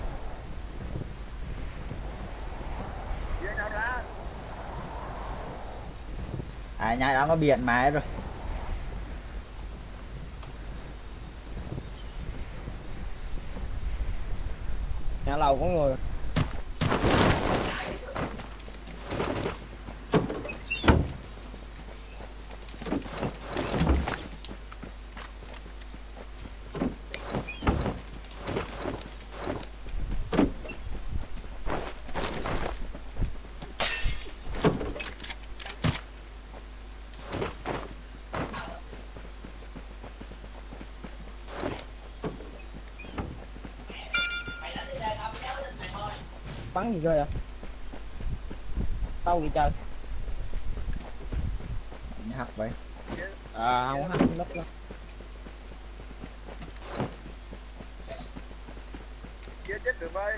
Chia nhau ra. Nhà đó có biển mái rồi. Nhà lầu có người. Bắn gì ghê vậy? Đâu vậy trời? Hấp vậy. À không hấp nấp lắm. Chia chết được vậy.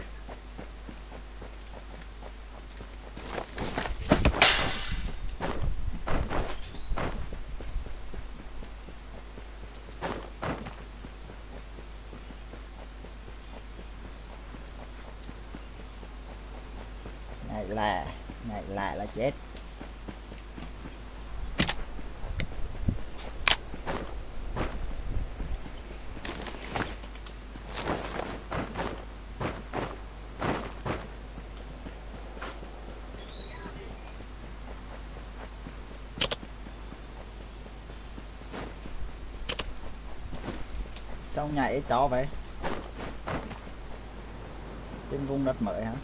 Này là chết. Sao nhảy chó vậy? Trên vùng đất mới hả?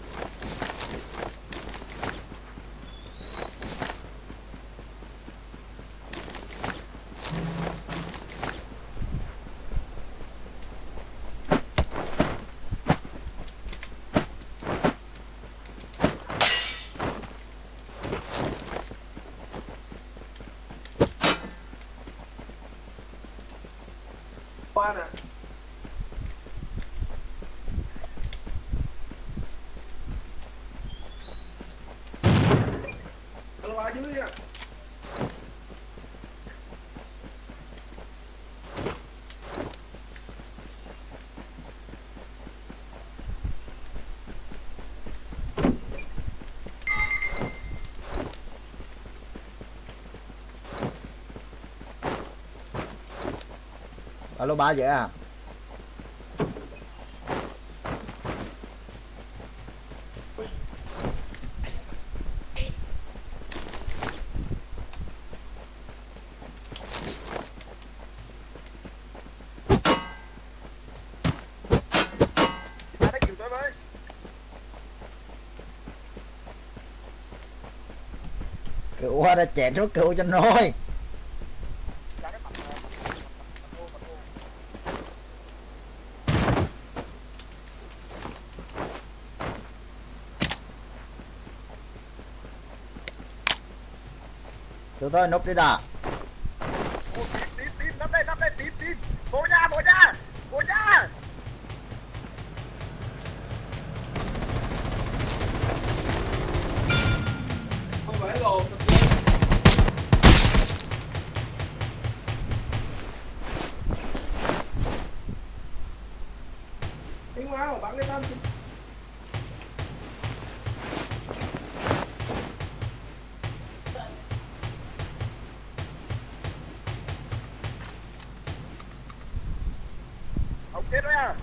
Qua nè. Qua dưới nha. Alo ba vậy à? Cứu ra chạy rút cứu cho rồi. Từ thôi núp đi đã. Ô, tím, nấp đây, tím. Vô nhà. Không phải lồn. Tiếng máu mà bắn cái tên. Ông chết rồi à.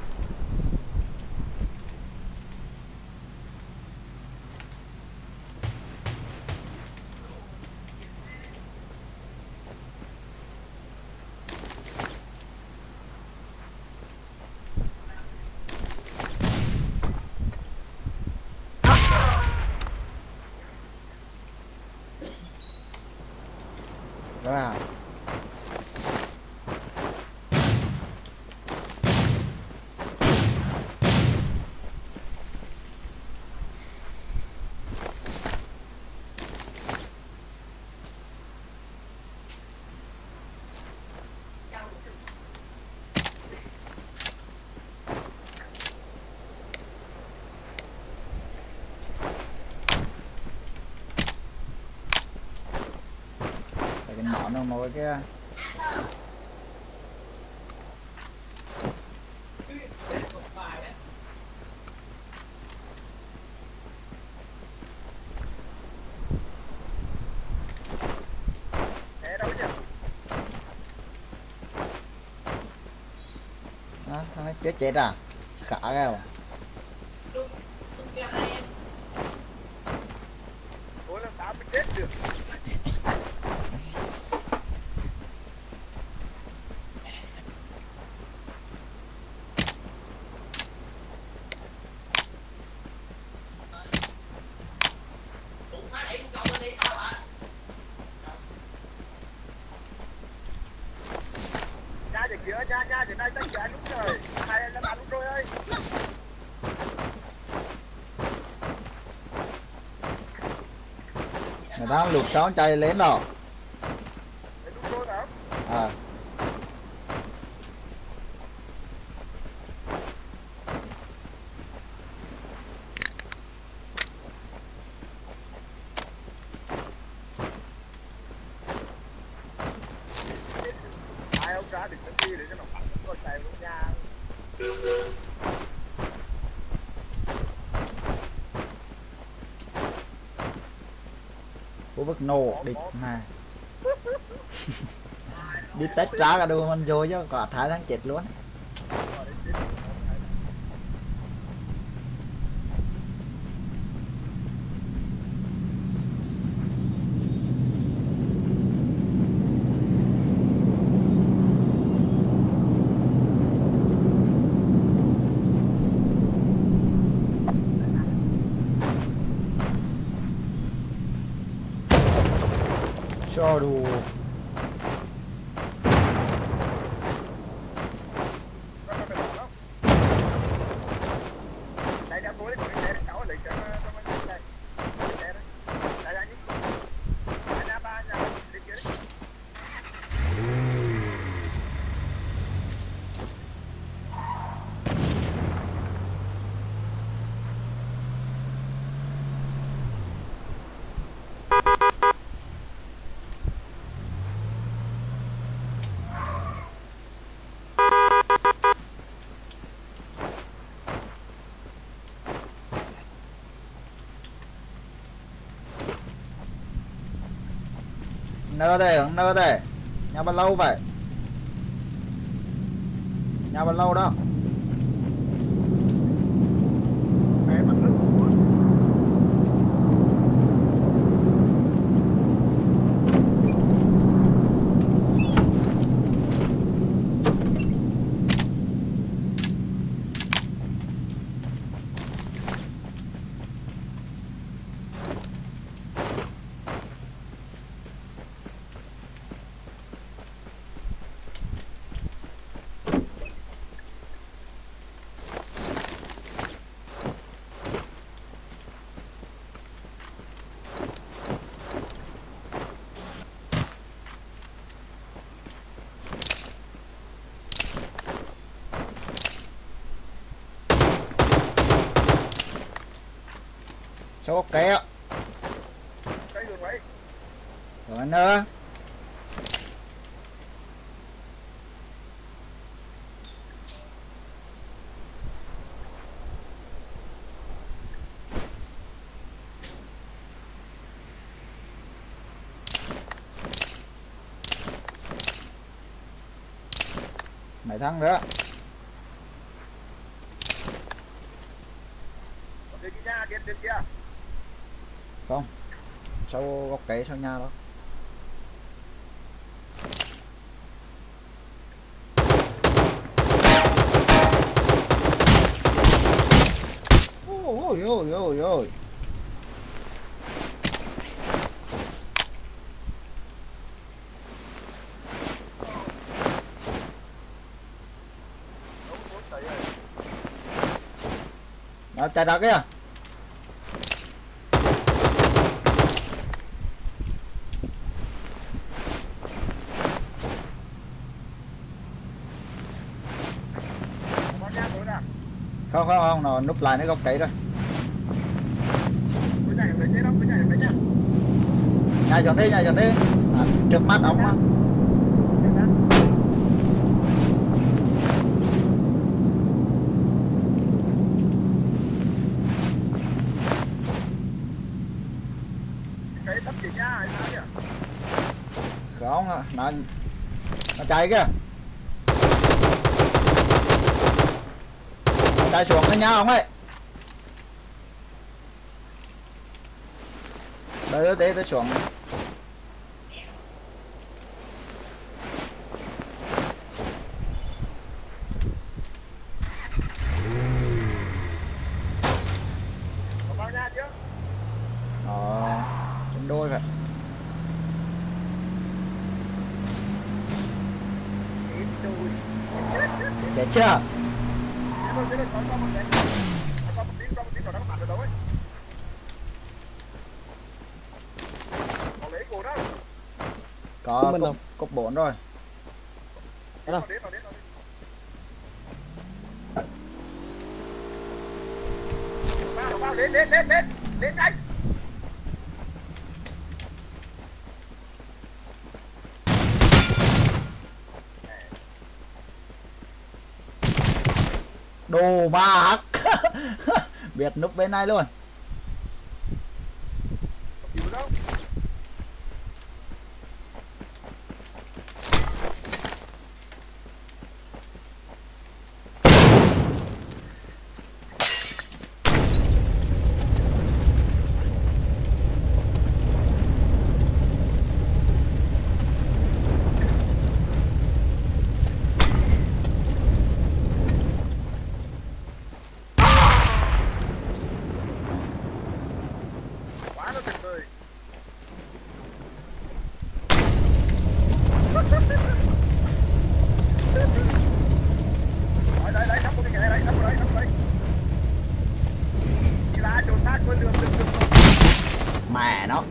Rồi à. Cái nọ nó ngồi kia. Thế đâu nhỉ? Đó, thằng ấy chết à? Cả kìa. Tôi làm sao mới chết được. Nha về kia, nha về đây tất cả lúc rồi. Hai là bạn lúc rồi ơi. Người ta lụt cháu chạy lên rồi. Để lúc rồi hả? À. Hai ông ra đừng có đi để cho nó bắn rồi chạy vào nhà. Khu vực nổ địch này. Đi tách ra cả đồ mình vô chứ có thái thằng chết luôn. Cho đủ. Đây ra tối còn xe cháu lấy xe đây. Xe đấy. Đây ra nhỉ. Nhà ba nhà đi kia đấy. Nơ đây. Nhà bao lâu vậy? Nhà bao lâu đó? Đấy mặt nước. Sau gốc cây á. Cây được vậy. Rồi nữa. Mấy thằng nữa. Đi nha, đi kia. Không. Sau gốc cây sau nhà đó. Ôi ôi ôi ôi. Nó chạy ra kìa. Không không không, nó núp lại nó gốc cây rồi. Nhảy xuống đi, nhảy xuống đi. À, trước mắt ông á. Không, nó chạy kìa. Nó chạy xuống cái nhà ông ấy. Đợi tới xuống. Trên đôi vậy. Chết chưa? Có cục 4 rồi. Đâu? Lên nhanh. Đồ ba hắc. Biết núp bên này luôn. Mẹ nó.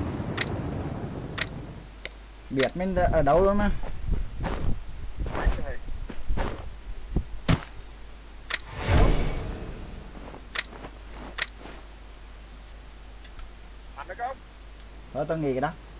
Biết mình ở đâu luôn mà. Thôi tôi nghĩ cái đó.